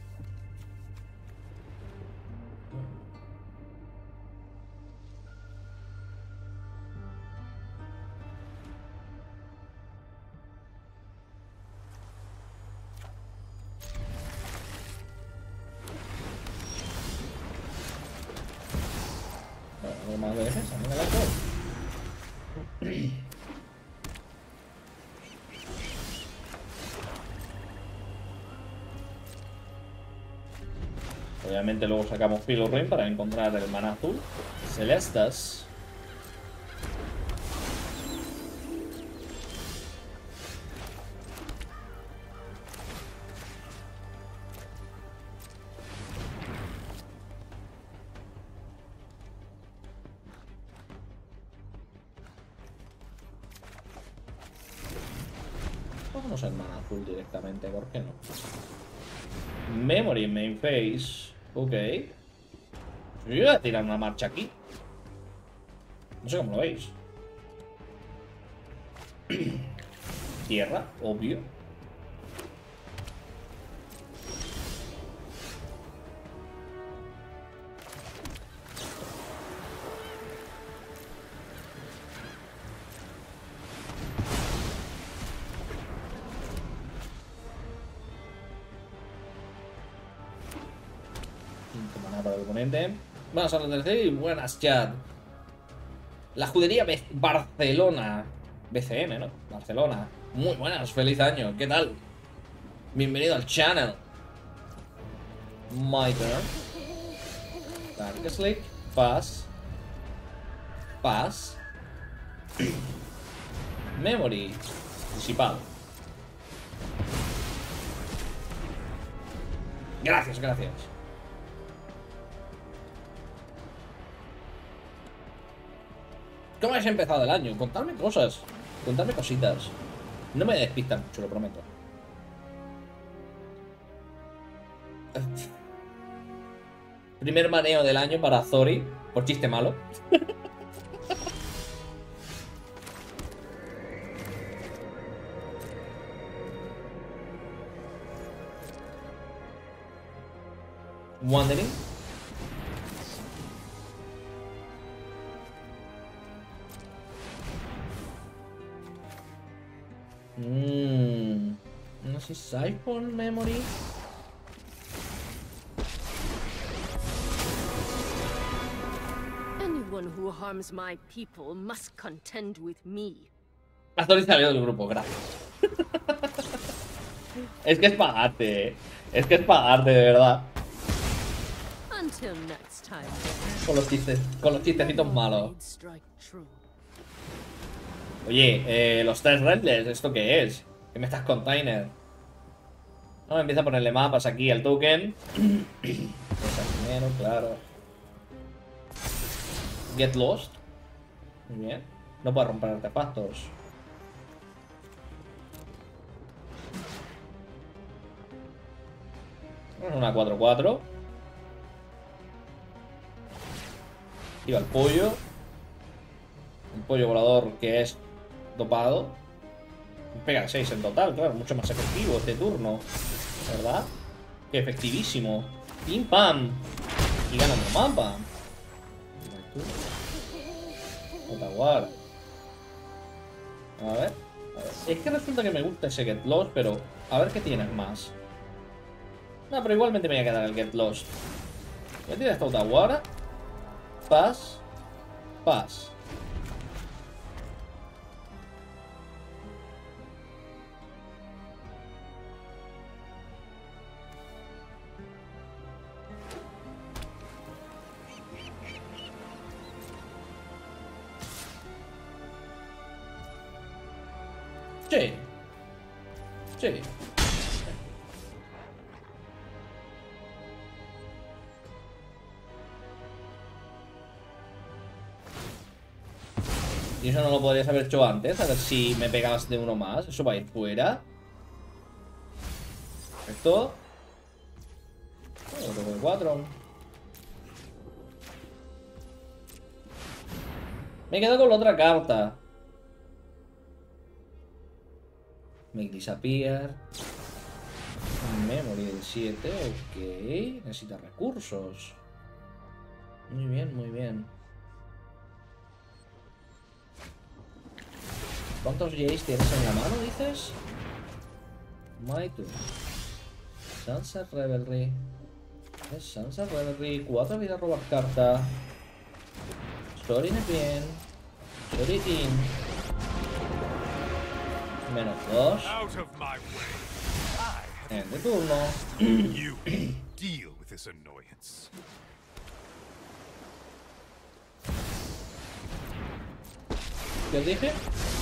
Más de defensa, no me la puedo. Obviamente luego sacamos Pilo Rain para encontrar el maná azul. Celestas. Vamos al maná azul directamente, ¿por qué no? Memory main phase. Ok. Yo voy a tirar una marcha aquí. No sé cómo lo veis. Tierra, obvio. Para el oponente. Vamos a la tercera y buenas, chat. La judería Be Barcelona. B C M, ¿no? Barcelona. Muy buenas, feliz año. ¿Qué tal? Bienvenido al channel. My turn. Dark Sleep. Pass. Pass. Memory. Disipado. Gracias, gracias. ¿Cómo habéis empezado el año? Contadme cosas. Contadme cositas. No me despistan mucho, lo prometo. Primer maneo del año para Zori. Por chiste malo. Wandering. ¿Qué Siphon Memory? Anyone who harms my people must contend with me. Azori salió del grupo, gracias. Es que es pagarte, eh. Es que es pagarte, de verdad. Until next time. Con los chistes, con los chistecitos malos. Strike true. Oye, eh, los tres Redless, ¿esto qué es? ¿Qué me estás container? No, empieza a ponerle mapas aquí al token. Esa primero, claro. Get Lost. Muy bien. No puedo romper artefactos. Una cuatro cuatro. Iba el pollo. El pollo volador que es dopado. Pega seis en total, claro, mucho más efectivo este turno, ¿verdad? Que efectivísimo. Pim pam. Y gana otro mapa. Otaguar. A ver, a ver. Es que resulta que me gusta ese Get Lost, pero a ver qué tienes más. No, pero igualmente me voy a quedar el Get Lost. Voy a tirar esta Otaguara. Paz. Paz. Sí. Sí. Y eso no lo podrías haber hecho antes. A ver si me pegabas de uno más. Eso va a ir fuera. Perfecto. Otro de cuatro. Me quedo con la otra carta. Make disappear. Memory del siete. Ok. Necesita recursos. Muy bien, muy bien. ¿Cuántos Jays tienes en la mano, dices? Maitu. Sunset Revelry. Es Sunset Revelry. Cuatro vidas robar carta. Story bien. Story team. Menos dos. Out of my way. En de turno. You deal with this annoyance. ¿Qué os dije?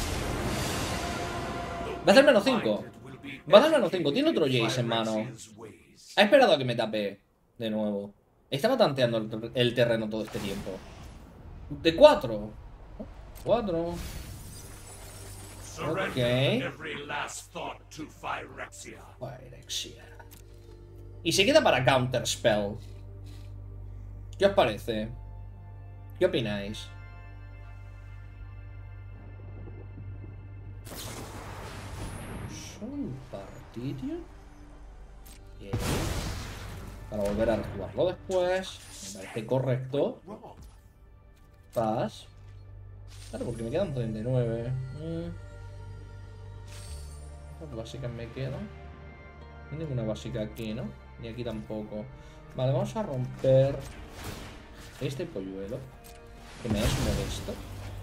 Va a hacer menos cinco. Va a hacer menos cinco. Tiene otro Jace en mano. Ha esperado a que me tape de nuevo. Estaba tanteando el, el terreno todo este tiempo. De cuatro. Cuatro. Ok. Phyrexia. Y se queda para Counter Spell. ¿Qué os parece? ¿Qué opináis? Soul Partition. Bien. Para volver a rejugarlo después. Me parece correcto. Paz. Claro, porque me quedan treinta y nueve. Mm. ¿Cuántas básicas me quedan? No hay ninguna básica aquí, ¿no? Ni aquí tampoco. Vale, vamos a romper este polluelo, que me es modesto.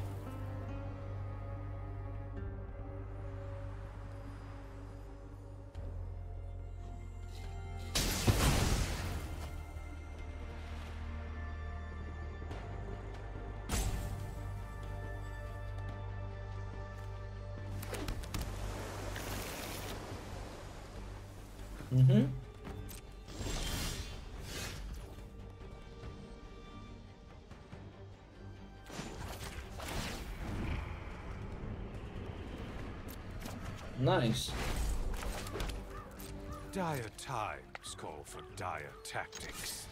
Uh-huh. Nice. Dire times call for dire tactics.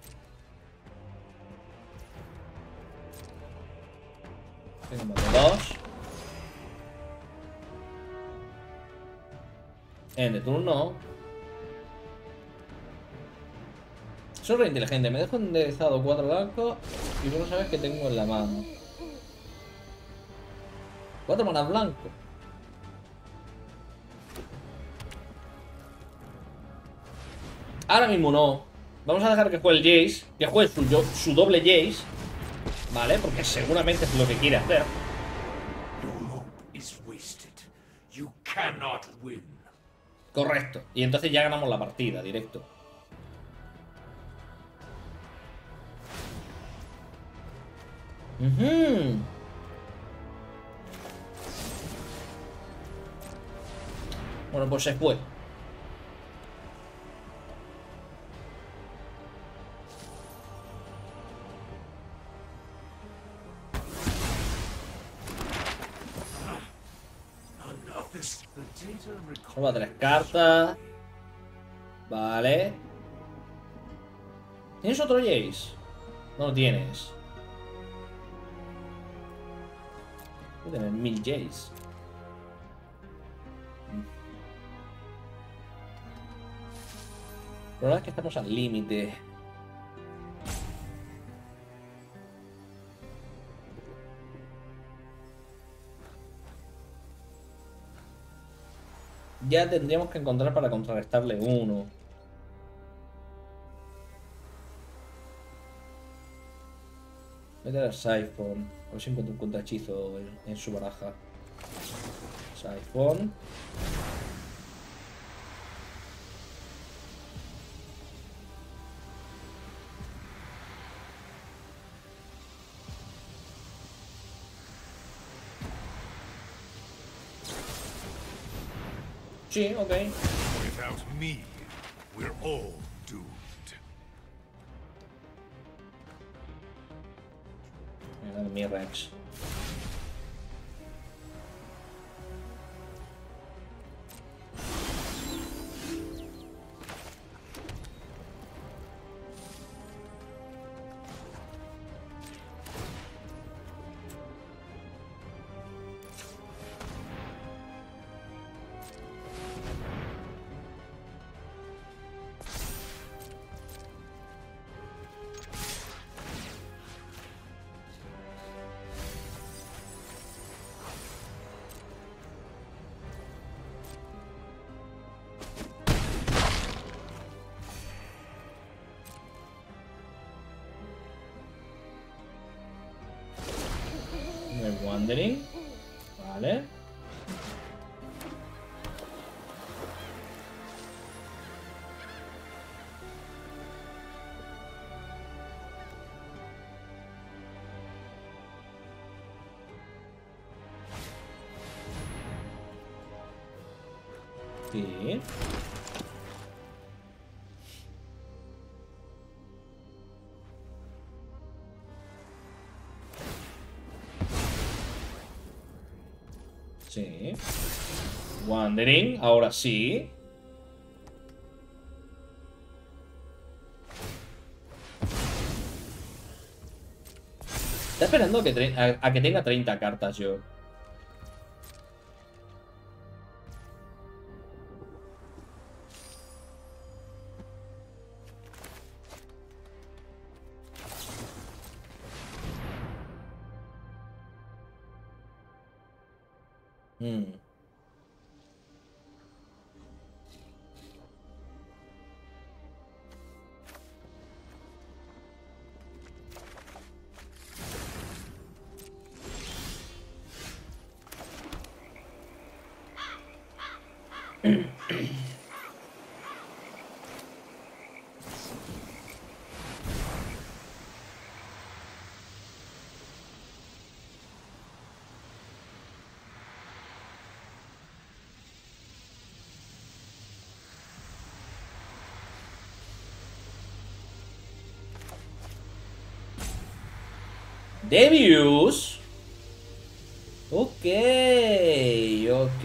Tengo más de dos. En de turno. Soy re inteligente. Me dejo enderezado cuatro blancos y tú no sabes que tengo en la mano. Cuatro manas blancos. Ahora mismo no. Vamos a dejar que juegue el Jace. Que juegue su, yo- su doble Jace. ¿Vale? Porque seguramente es lo que quiere hacer. Your hope is wasted. You cannot win. Correcto. Y entonces ya ganamos la partida, directo. Ujú. Bueno, pues se fue. None of this. The data record. Toma tres cartas. Vale. ¿Tienes otro Jace? No lo tienes. Voy a tener mil Jace. La verdad es que estamos al límite. Ya tendríamos que encontrar para contrarrestarle uno. Meter a Siphon. A ver si encuentro un contrahechizo en, en su baraja. Siphon. Sí, ok. Without me, we're all doomed. Mira el Mirrex. El Wandering. Vale. Sí. Sí. Wandering, ahora sí. Está esperando a que, tre- a- a que tenga treinta cartas yo. Hmm. Debius. Ok, ok.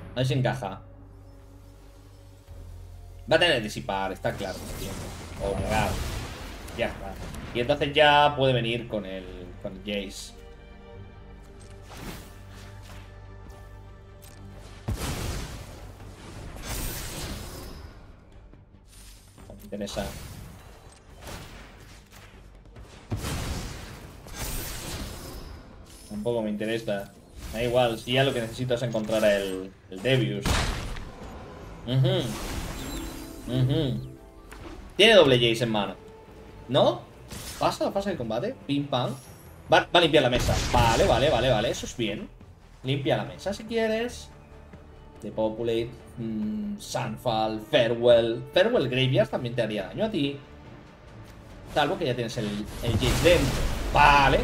A ver si encaja. Va a tener que disipar, está claro. O negar. Ya está. Y entonces ya puede venir con el, con el Jace. No me interesa. Tampoco me interesa. Da igual, si ya lo que necesito es encontrar el, el Devious. Uh-huh. Uh-huh. Tiene doble Jace en mano. ¿No? Pasa, pasa el combate. Pim pam. Va, va a limpiar la mesa. Vale, vale, vale, vale. Eso es bien. Limpia la mesa si quieres. Depopulate. Mmm, Sunfall. Farewell. Farewell Graveyard también te haría daño a ti. Salvo que ya tienes el, el Jace dentro. Vale.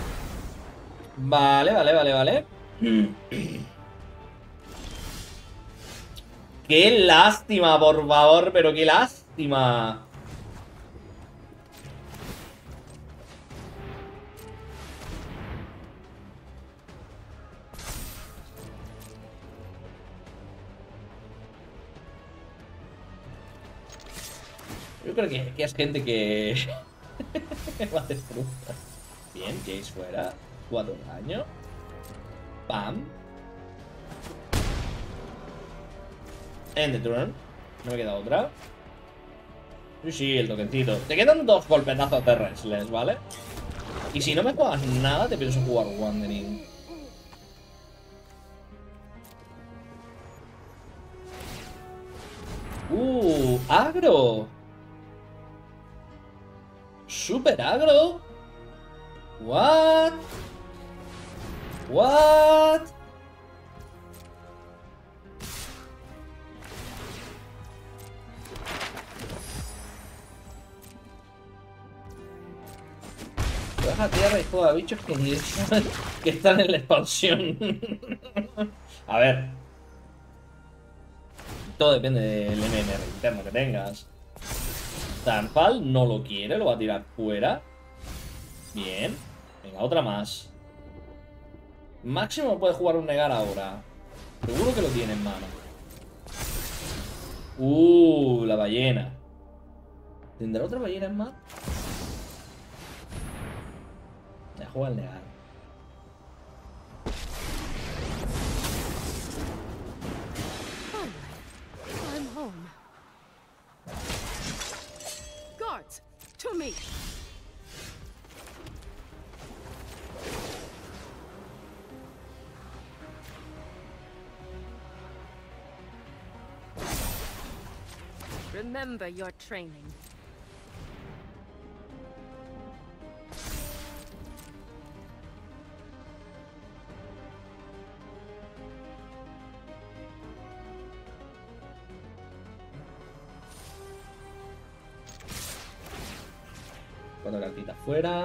Vale, vale, vale, vale. Qué lástima, por favor, pero qué lástima. Yo creo que, que es gente que va a hacer frutas. Bien, Jace fuera. cuatro daño. Pam. End the turn. No me queda otra. Sí, sí, el toquencito. Te quedan dos golpetazos de Restless, ¿vale? Y si no me juegas nada, te pienso jugar Wandering. Uh, agro. Super agro. What? What? Baja tierra y juega bichos que, que están en la expansión. A ver. Todo depende del M M R interno que tengas. Sunfall no lo quiere, lo va a tirar fuera. Bien. Venga, otra más. Máximo puede jugar un negar ahora. Seguro que lo tiene en mano. Uh, la ballena. ¿Tendrá otra ballena en mano? Ya juega el negar. I'm home. Guards, to me. Remember your training. Cuatro cartitas fuera.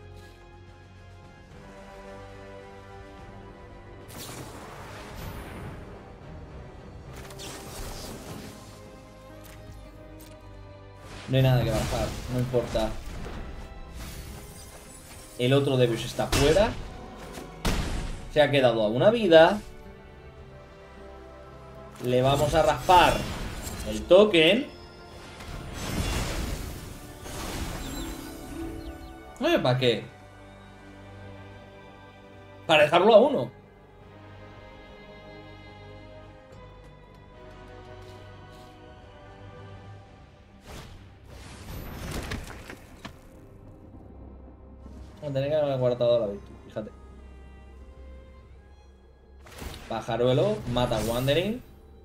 No hay nada que bajar, no importa. El otro Devious está fuera. Se ha quedado a una vida. Le vamos a raspar el token. Oye, ¿para qué? Para dejarlo a uno. Vamos a tener que haber guardado la virtud, fíjate. Pajaruelo, mata a Wandering.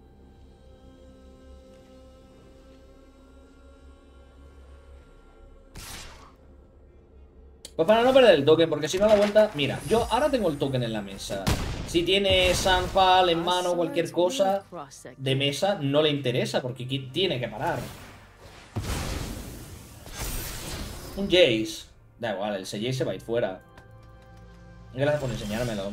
Pues para no perder el token, porque si no a la vuelta... Mira, yo ahora tengo el token en la mesa. Si tiene Sunfall en mano o cualquier cosa de mesa, no le interesa, porque aquí tiene que parar. Un Jace. Da igual, el Jace se va a ir fuera. Gracias por enseñármelo.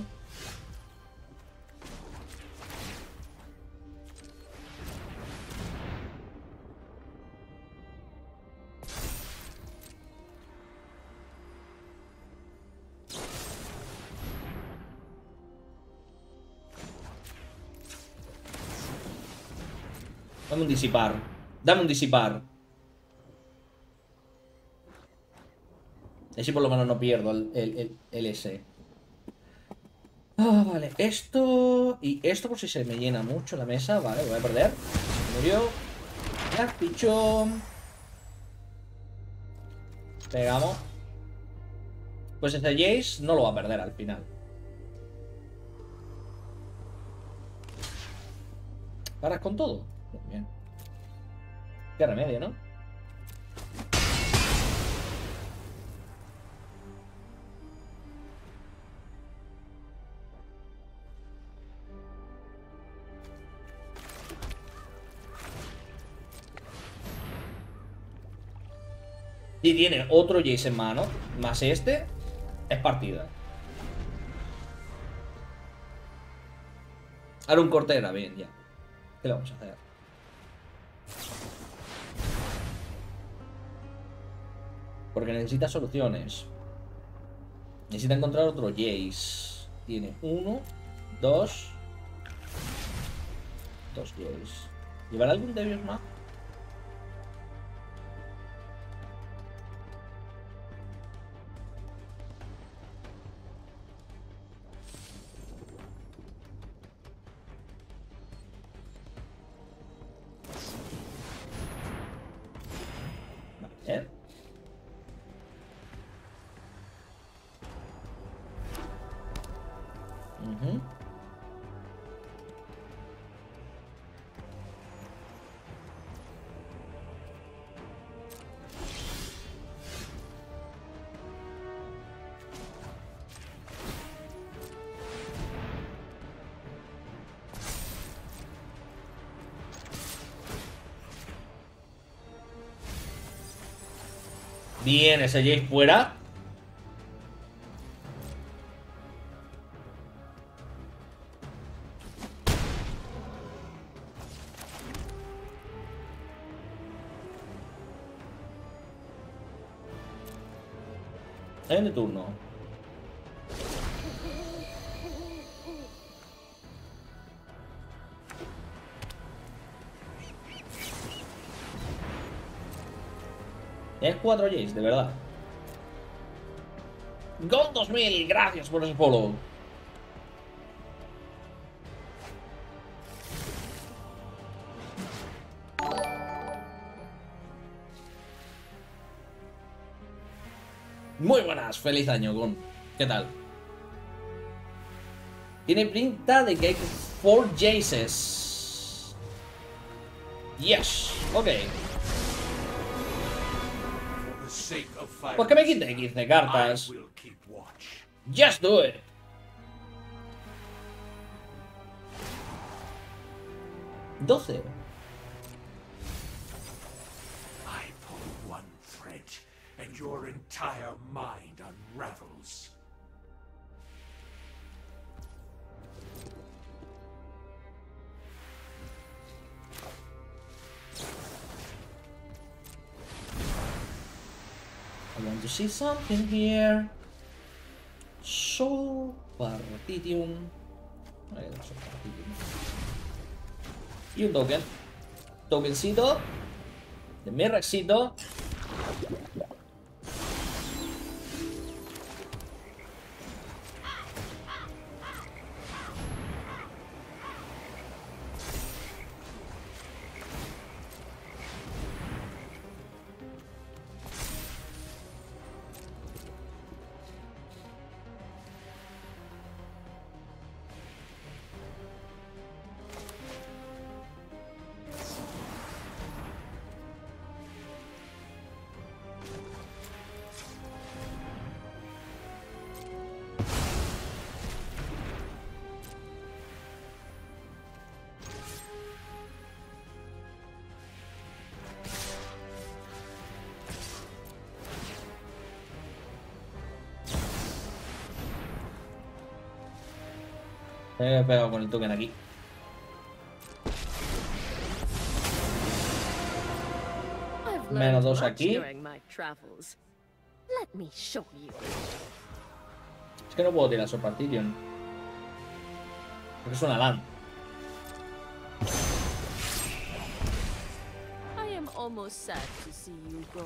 Dame un disipar. Dame un disipar. Así por lo menos no pierdo el, el, el, el S. Ah, vale. Esto y esto por si se me llena mucho la mesa. Vale, voy a perder. Se murió. Ya, pichón. Pegamos. Pues ese Jace no lo va a perder al final. ¿Paras con todo? Muy bien. Qué remedio, ¿no? Y tiene otro Jace en mano, más este, es partida. Ahora un corte era bien, ya. ¿Qué le vamos a hacer? Porque necesita soluciones. Necesita encontrar otro Jace. Tiene uno, dos. Dos Jace. ¿Llevará algún Devios más? Vale. Uh-huh. Bien, ese Jace fuera. En de turno. Es cuatro Jace, de verdad. Gon dos mil, gracias por ese follow. Muy buenas, feliz año, Gon. ¿Qué tal? Tiene pinta de que hay cuatro Jaces. Yes, ok. Pues que me quite quince cartas. Just do it. doce. I pull one thread and your entire mind unravels. I want to see something here. Soul Partidium. Ahí está, Soul Partidium. Y un token. Tokencito. De mi rexito. Me he pegado con el token aquí. Menos dos aquí. Es que no puedo tirar Soul Partidium. Porque es una LAN. almost sad to see you go.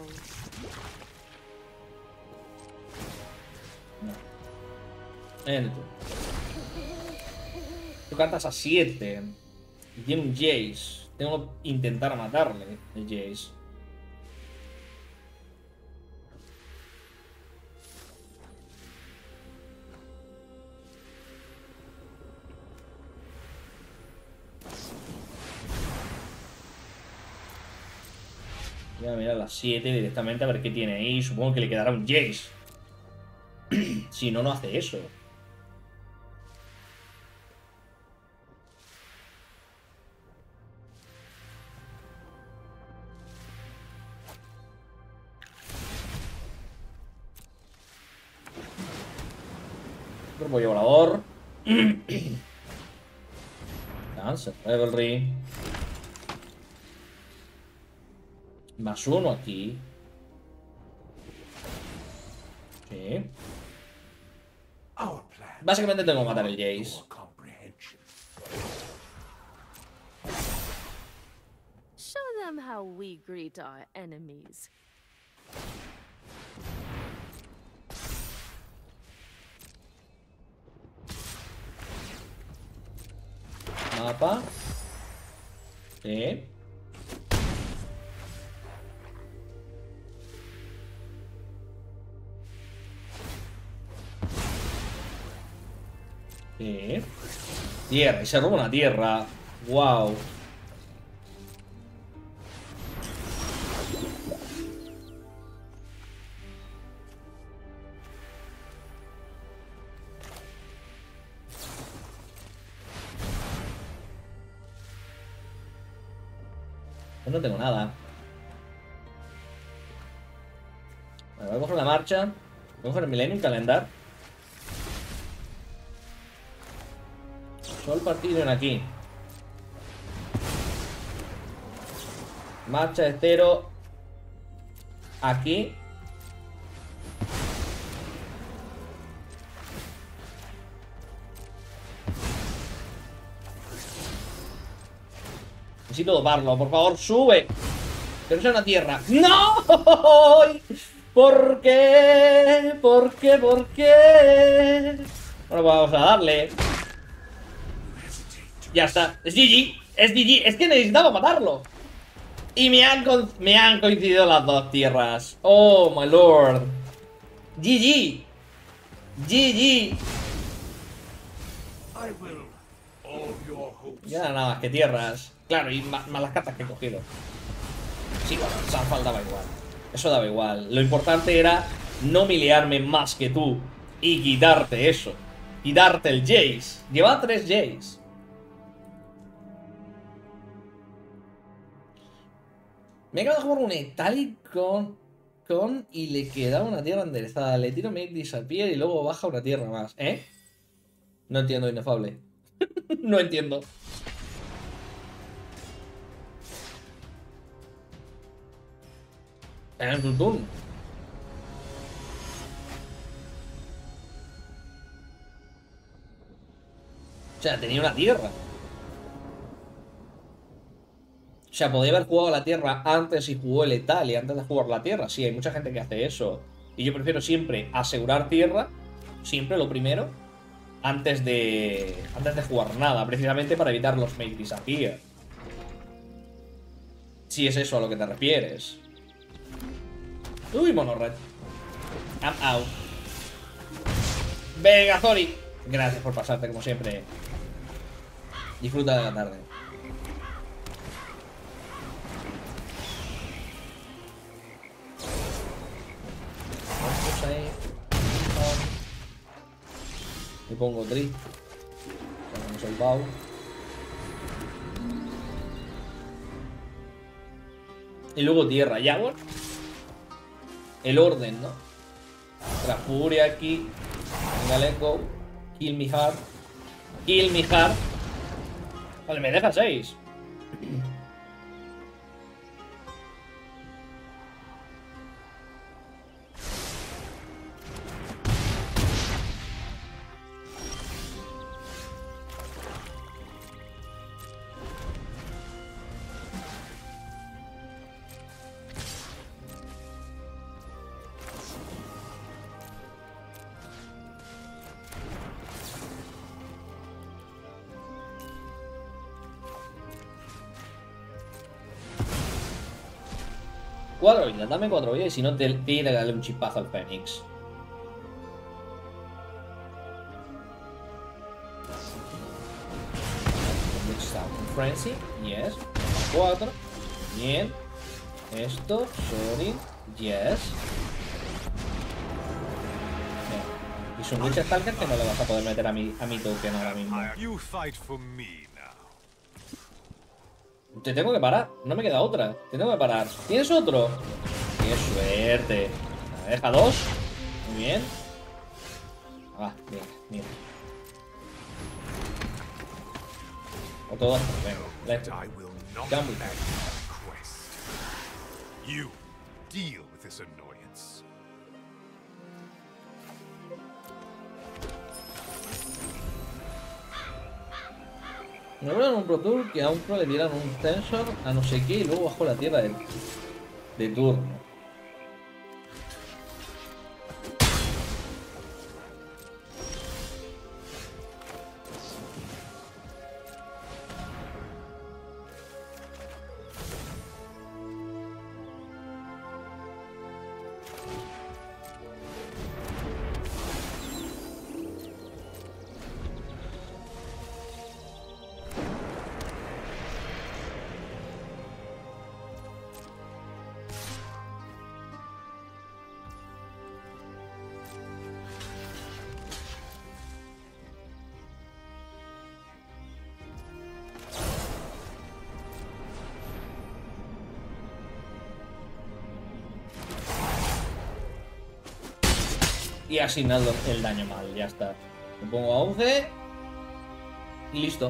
No. En tú. Tú cantas a siete. Y tiene un Jace. Tengo que intentar matarle el Jace. Voy a mirar las siete directamente a ver qué tiene ahí. Supongo que le quedará un Jace. Si no, no hace eso. Cuerpo volador. Dancer, Revelry. Más uno aquí. Sí. Básicamente tengo que matar el Jace. Show them how we greet our enemies. Mapa. Sí. Sí. Tierra, y se roba una tierra. Wow. Pues no tengo nada. Vale, voy a coger la marcha. Voy a coger el Millennium Calendar. Sol partido en aquí. Marcha de cero. Aquí. Necesito doparlo, por favor, sube. Pero es una tierra. ¡No! ¿Por qué? ¿Por qué? ¿Por qué? Bueno, vamos a darle. Ya está. Es G G. Es G G. Es que necesitaba matarlo. Y me han, me han coincidido las dos tierras. Oh, my lord. G G. G G. Ya nada más que tierras. Claro, y más, más las cartas que he cogido. Sí, bueno, Sunfall daba igual. Eso daba igual. Lo importante era no milearme más que tú y quitarte eso. Quitarte el Jace. Lleva tres Jace. Me acabo de jugar un Etalic con, con y le queda una tierra enderezada. Le tiro Make Disappear y luego baja una tierra más. ¿Eh? No entiendo, inefable. No entiendo. En tu turno. O sea, tenía una tierra. O sea, podía haber jugado la tierra antes y jugó el Etalia antes de jugar la tierra. Sí, hay mucha gente que hace eso. Y yo prefiero siempre asegurar tierra. Siempre lo primero. Antes de. Antes de jugar nada. Precisamente para evitar los Make Disappear. Si es eso a lo que te refieres. Uy, monorred. I'm out. Venga, Zori. Gracias por pasarte, como siempre. Disfruta de la tarde. Vamos ahí. Me pongo tri. Ponemos el bow. Y luego tierra. Ya, bueno. El orden, ¿no? La furia aquí. Venga, let go. Kill me hard. Kill me hard. Vale, me deja seis. Cuatro vidas, dame cuatro vidas y si no te tira darle un chipazo al Fénix. Frenzy, yes. Cuatro. Bien. Esto, sorry. Yes. Bien. Y su Witch Stalker que no le vas a poder meter a mi, a mi token ahora mismo. You fight for me now. Te tengo que parar, no me queda otra. Te tengo que parar. ¿Tienes otro? ¡Qué suerte! La deja dos. Muy bien. Ah, bien, bien. O todos. Venga, let's I will not Come with abandon my quest. You deal with this annoyance. Me voy a un Pro Tour que a un Pro le tiran un Tensor a no sé qué y luego bajo la tierra de, de turno. Y asignado el daño mal, ya está. Me pongo a once y listo.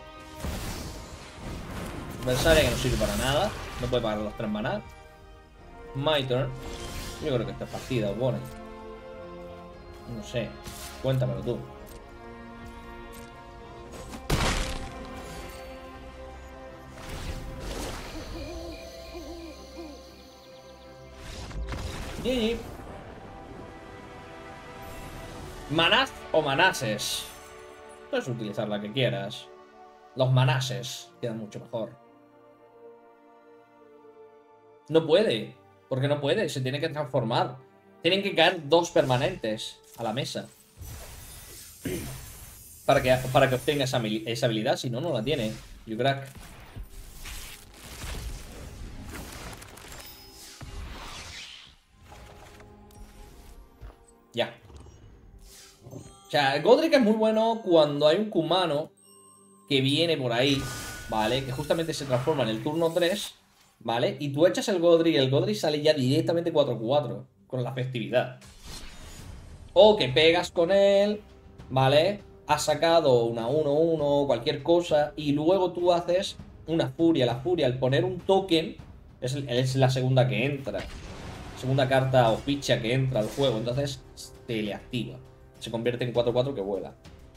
Adversaria que no sirve para nada. No puede pagar los tres maná. My turn. Yo creo que esta es partida, bueno. No sé. Cuéntamelo tú. G G. ¿Manás o manases? Puedes utilizar la que quieras. Los manases quedan mucho mejor. No puede. Porque no puede. Se tiene que transformar. Tienen que caer dos permanentes a la mesa. Para que, para que obtenga esa, esa habilidad. Si no, no la tiene. You crack. Ya. O sea, Godric es muy bueno cuando hay un Kumano que viene por ahí, ¿vale? Que justamente se transforma en el turno tres, ¿vale? Y tú echas el Godric y el Godric sale ya directamente cuatro cuatro con la festividad. O que pegas con él, ¿vale? Has sacado una uno uno, cualquier cosa, y luego tú haces una furia. La furia, al poner un token, es, es la segunda que entra. Segunda carta o ficha que entra al juego, entonces se le activa. Se convierte en cuatro cuatro que vuela.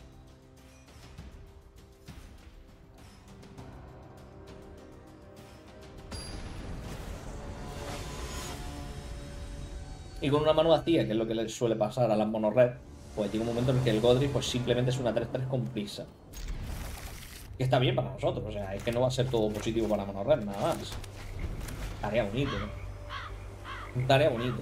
Y con una mano vacía, que es lo que le suele pasar a las mono red, pues llega un momento en el que el Godric pues simplemente es una tres tres con prisa. Que está bien para nosotros, o sea, es que no va a ser todo positivo para mono red, nada más. Tarea bonito, ¿no? Tarea bonito.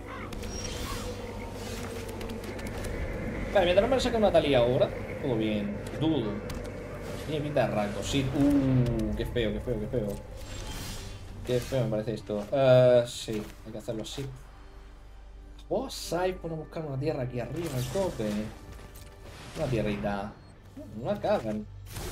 Vale, mientras no me saca una Talía ahora, todo bien. Dudo. Tiene pinta de rango, sí. Uh, qué feo, qué feo, qué feo. Qué feo me parece esto. Uh, sí, hay que hacerlo así. Oh, Sai, pone a buscar una tierra aquí arriba, en el tope. Una tierrita. Una cagan.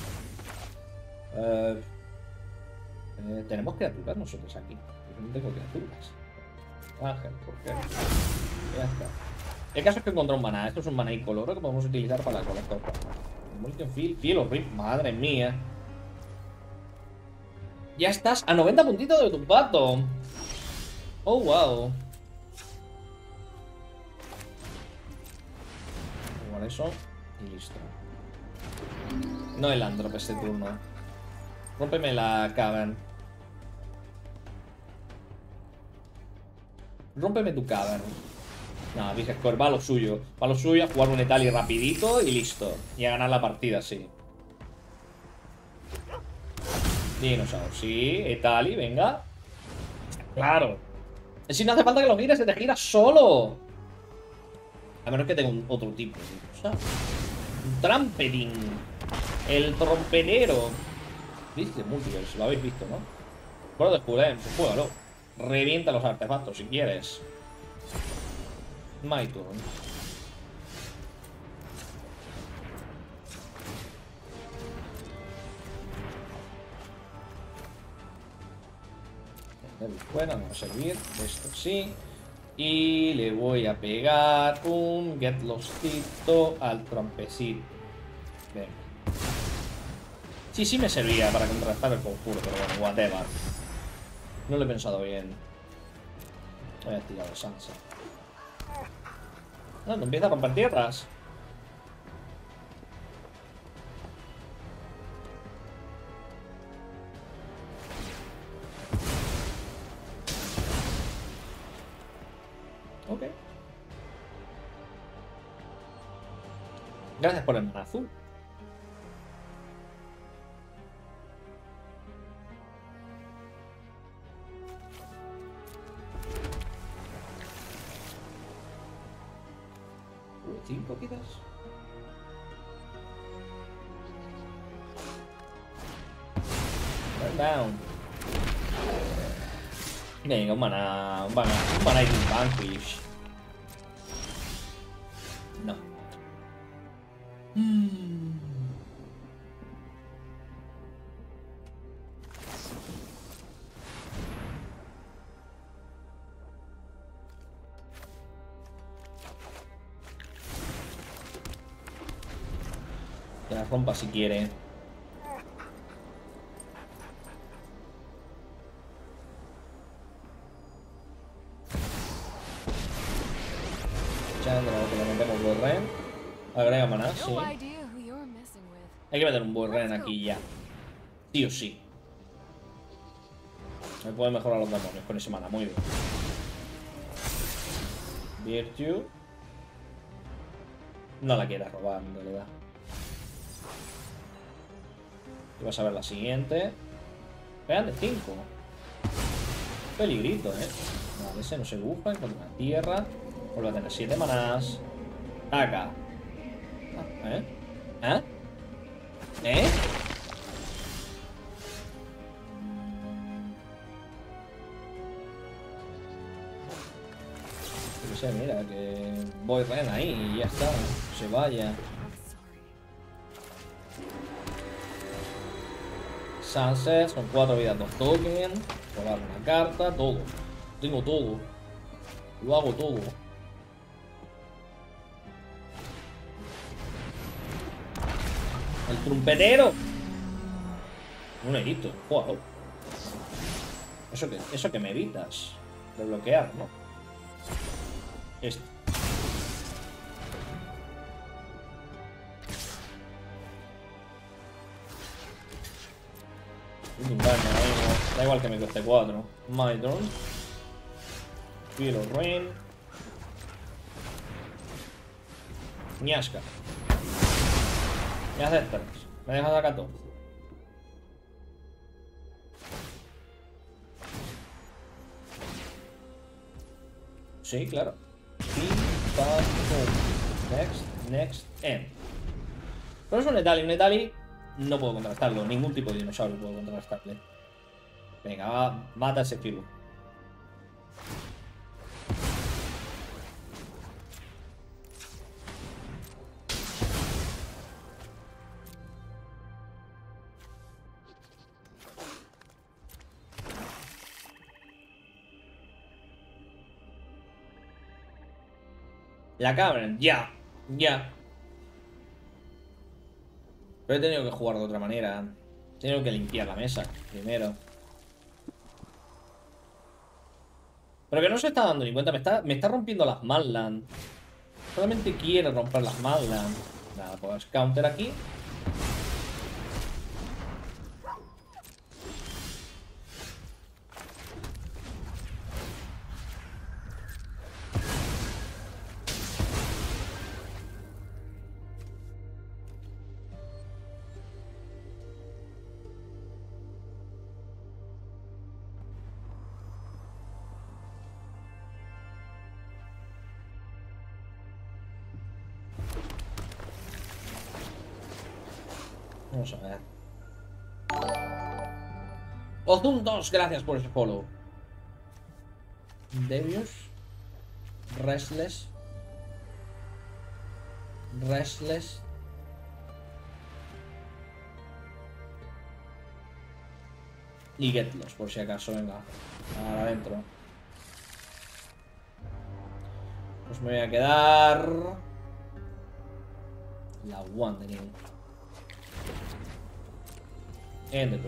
Uh, eh, tenemos criaturas nosotros aquí. Yo no tengo criaturas. Ángel, ¿por qué? Ya está. El caso es que encontré un maná. Esto es un maná incoloro que podemos utilizar para la colector. Mulligan Field, Field of Rip. Madre mía. Ya estás a noventa puntitos de tu pato. Oh, wow. Igual eso. Y listo. No el Androp este turno. Rómpeme la cavern. Rómpeme tu cavern. No, dije, va a lo suyo. Va a lo suyo, a jugar un Etali rapidito y listo. Y a ganar la partida, sí. Dinosaur, sí. Etali, venga. Claro. Si no hace falta que lo gires, se te gira solo. A menos que tenga un otro tipo de cosa. Un trampeting. El trompetero. ¿Viste? Multiverse, lo habéis visto, ¿no? Bueno, descubren, pues juégalo. Revienta los artefactos si quieres. My turn. Fuera, no va a servir. Esto sí. Y le voy a pegar un Get Lostito al trompecito. Venga. Sí, sí me servía para contrarrestar el conjuro, pero bueno, whatever. No lo he pensado bien. Voy a tirar de Sansa. No, no empieza a romper tierras. Ok. Gracias por el mana azul. Cinco quizás. Burn down. Venga, un mana. Un mana. Un mana y un vanquish. No. Mm. Que la rompa si quiere. Chandra, que le metemos Borren. Agrega maná, sí. No idea who you're messing with. Hay que meter un Borren aquí ya. Sí o sí. Me puede mejorar los demonios con ese mana, muy bien. Virtue. No la quieras robar en realidad. Y vas a ver la siguiente. Pegan de cinco. Peligrito, eh. Vale, ese no se dibuja. Encuentra una tierra. Vuelve a tener siete manás. Acá. ¿Eh? ¿Eh? ¿Eh? No sé, mira, que voy Ren ahí y ya está. Se vaya. Sunset, son cuatro vidas, dos tokens. Robar una carta, todo. Tengo todo. Lo hago todo. El trumpetero. Un erito, wow. Eso que, eso que me evitas de bloquear, ¿no? Este. Un daño, da igual que me cueste cuatro. My turn. Feel of Rain. Ñasca. Me haces tres. Me dejas a catorce. Sí, claro. Next, next, end. Pero es un Netali. Un Netali no puedo contrastarlo. Ningún tipo de dinosaurio puedo contrastarle. Venga, va, mata ese filo. La Cavern, ya, ya. Pero he tenido que jugar de otra manera. He tenido que limpiar la mesa primero. Pero que no se está dando ni cuenta. Me está, me está rompiendo las Madland. Solamente quiere romper las Madland. Nada, pues counter aquí. Vamos a ver. Ozun dos, gracias por ese follow. Devious. Restless. Restless. Y Getlos, por si acaso, venga. Ahora adentro. Pues me voy a quedar... La Wandering. Dentro.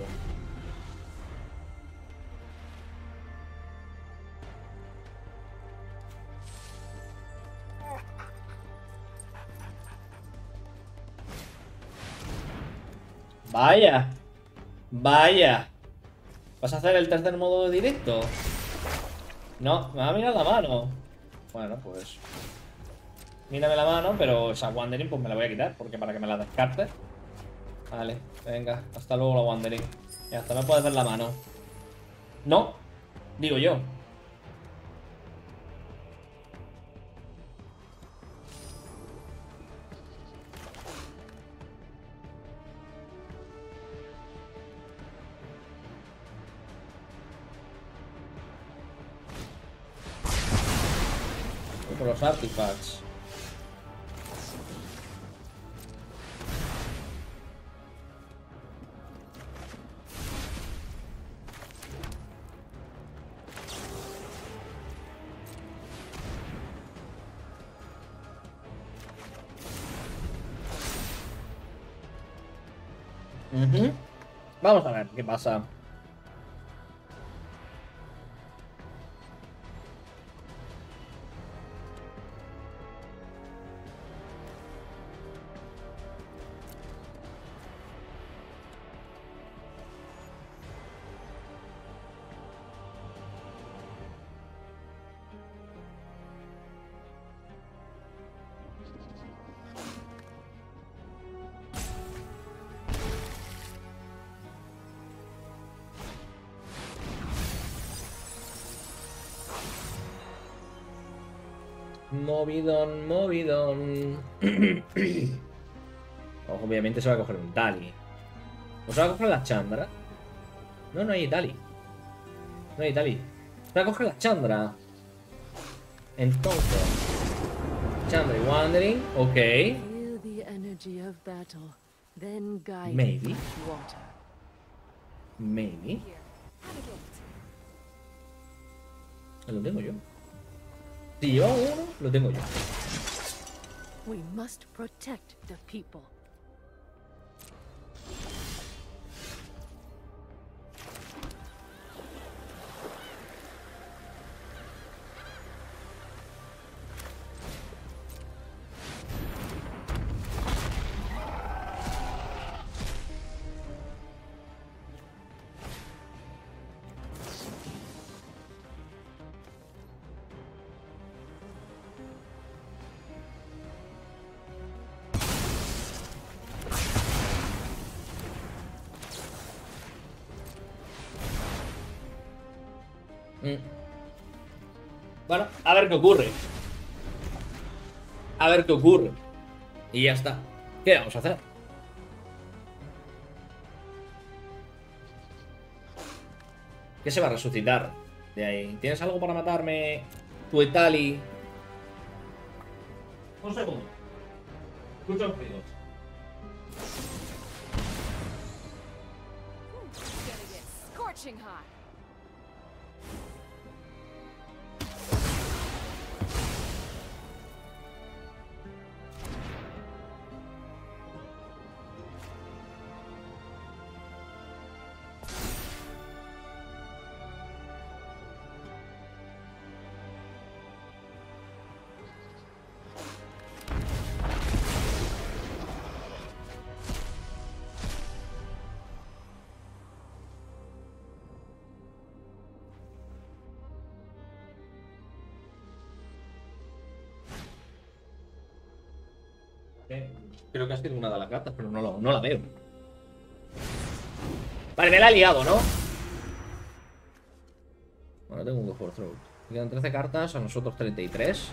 Vaya. Vaya. ¿Vas a hacer el tercer modo de directo? No, me va a mirar la mano. Bueno, pues... Mírame la mano, pero esa Wandering pues me la voy a quitar, porque para que me la descarte. Vale, venga, hasta luego la Wandering. Y hasta me puedes ver la mano. No, digo yo. Voy por los artifacts. Uh-huh. Vamos a ver qué pasa. Movidón, movidón. Obviamente se va a coger un Tali. ¿O se va a coger la Chandra? No, no hay Tali. No hay Tali. Se va a coger la Chandra. Entonces Chandra y Wandering, ok. Feel the energy of battle, then guide Maybe. it with water. Maybe. Lo tengo yo. Si llevo uno, lo tengo yo. We must protect the people. Bueno, a ver qué ocurre. A ver qué ocurre. Y ya está. ¿Qué vamos a hacer? ¿Qué se va a resucitar de ahí? ¿Tienes algo para matarme? Tu Etali. Un segundo. Escucha un ruido. Scorching hot. Creo que ha sido una de las cartas, pero no, lo, no la veo. Vale, me la ha liado, ¿no? Bueno, tengo un Go for Throat. Me quedan trece cartas, a nosotros treinta y tres.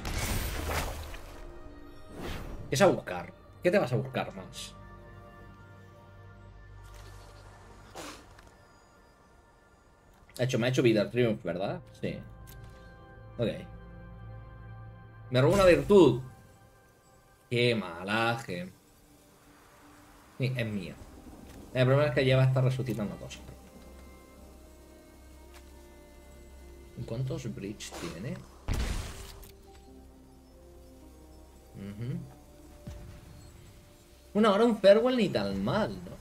¿Qué es a buscar? ¿Qué te vas a buscar más? Ha hecho, me ha hecho vida Triumph, ¿verdad? Sí. Ok. Me robó una virtud. Qué malaje. Sí, es mía. El problema es que ya va a estar resucitando cosas. ¿Cuántos bridge tiene? Uh-huh. Bueno, ahora un farewell ni tan mal, ¿no?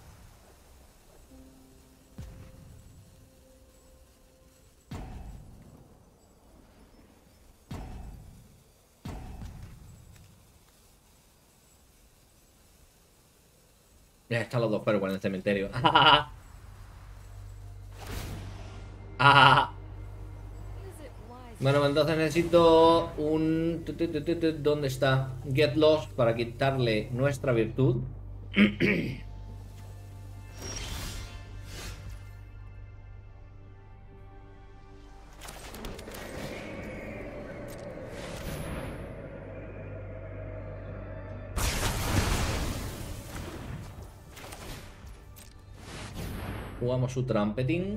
Ya están los dos farewell en el cementerio. Ah. Bueno, entonces necesito un... ¿Dónde está? Get Lost para quitarle nuestra virtud. Jugamos su trumpeting.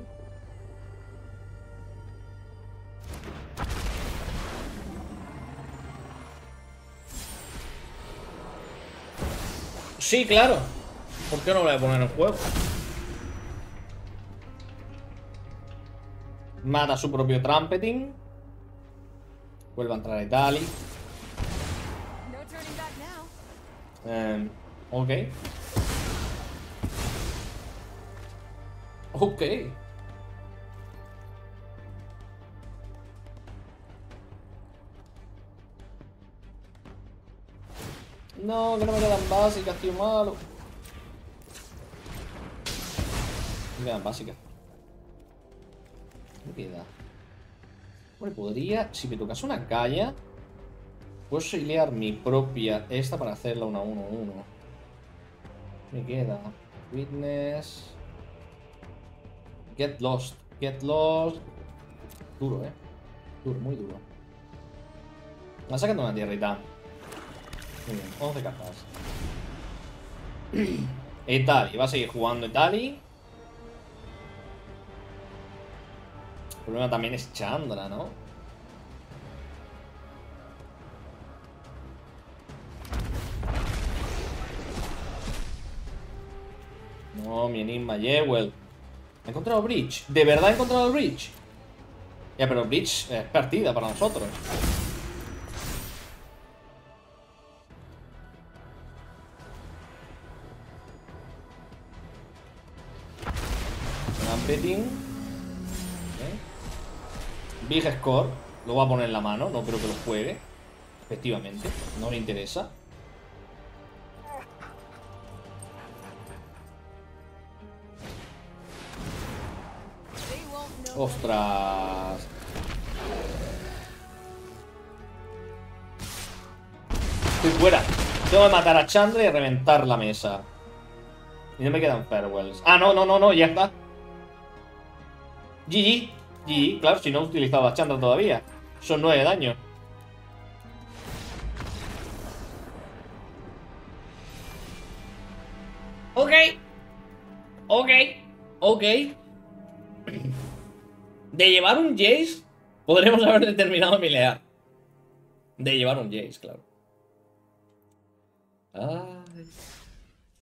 Sí, claro. ¿Por qué no lo voy a poner en juego? Mata su propio trumpeting. Vuelve a entrar a Italy. Eh, ok. Ok. No, que no me quedan básicas, tío, malo. Me quedan básicas. ¿Qué me queda? Bueno, podría... Si me tocase una calla, puedo auxiliar mi propia esta para hacerla una uno uno. Me queda... Witness... Get Lost. Get Lost... Duro, eh. Duro, muy duro. Me ha sacado una tierrita. Muy bien, once cartas. Italy, va a seguir jugando Italy. El problema también es Chandra, ¿no? No, mi enigma Jewel. He encontrado Bridge. ¿De verdad he encontrado Bridge? Ya, pero Bridge es partida para nosotros. Trumpeting. Okay. Big Score. Lo va a poner en la mano. No creo que lo juegue. Efectivamente. No le interesa. ¡Ostras! Estoy fuera. Tengo que matar a Chandra y reventar la mesa. Y no me quedan farewells. Ah, no, no, no, no, ya está. G G. G G, claro, si no he utilizado a Chandra todavía. Son nueve daños. Ok. Ok. Ok. De llevar un Jace, podremos haber determinado mi leal. De llevar un Jace, claro. Ay.